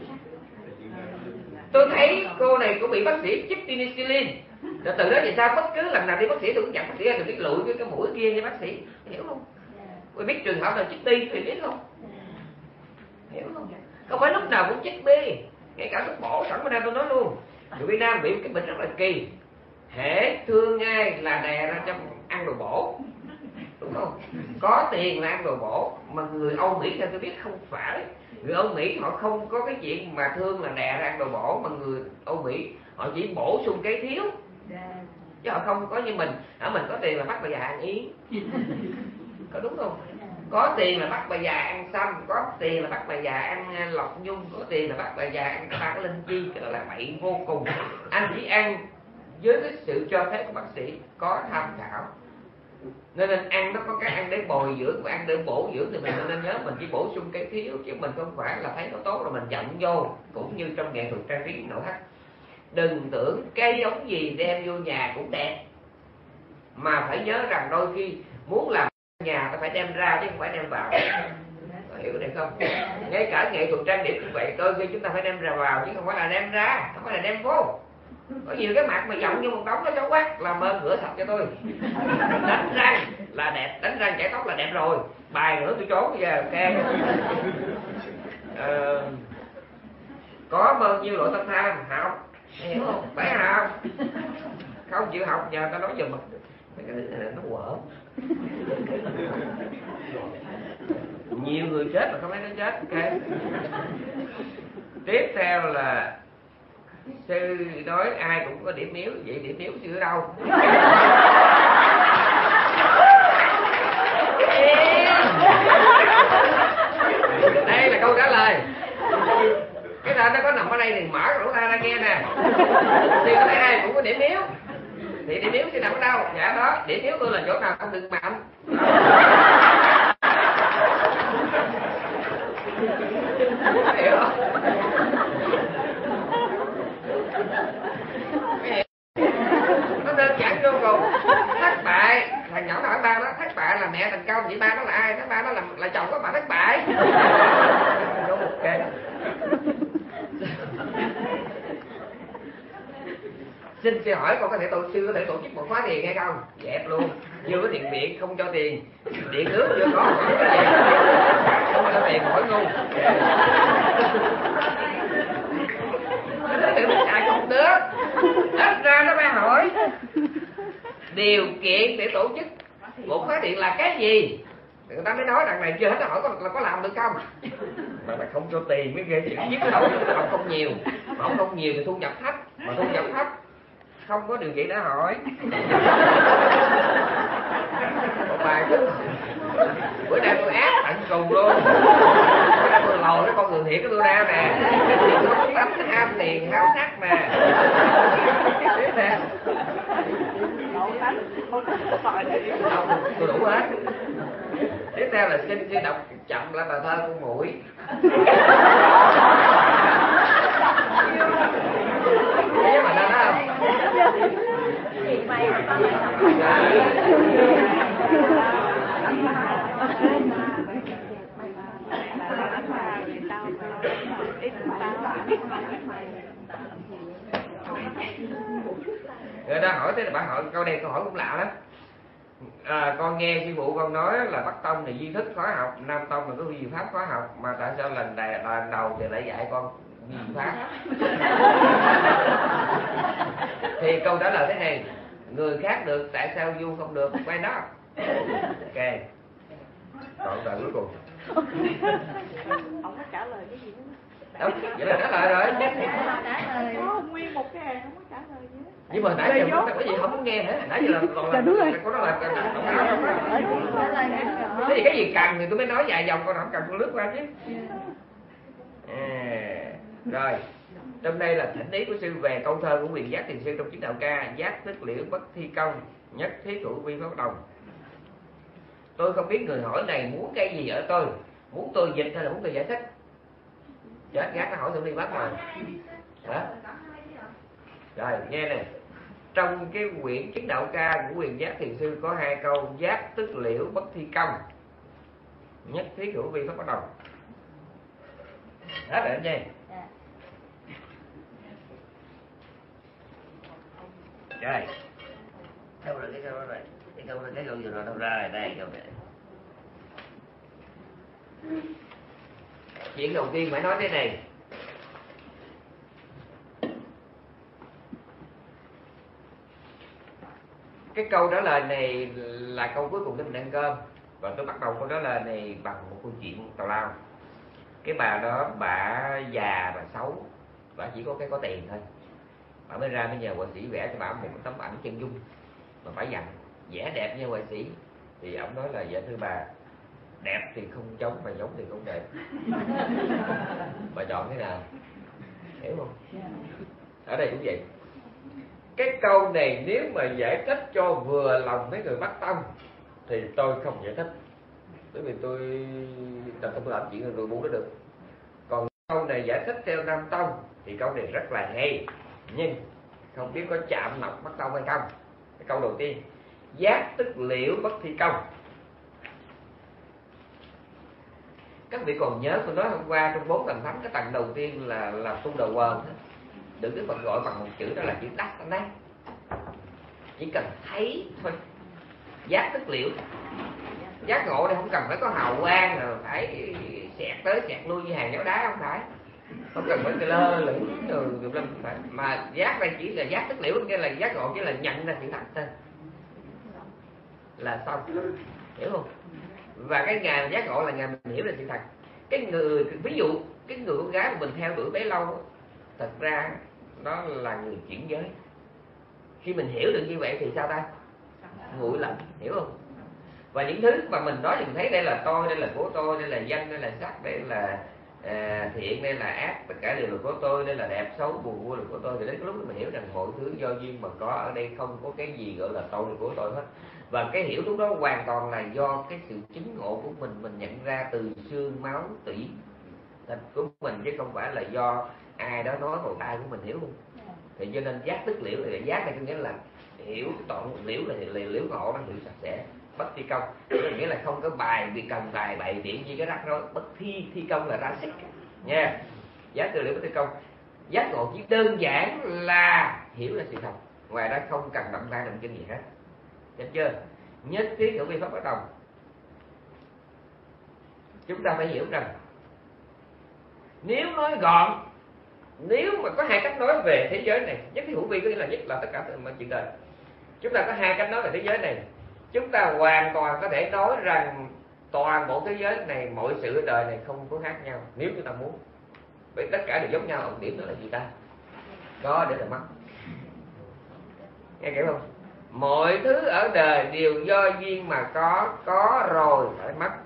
Tôi thấy cô này cũng bị bác sĩ chích penicillin. Rồi từ đó về sau bất cứ lần nào đi bác sĩ tôi cũng dặn bác sĩ là biết lụi cái mũi kia nha bác sĩ. Hiểu không? Tôi biết trường hợp nào chích bi thì biết không? Hiểu không? Không phải lúc nào cũng chích bi. Ngay cả thuốc bổ sẵn bên đây tôi nói luôn. Người Việt Nam bị cái bệnh rất là kỳ. Hễ thương ai là đè ra trong ăn đồ bổ. Đúng không? Có tiền là ăn đồ bổ. Mà người Âu Mỹ theo tôi biết không phải. Người Âu Mỹ họ không có cái chuyện mà thương là đè ra ăn đồ bổ. Mà người Âu Mỹ họ chỉ bổ sung cái thiếu. Chứ họ không có như mình. Ở mình có tiền là bắt bà già ăn yến. Có đúng không? Có tiền là bắt bà già ăn sâm. Có tiền là bắt bà già ăn lọc nhung. Có tiền là bắt bà già ăn cái ba cái linh chi. Cái đó là bậy vô cùng. Anh chỉ ăn với cái sự cho phép của bác sĩ, có tham khảo. Nên ăn nó có cái ăn để bồi dưỡng và ăn để bổ dưỡng thì mình nên nhớ mình chỉ bổ sung cái thiếu, chứ mình không phải là thấy nó tốt rồi mình dặn vô. Cũng như trong nghệ thuật trang trí nội thất, đừng tưởng cây giống gì đem vô nhà cũng đẹp, mà phải nhớ rằng đôi khi muốn làm nhà ta phải đem ra chứ không phải đem vào. Có hiểu được không? Ngay cả nghệ thuật trang điểm cũng vậy, đôi khi chúng ta phải đem ra vào chứ không phải là đem ra, không phải là đem vô. Có nhiều cái mặt mà giọng như một đống nó xấu quát, làm ơn rửa sạch cho tôi. Đánh răng là đẹp, đánh răng chải tóc là đẹp rồi. Bài nữa tôi trốn bây giờ, ok. Có bao nhiêu loại tâm tham học, hiểu không? Phải học. Không chịu học giờ ta nói giùm mà. Mấy cái này nó quở. Nhiều người chết mà không thấy nó chết, ok. Tiếp theo là sư nói ai cũng có điểm yếu, vậy điểm yếu sư ở đâu? Đây là câu trả lời. Cái tên nó có nằm ở đây thì mở lỗ tai ra nghe nè. Sư nói ai cũng có điểm yếu. Thì điểm yếu sư nằm ở đâu? Dạ đó, điểm yếu tôi là chỗ nào không được mạnh. Hiểu không? Nó đơn giản vô cùng. Thất bại, thằng nhỏ hỏi ba nó thất bại là mẹ thành công, vậy ba nó là ai? Nó ba nó là chồng của bà thất bại. Ok. Xin hỏi con có thể sư có thể tổ chức một khóa thiền hay không? Dẹp luôn. Chưa có tiền điện không cho tiền, điện nước chưa có không cho tiền hỏi ngu. Nó tự mình xài không được. Ít ra nó phải hỏi điều kiện để tổ chức một khóa thiền là cái gì. Người ta mới nói đằng này chưa hết, nó hỏi có làm được không. Mà không cho tiền mới ghê chữ nhất đâu. Học không nhiều, mà học không nhiều thì thu nhập thấp, mà thu nhập thấp không có điều kiện để hỏi. Một bài bữa nay tôi ác tận cùng luôn. Bữa nay tôi lòi cái con người thiệt. thiệt của tôi ra nè. Tấm ham tiền háo sắc nè. Tiếp nè. Tôi đủ hết. Tiếp theo là xin đọc chậm lại bài thơ Con Muỗi. Biết bài thơ đó không? Người ta hỏi thế là bạn hỏi câu này, câu hỏi cũng lạ lắm. Con nghe sư phụ con nói là Bắc Tông thì duy thức khóa học, Nam Tông là có duy pháp khóa học, mà tại sao lần đầu thì lại dạy con duy pháp? Thì câu trả lời thế này: người khác được tại sao du không được? Quay đó. Ok. Còn lời cuối cùng. Không có trả lời cái gì nữa. Đâu, vậy là trả lời rồi. Có nguyên một cái hàng không có trả lời gì hết. Nhưng mà nãy giờ có gì không muốn nghe hết. Nãy giờ là còn là có đó là cái gì cần thì tôi mới nói vài dòng, còn không cần tôi lướt qua chứ. Rồi, trong đây là thỉnh ý của sư về câu thơ của Quyền Giác Thiền Sư trong Chính Đạo Ca: giác tức liễu bất thi công, nhất thiết hữu vi pháp đồng. Tôi không biết người hỏi này muốn cái gì ở tôi, muốn tôi dịch hay là muốn tôi giải thích. Chết gác nó hỏi tôi đi bắt mà. Hả? Rồi nghe nè, trong cái quyển Chính Đạo Ca của Quyền Giác Thiền Sư có 2 câu: giác tức liễu bất thi công, nhất thiết hữu vi pháp bất đồng. Hết rồi anh nha. Rồi, đâu rồi cái câu đó rồi, cái câu vừa rồi đâu ra rồi, đây câu này. Chuyện đầu tiên phải nói thế này: cái câu trả lời này là câu cuối cùng để mình ăn cơm, và tôi bắt đầu câu trả lời này bằng một câu chuyện tào lao. Cái bà đó, bà già, bà xấu, bà chỉ có có tiền thôi. Bà mới ra mới nhờ họa sĩ vẽ cho bà một tấm ảnh chân dung, mà phải dặn vẽ đẹp như họa sĩ. Thì ông nói là dạ thưa bà, đẹp thì không giống mà giống thì không đẹp. Bà chọn thế nào? Hiểu không? Ở đây cũng vậy. Cái câu này nếu mà giải thích cho vừa lòng mấy người Bắc Tông thì tôi không giải thích, bởi vì tôi không làm chuyện người bu đó được. Còn câu này giải thích theo Nam Tông thì câu này rất là hay, nhưng không biết có chạm lọc Bắc Tông hay không. Cái câu đầu tiên: giác tức liễu bất thi công. Các vị còn nhớ tôi nói hôm qua trong 4 tầng thánh, cái tầng đầu tiên là tu đầu quần, được Đức Phật gọi bằng một chữ, đó là chữ đắc tánh đắc. Chỉ cần thấy thôi. Giác tức liễu, giác ngộ đây không cần phải có hào quang rồi phải xẹt tới xẹt lui như hàng giáo đá, không phải. Không cần phải lơ lửng rồi lâm phải. Mà giác đây chỉ là giác tức liễu, nghĩa là giác ngộ chỉ là nhận ra sự thật thôi là xong, hiểu không? Và cái ngày giác ngộ là ngày mình hiểu ra sự thật. Cái người, ví dụ cái người con gái mà mình theo đuổi bấy lâu, thật ra đó là người chuyển giới. Khi mình hiểu được như vậy thì sao ta? Nguội lạnh, hiểu không? Và những thứ mà mình nói thì mình thấy đây là tôi, đây là của tôi, đây là danh, đây là sắc, đây là thiện, đây là ác, tất cả đều là của tôi, đây là đẹp xấu buồn vui là của tôi. Thì đến cái lúc mình hiểu rằng mọi thứ do duyên mà có, ở đây không có cái gì gọi là tôi là của tôi hết. Và cái hiểu lúc đó hoàn toàn là do cái sự chứng ngộ của mình nhận ra từ xương máu tủy thịt của mình, chứ không phải là do ai đó nói vào tai của mình, hiểu không? Thì cho nên giác tức liễu là giác này có nghĩa là hiểu toàn liễu là liễu ngộ, nó hiểu sạch sẽ. Bất thi công nghĩa là không có bài vì cần bài bày biện gì cái rắc rối. Bất thi công là ra sức nha. Giác tức liễu bất thi công. Giác ngộ chỉ đơn giản là hiểu là sự thật, ngoài ra không cần động tay động chân gì hết. Được chưa? Nhất thiết hữu vi pháp bất đồng. Chúng ta phải hiểu rằng nếu nói gọn, nếu mà có 2 cách nói về thế giới này, nhất thiết hữu vi có nghĩa là nhất là tất cả mọi chuyện đời. Chúng ta có 2 cách nói về thế giới này. Chúng ta hoàn toàn có thể nói rằng toàn bộ thế giới này, mọi sự ở đời này không có khác nhau nếu chúng ta muốn. Bởi tất cả đều giống nhau, ở điểm đó là gì ta? Có để là mất. Nghe hiểu không? Mọi thứ ở đời đều do duyên mà có rồi phải mất.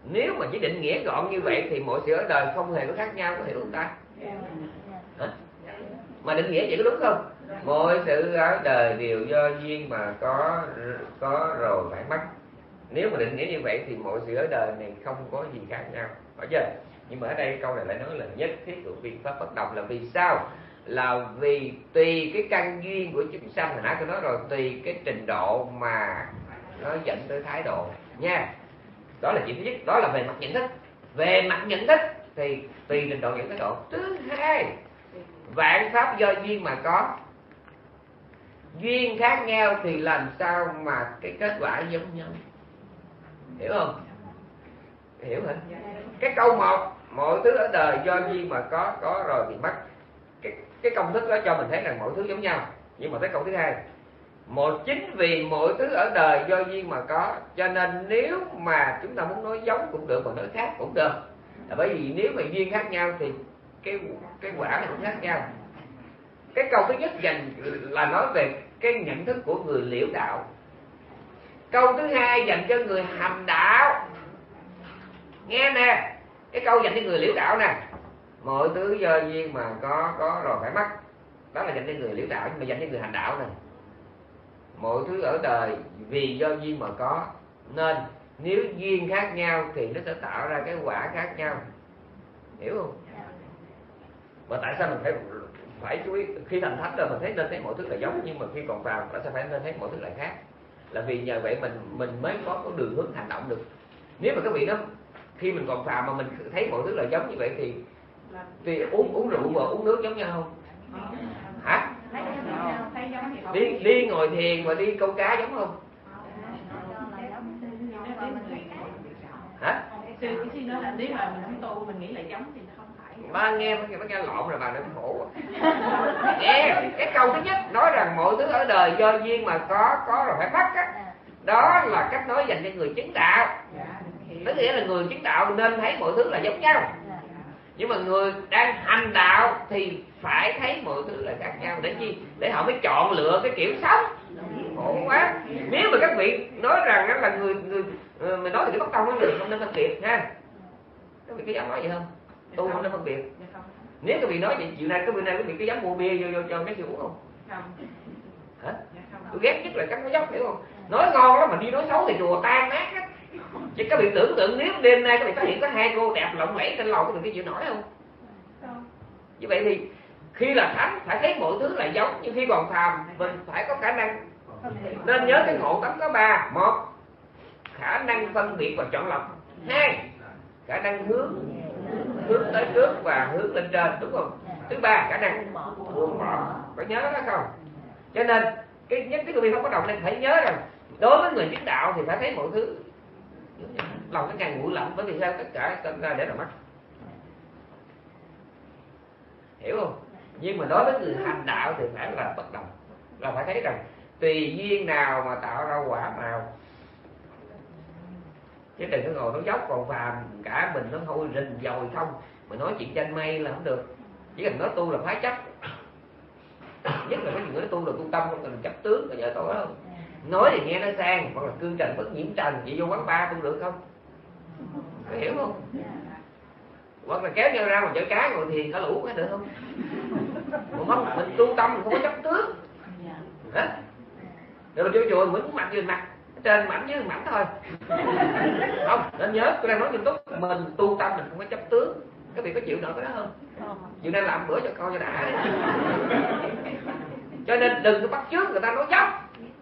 Nếu mà chỉ định nghĩa gọn như vậy thì mọi sự ở đời không hề có khác nhau, có hiểu không ta? Hả? Mà định nghĩa vậy có đúng không? Mọi sự ở đời đều do duyên mà có rồi phải mất. Nếu mà định nghĩa như vậy thì mọi sự ở đời này không có gì khác nhau, phải chưa? Nhưng mà ở đây câu này lại nói là nhất thiết của biện pháp bất đồng là vì sao? Là vì tùy cái căn duyên của chúng sanh, hồi nãy tôi nói rồi, tùy cái trình độ mà nó dẫn tới thái độ nha. Đó là chuyện thứ nhất, đó là về mặt nhận thức. Về mặt nhận thức thì tùy trình độ dẫn thái độ. Thứ hai, vạn pháp do duyên mà có. Duyên khác nhau thì làm sao mà cái kết quả giống nhau? Hiểu không? Hiểu hả? Cái câu một, mọi thứ ở đời do duyên mà có rồi thì mất. Cái công thức đó cho mình thấy rằng mọi thứ giống nhau. Nhưng mà tới câu thứ hai, chính vì mọi thứ ở đời do duyên mà có, cho nên nếu mà chúng ta muốn nói giống cũng được, mà nói khác cũng được. Là bởi vì nếu mà duyên khác nhau thì cái quả này cũng khác nhau. Cái câu thứ nhất dành là nói về cái nhận thức của người liễu đạo. Câu thứ hai dành cho người hành đạo. Nghe nè, cái câu dành cho người liễu đạo nè, mọi thứ do duyên mà có rồi phải mất. Đó là dành cho người liễu đạo, nhưng mà dành cho người hành đạo nè, mọi thứ ở đời vì do duyên mà có, nên nếu duyên khác nhau thì nó sẽ tạo ra cái quả khác nhau. Hiểu không? Mà tại sao mình phải chú ý khi thành thánh rồi mình thấy nên thấy mọi thứ là giống, nhưng mà khi còn phàm tại sao phải nên thấy mọi thứ là khác? Là vì nhờ vậy mình mới có đường hướng hành động được. Nếu mà các vị đó khi mình còn phàm mà mình thấy mọi thứ là giống như vậy thì uống rượu và uống nước giống nhau không? Hả? Đi ngồi thiền và đi câu cá giống không? Hả? Sư nói là nếu mà mình không tu mình nghĩ là giống thì không phải. Ba nghe lộn rồi bà nói khổ. Nghe cái câu thứ nhất nói rằng mọi thứ ở đời do duyên mà có rồi phải mất á. Đó là cách nói dành cho người chứng đạo. Tức nghĩa là người chứng đạo nên thấy mọi thứ là giống nhau. Nhưng mà người đang hành đạo thì phải thấy mọi thứ là khác nhau. Để chi? Để họ mới chọn lựa cái kiểu sống. Khổ quá. Nếu mà các vị nói rằng đó là người mình nói thì cái bất công đó không nên phân biệt ha. Các vị có dám nói vậy không? Tu không nên phân biệt. Nếu các vị nói vậy chiều nay các vị có dám mua bia vô cho mấy người uống không? Hả? Tôi ghét nhất là cách nói dốc, hiểu không? Nói ngon lắm mà đi nói xấu thì chùa tan nát á. Chứ các vị tưởng tượng nếu đêm nay các vị phát hiện có hai cô đẹp lộng lẫy trên lầu, các vị có chịu nổi không? Như vậy thì khi là thánh phải thấy mọi thứ là giống, nhưng khi còn phàm mình phải có khả năng. Nên nhớ cái ngộ tánh có ba: một, khả năng phân biệt và chọn lọc; hai, khả năng hướng tới trước và hướng lên trên, đúng không? Thứ ba, khả năng buông bỏ. Có nhớ đó không? Cho nên cái nhất cái không có động nên phải nhớ rằng đối với người chứng đạo thì phải thấy mọi thứ lòng cái càng nguội lạnh, bởi vì sao? Tất cả sinh ra để là mắt, hiểu không? Nhưng mà đối với người hành đạo thì phải là bất đồng, là phải thấy rằng tùy duyên nào mà tạo ra quả nào. Chứ đừng có ngồi nói dốc còn phàm cả mình nó thôi rình dồi không, mà nói chuyện tranh mây là không được. Chỉ cần nói tu là phá chấp, nhất là có những người tu là tu tâm, không cần chấp tướng là vợ tôi không. Nói thì nghe nó sang, hoặc là cương trần bất nhiễm trần, vậy vô quán bar tu được không? Có hiểu không? Hoặc là kéo nhau ra mà chở cá ngồi thiền cả lũ có được không? Không, mình tu tâm mình không có chấp tướng. Hả? Rồi mình vô chùa mình muốn mặt dưới mặt, trên mảnh dưới mảnh thôi. Không, nên nhớ tôi đang nói nghiêm túc, mình tu tâm mình không có chấp tướng. Các vị có chịu nổi cái đó không? Chịu nên làm bữa cho coi cho đã. Cho nên đừng có bắt chước người ta nói dốc.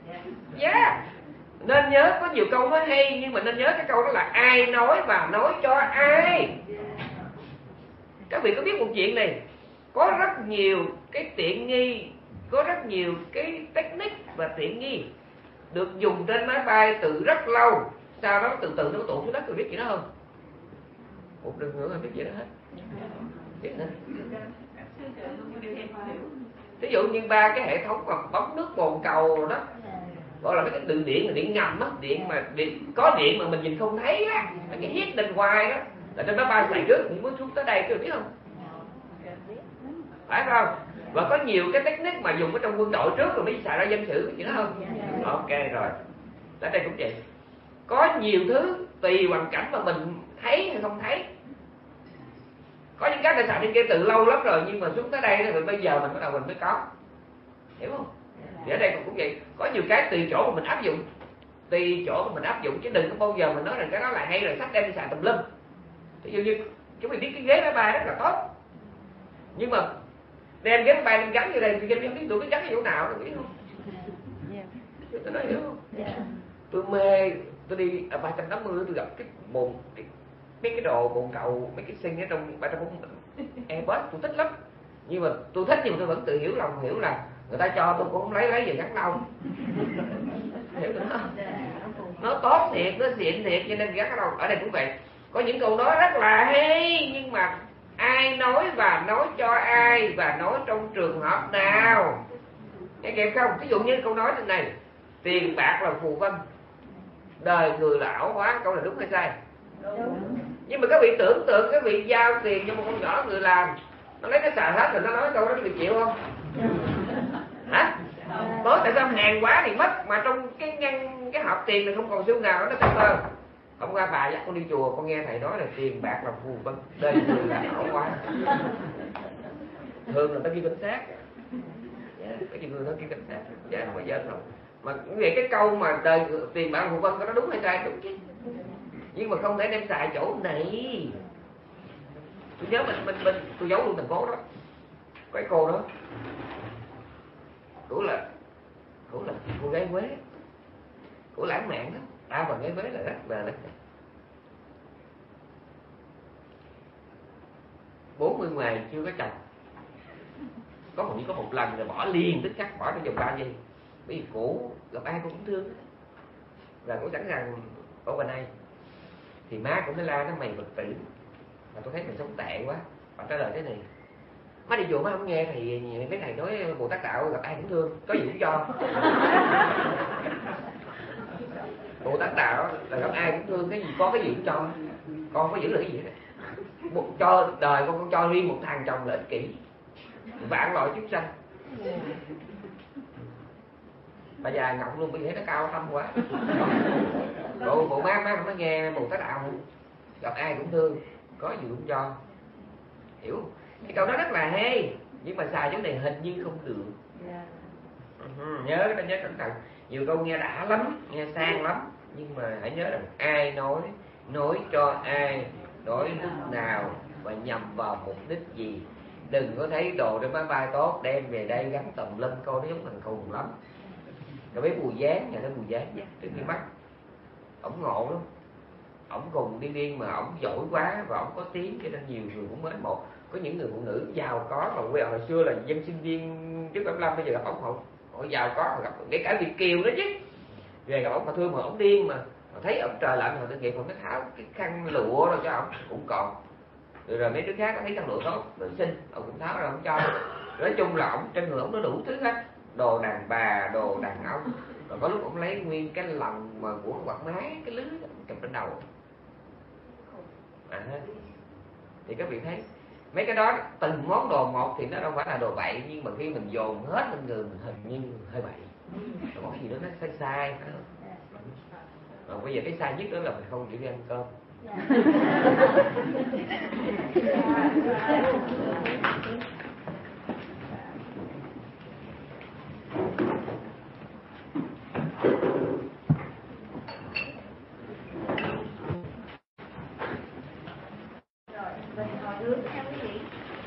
Nên nhớ có nhiều câu nói hay, nhưng mà nên nhớ cái câu đó là ai nói và nói cho ai. Các vị có biết một chuyện này, có rất nhiều cái tiện nghi, có rất nhiều cái technique và tiện nghi được dùng trên máy bay từ rất lâu, sau đó từ từ nó tụt xuống đất. Tôi biết gì đó không? Một đừng nữa biết gì đó hết. Biết hả? Ví dụ như ba cái hệ thống mà bấm nước bồn cầu đó, gọi là mấy cái đường điện là điện ngầm á, có điện mà mình nhìn không thấy á, cái hidden wire đó, là trên máy bay xài trước thì mới xuống tới đây, tôi biết không? Phải không? Và có nhiều cái technique mà dùng ở trong quân đội trước rồi mới xài ra dân sự, biết gì đó không? Ok rồi. Ở đây cũng vậy. Có nhiều thứ tùy hoàn cảnh mà mình thấy hay không thấy. Có những cái đã xài trên kia từ lâu lắm rồi, nhưng mà xuống tới đây rồi bây giờ mình bắt đầu mình mới có, hiểu không? Thì ở đây cũng vậy, có nhiều cái tùy chỗ mà mình áp dụng, tùy chỗ mà mình áp dụng, chứ đừng có bao giờ mình nói rằng cái đó là hay rồi sách đem đi xài tùm lum. Ví dụ như chúng mình biết cái ghế máy bay rất là tốt, nhưng mà đem ghế máy bay gắn vô đây, tôi không biết tôi có gắn ở chỗ nào, tôi biết không? Tôi nói hiểu không? Tôi mê, tôi đi ở 350 tôi gặp cái bồn, mấy cái đồ bồn cầu, mấy cái sinh ở trong 340 Airbus tôi thích lắm. Nhưng mà tôi thích, nhưng mà tôi vẫn tự hiểu lòng hiểu là người ta cho tôi cũng không lấy về gắn đâu. Hiểu không? Nó tốt thiệt, nó xịn thiệt, cho nên gắn ở đâu. Ở đây cũng vậy, có những câu nói rất là hay, nhưng mà ai nói và nói cho ai và nói trong trường hợp nào, nghe kịp không? Ví dụ như câu nói thế này: tiền bạc là phù vân, đời người là ảo hóa. Câu này đúng hay sai? Đúng. Nhưng mà các vị tưởng tượng các vị giao tiền cho một con nhỏ người làm, nó lấy cái xài hết rồi nó nói câu đó, các vị chịu không? Hả? Nói tại sao hàng quá thì mất, mà trong cái hộp tiền này không còn xu nào nó cảm ơn. Hôm qua bà dắt con đi chùa, con nghe thầy nói là tiền bạc là phù vân, đời người là ảo hóa. Thường là nó ghi cảnh sát, cái gì người nó ghi cảnh sát, dạ không bao giờ đâu. Mà cũng vậy, cái câu mà đời tiền bạc phù vân có đúng hay sai? Đúng chứ, nhưng mà không thể đem xài chỗ này. Tôi nhớ mình tôi giấu luôn thành phố đó, cái cô đó cũng là cô gái Huế, cô lãng mạn đó, đa phần gái Huế là rất là 40 ngoài chưa có chồng, có một lần rồi bỏ liền, tức khắc bỏ trong vòng 3 giây, bởi vì cổ gặp ai cô cũng thương, và cô sẵn sàng ở bên đây. Thì má cũng mới la nó: mày Phật tử, mà tôi thấy mình sống tệ quá. Bà trả lời thế này: má đi chùa má không nghe thì mấy thầy nói Bồ Tát đạo gặp ai cũng thương, có gì cũng cho. Bồ Tát đạo là gặp ai cũng thương, cái gì có cái gì cũng cho, con có giữ được cái gì đấy. Cho đời con cho riêng một thằng chồng là ích kỷ, vạn loại chúng sanh. Bà già ngọng luôn, bởi vì nó cao thâm quá. Bộ má mới nghe Bồ Tát đạo gặp ai cũng thương, có gì cũng cho, hiểu? Cái câu đó rất là hay, nhưng mà xài chỗ này hình như không được. Nhớ cẩn thận. Nhiều câu nghe đã lắm, nghe sang lắm, nhưng mà hãy nhớ rằng ai nói cho ai, nói lúc nào và nhằm vào mục đích gì. Đừng có thấy đồ trên máy bay tốt đem về đây gắn tùm lum, coi nó giống thằng khùng lắm. Rồi mấy Bùi Giáng, nhà nó Bùi Giáng trước khi mắt, ổng ngộ lắm, ổng cùng điên mà ổng giỏi quá và ổng có tiếng, cho nên nhiều người cũng mến mộ. Có những người phụ nữ giàu có mà quê hồi xưa là dân sinh viên trước 75, bây giờ gặp ổng họ giàu có, họ gặp để cả Việt kiều đó chứ, về gặp ổng họ thương, mà ổng điên mà thấy ổng trời lạnh họ tự nghiệp, họ mới tháo cái khăn lụa rồi cho ổng cũng còn. Rồi mấy đứa khác có thấy khăn lụa tốt rồi xin, ổng cũng tháo ra ổng cho. Nói chung là ổng trên người ổng nó đủ thứ hết, đồ đàn bà, đồ đàn ông. Rồi có lúc ổng lấy nguyên cái lòng mà của quạt máy, cái lưới chụp trên đầu. Thì các vị thấy mấy cái đó từng món đồ một thì nó đâu phải là đồ bậy, nhưng mà khi mình dồn hết lên người mình hình như hơi bậy, có gì đó nó sai. Bây giờ cái sai nhất đó là mình không chịu đi ăn cơm. Rồi, mình ngồi hướng theo quý vị.